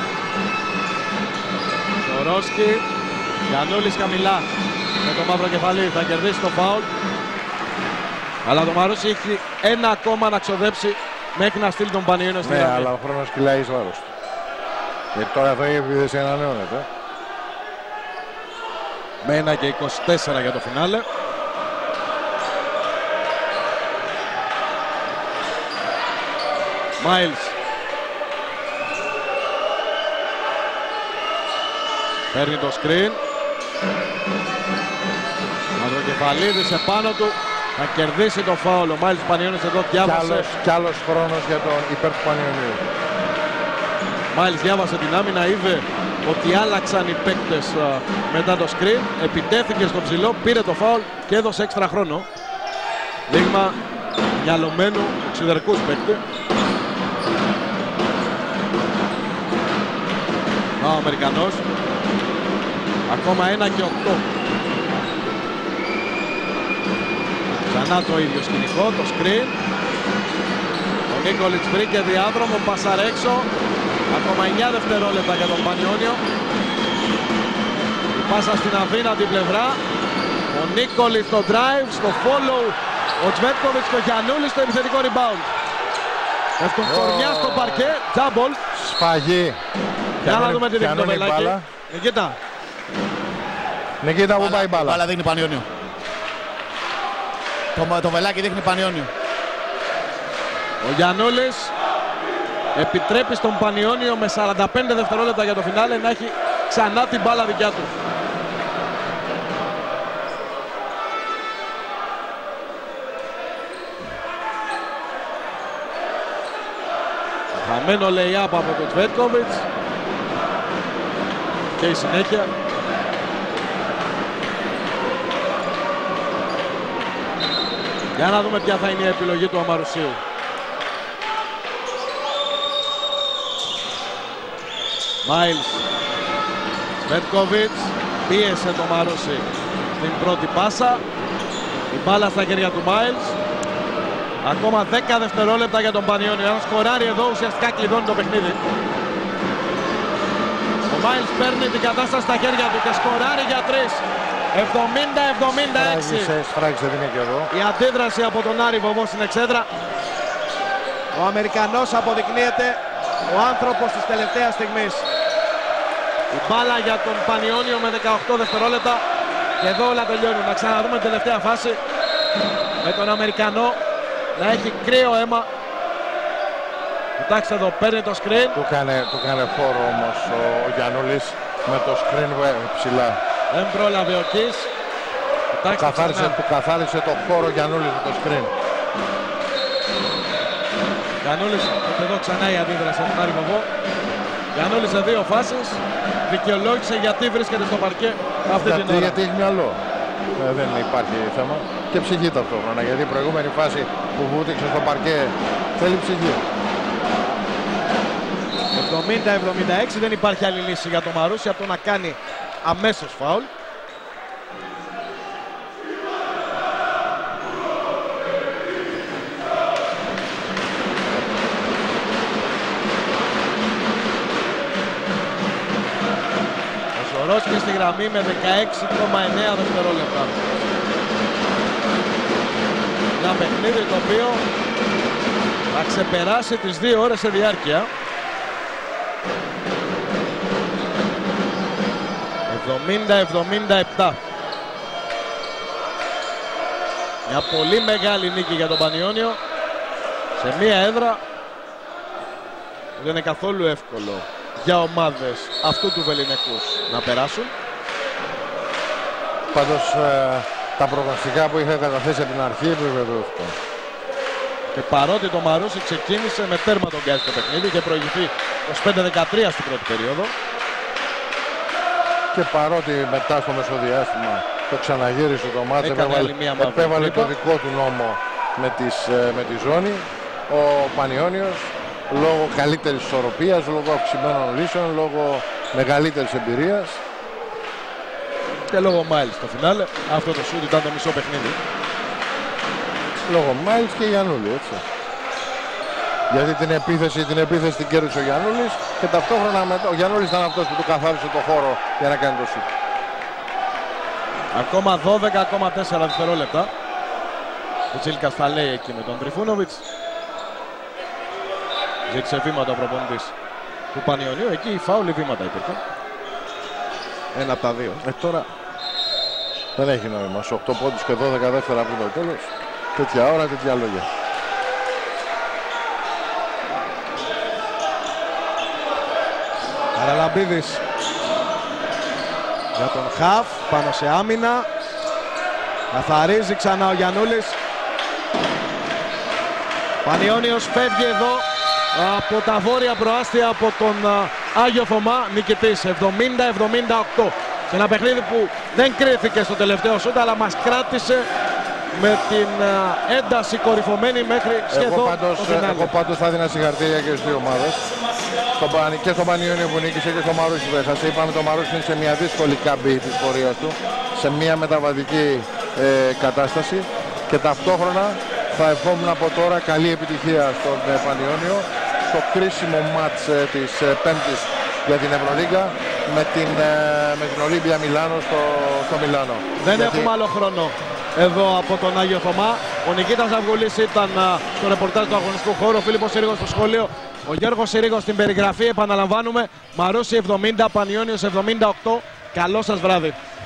Σορόσκι. Γιαννούλης χαμηλά. Με το Μαυροκεφαλίδη θα κερδίσει το φάουλ. Αλλά το Μαρούσι έχει ένα ακόμα να ξοδέψει μέχρι να στείλει τον Πανιωνίο στη ναι, γραμμή. αλλά ο χρόνος κυλάει εις βάρος του. Γιατί τώρα θα η επίδεση ανανεώνεται. Με ένα και είκοσι τέσσερα για το φινάλε. Μάιλς. Παίρνει το screen. Μαυροκεφαλίδης επάνω του. Θα κερδίσει το φάουλ. Ο Μάιλς Πανιώνης εδώ διάβασε. Κι άλλος, κι άλλος χρόνος για τον υπέρ του Πανιωνίου. Μάιλς διάβασε την άμυνα, είδε ότι άλλαξαν οι παίκτες uh, μετά το screen, επιτέθηκε στο ψηλό, πήρε το φάουλ και έδωσε έξτρα χρόνο. Δείγμα μυαλωμένου οξυδερκούς παίκτη. Ο Αμερικανός. Ακόμα ένα και οκτώ. Ξανά το ίδιο σκηνικό, το screen. Ο Νίκολιτς βρήκε διάδρομο, πασάρε έξω. Ακόμα εννιά δευτερόλεπτα για τον Πανιόνιο. Η πάσα στην αδύνατη πλευρά. Ο Νίκολιτς στο drive, στο follow. Ο Τσβέτκοβιτς και ο Γιαννούλης στο επιθετικό rebound. Έχουν κορμιά στο παρκέ, double. Σφαγή. Για να δούμε τι δείχνει το Βελάκι. Νικήτα. Νικήτα, που πάει η μπάλα. Μπάλα δείχνει Πανιόνιο. Το, το Βελάκι δείχνει Πανιόνιο. Ο Γιαννούλης επιτρέπει στον Πανιόνιο με σαράντα πέντε δευτερόλεπτα για το φινάλε να έχει ξανά την μπάλα δικιά του. Χαμένο lay-up από τον Τσβέτκοβιτς και η συνέχεια. Για να δούμε ποια θα είναι η επιλογή του Αμαρουσίου. Μάιλς, Τσβέτκοβιτς πίεσε το Μαρούσι την πρώτη πάσα. Η μπάλα στα χέρια του Μάιλς. Ακόμα δέκα δευτερόλεπτα για τον Πανιόνιο. Αν σκοράρει εδώ ουσιαστικά κλειδώνει το παιχνίδι. Ο Μάιλς παίρνει την κατάσταση στα χέρια του και σκοράρει για τρεις. εβδομήντα εβδομήντα έξι. Σφράγισε, δεν είναι και εδώ. Η αντίδραση από τον Άρη Βοβό στην εξέδρα. Ο Αμερικανός αποδεικνύεται ο άνθρωπος της τελευταίας στιγμής. Η μπάλα για τον Πανιόνιο με δεκαοκτώ δευτερόλεπτα. Και εδώ όλα τελειώνουν. Να ξαναδούμε την τελευταία φάση με τον Αμερικανό να έχει κρύο αίμα. Κοιτάξτε εδώ, παίρνει το screen. Του κάνε, του κάνε φόρο όμως ο, ο Γιαννούλης με το screen ψηλά. Δεν πρόλαβε ο Κις. Του καθάρισε, του καθάρισε το χώρο Γιαννούλης με το screen. Γιαννούλης, εδώ ξανά η αντίδραση από τον Άρη Βοβό. Γιαννούλης σε δύο φάσεις. Δικαιολόγησε γιατί βρίσκεται στο παρκέ αυτή γιατί, την ώρα. Γιατί έχει μυαλό. Ε, δεν υπάρχει θέμα. Και ψυχή ταυτόχρονα. Γιατί η προηγούμενη φάση που βούτυξε στο παρκέ θέλει ψυχή. εβδομήντα εβδομήντα έξι, δεν υπάρχει άλλη λύση για το Μαρούσι από το να κάνει αμέσως φάουλ. Ο Ζωρόσκι στη γραμμή με δεκαέξι κόμμα εννέα δευτερόλεπτα. Ένα παιχνίδι το οποίο θα ξεπεράσει τις δύο ώρες σε διάρκεια. εβδομήντα εβδομήντα επτά. Μια πολύ μεγάλη νίκη για τον Πανιόνιο σε μια έδρα που δεν είναι καθόλου εύκολο για ομάδες αυτού του βεληνικούς να περάσουν. Πάντως ε, τα προγνωστικά που είχα καταθέσει από την αρχή επιβεβαιώθηκαν. Και παρότι το Μαρούσι ξεκίνησε με τέρμα τον Γκάζι το παιχνίδι και προηγηθεί είκοσι πέντε δεκατρία στην πρώτη περίοδο. Και παρότι μετά στο μεσοδιάστημα το ξαναγύρισε το μάτς, επέβαλε, επέβαλε το δικό του νόμο με, τις, με τη ζώνη, ο Πανιόνιος λόγω καλύτερης ισορροπίας, λόγω αυξημένων λύσεων, λόγω μεγαλύτερης εμπειρίας. Και λόγω Μάιλς στο φινάλε, αυτό το σούτ ήταν το μισό παιχνίδι. Λόγω Μάιλς και Γιαννούλη, έτσι. Γιατί την επίθεση, την επίθεση την κέρδισε ο Γιαννούλης και ταυτόχρονα με το... ο Γιαννούλης ήταν αυτός που του καθάρισε το χώρο για να κάνει το σούτ. Ακόμα δώδεκα κόμμα τέσσερα δευτερόλεπτα. Ο Τσίλκας θα λέει εκεί με τον Τριφούνοβιτς. Ζήτησε βήματα ο προπονητής του Πανιωνίου. Εκεί οι φάουλοι βήματα υπήρχαν. Ένα από τα δύο. Ε, τώρα δεν έχει νόημα. Σε οκτώ πόντους και δώδεκα δεύτερα πριν το τέλος. Τέτοια ώρα, τέτοια λόγια. Χαραλαμπίδης για τον Χαφ, πάνω σε άμυνα. Καθαρίζει ξανά ο Γιαννούλης. Πανιόνιος φεύγει εδώ από τα βόρεια προάστια από τον Άγιο Θωμά, νικητής εβδομήντα εβδομήντα οκτώ. Σε ένα παιχνίδι που δεν κρίθηκε στο τελευταίο σούτ, αλλά μας κράτησε με την ένταση κορυφωμένη μέχρι σχεδόν εγώ πάντως, το φινάλε. Εγώ πάντως θα έδινα συγχαρητήρια και στις δύο ομάδες. Στον, και στον Πανιόνιο που νίκησε και στο Μαρούσι που έχασε. Είπαμε το Μαρούσι είναι σε μια δύσκολη καμπή της πορείας του, σε μια μεταβατική ε, κατάσταση και ταυτόχρονα θα ευχόμουν από τώρα καλή επιτυχία στον ε, Πανιόνιο στο κρίσιμο μάτς ε, της ε, Πέμπτης για την Ευρωλίγκα με την, ε, με την Ολύμπια Μιλάνο στο, στο Μιλάνο. Δεν Γιατί... έχουμε άλλο χρόνο εδώ από τον Άγιο Θωμά. Ο Νικήτας Αυγουλής ήταν α, στο ρεπορτάζ του αγωνιστικού χώρου, ο Φίλιππος Συρίγος στο σχολείο, ο Γιώργος Συρίγος στην περιγραφή. Επαναλαμβάνουμε, Μαρούσι εβδομήντα, Πανιόνιος εβδομήντα οκτώ. Καλό σας βράδυ.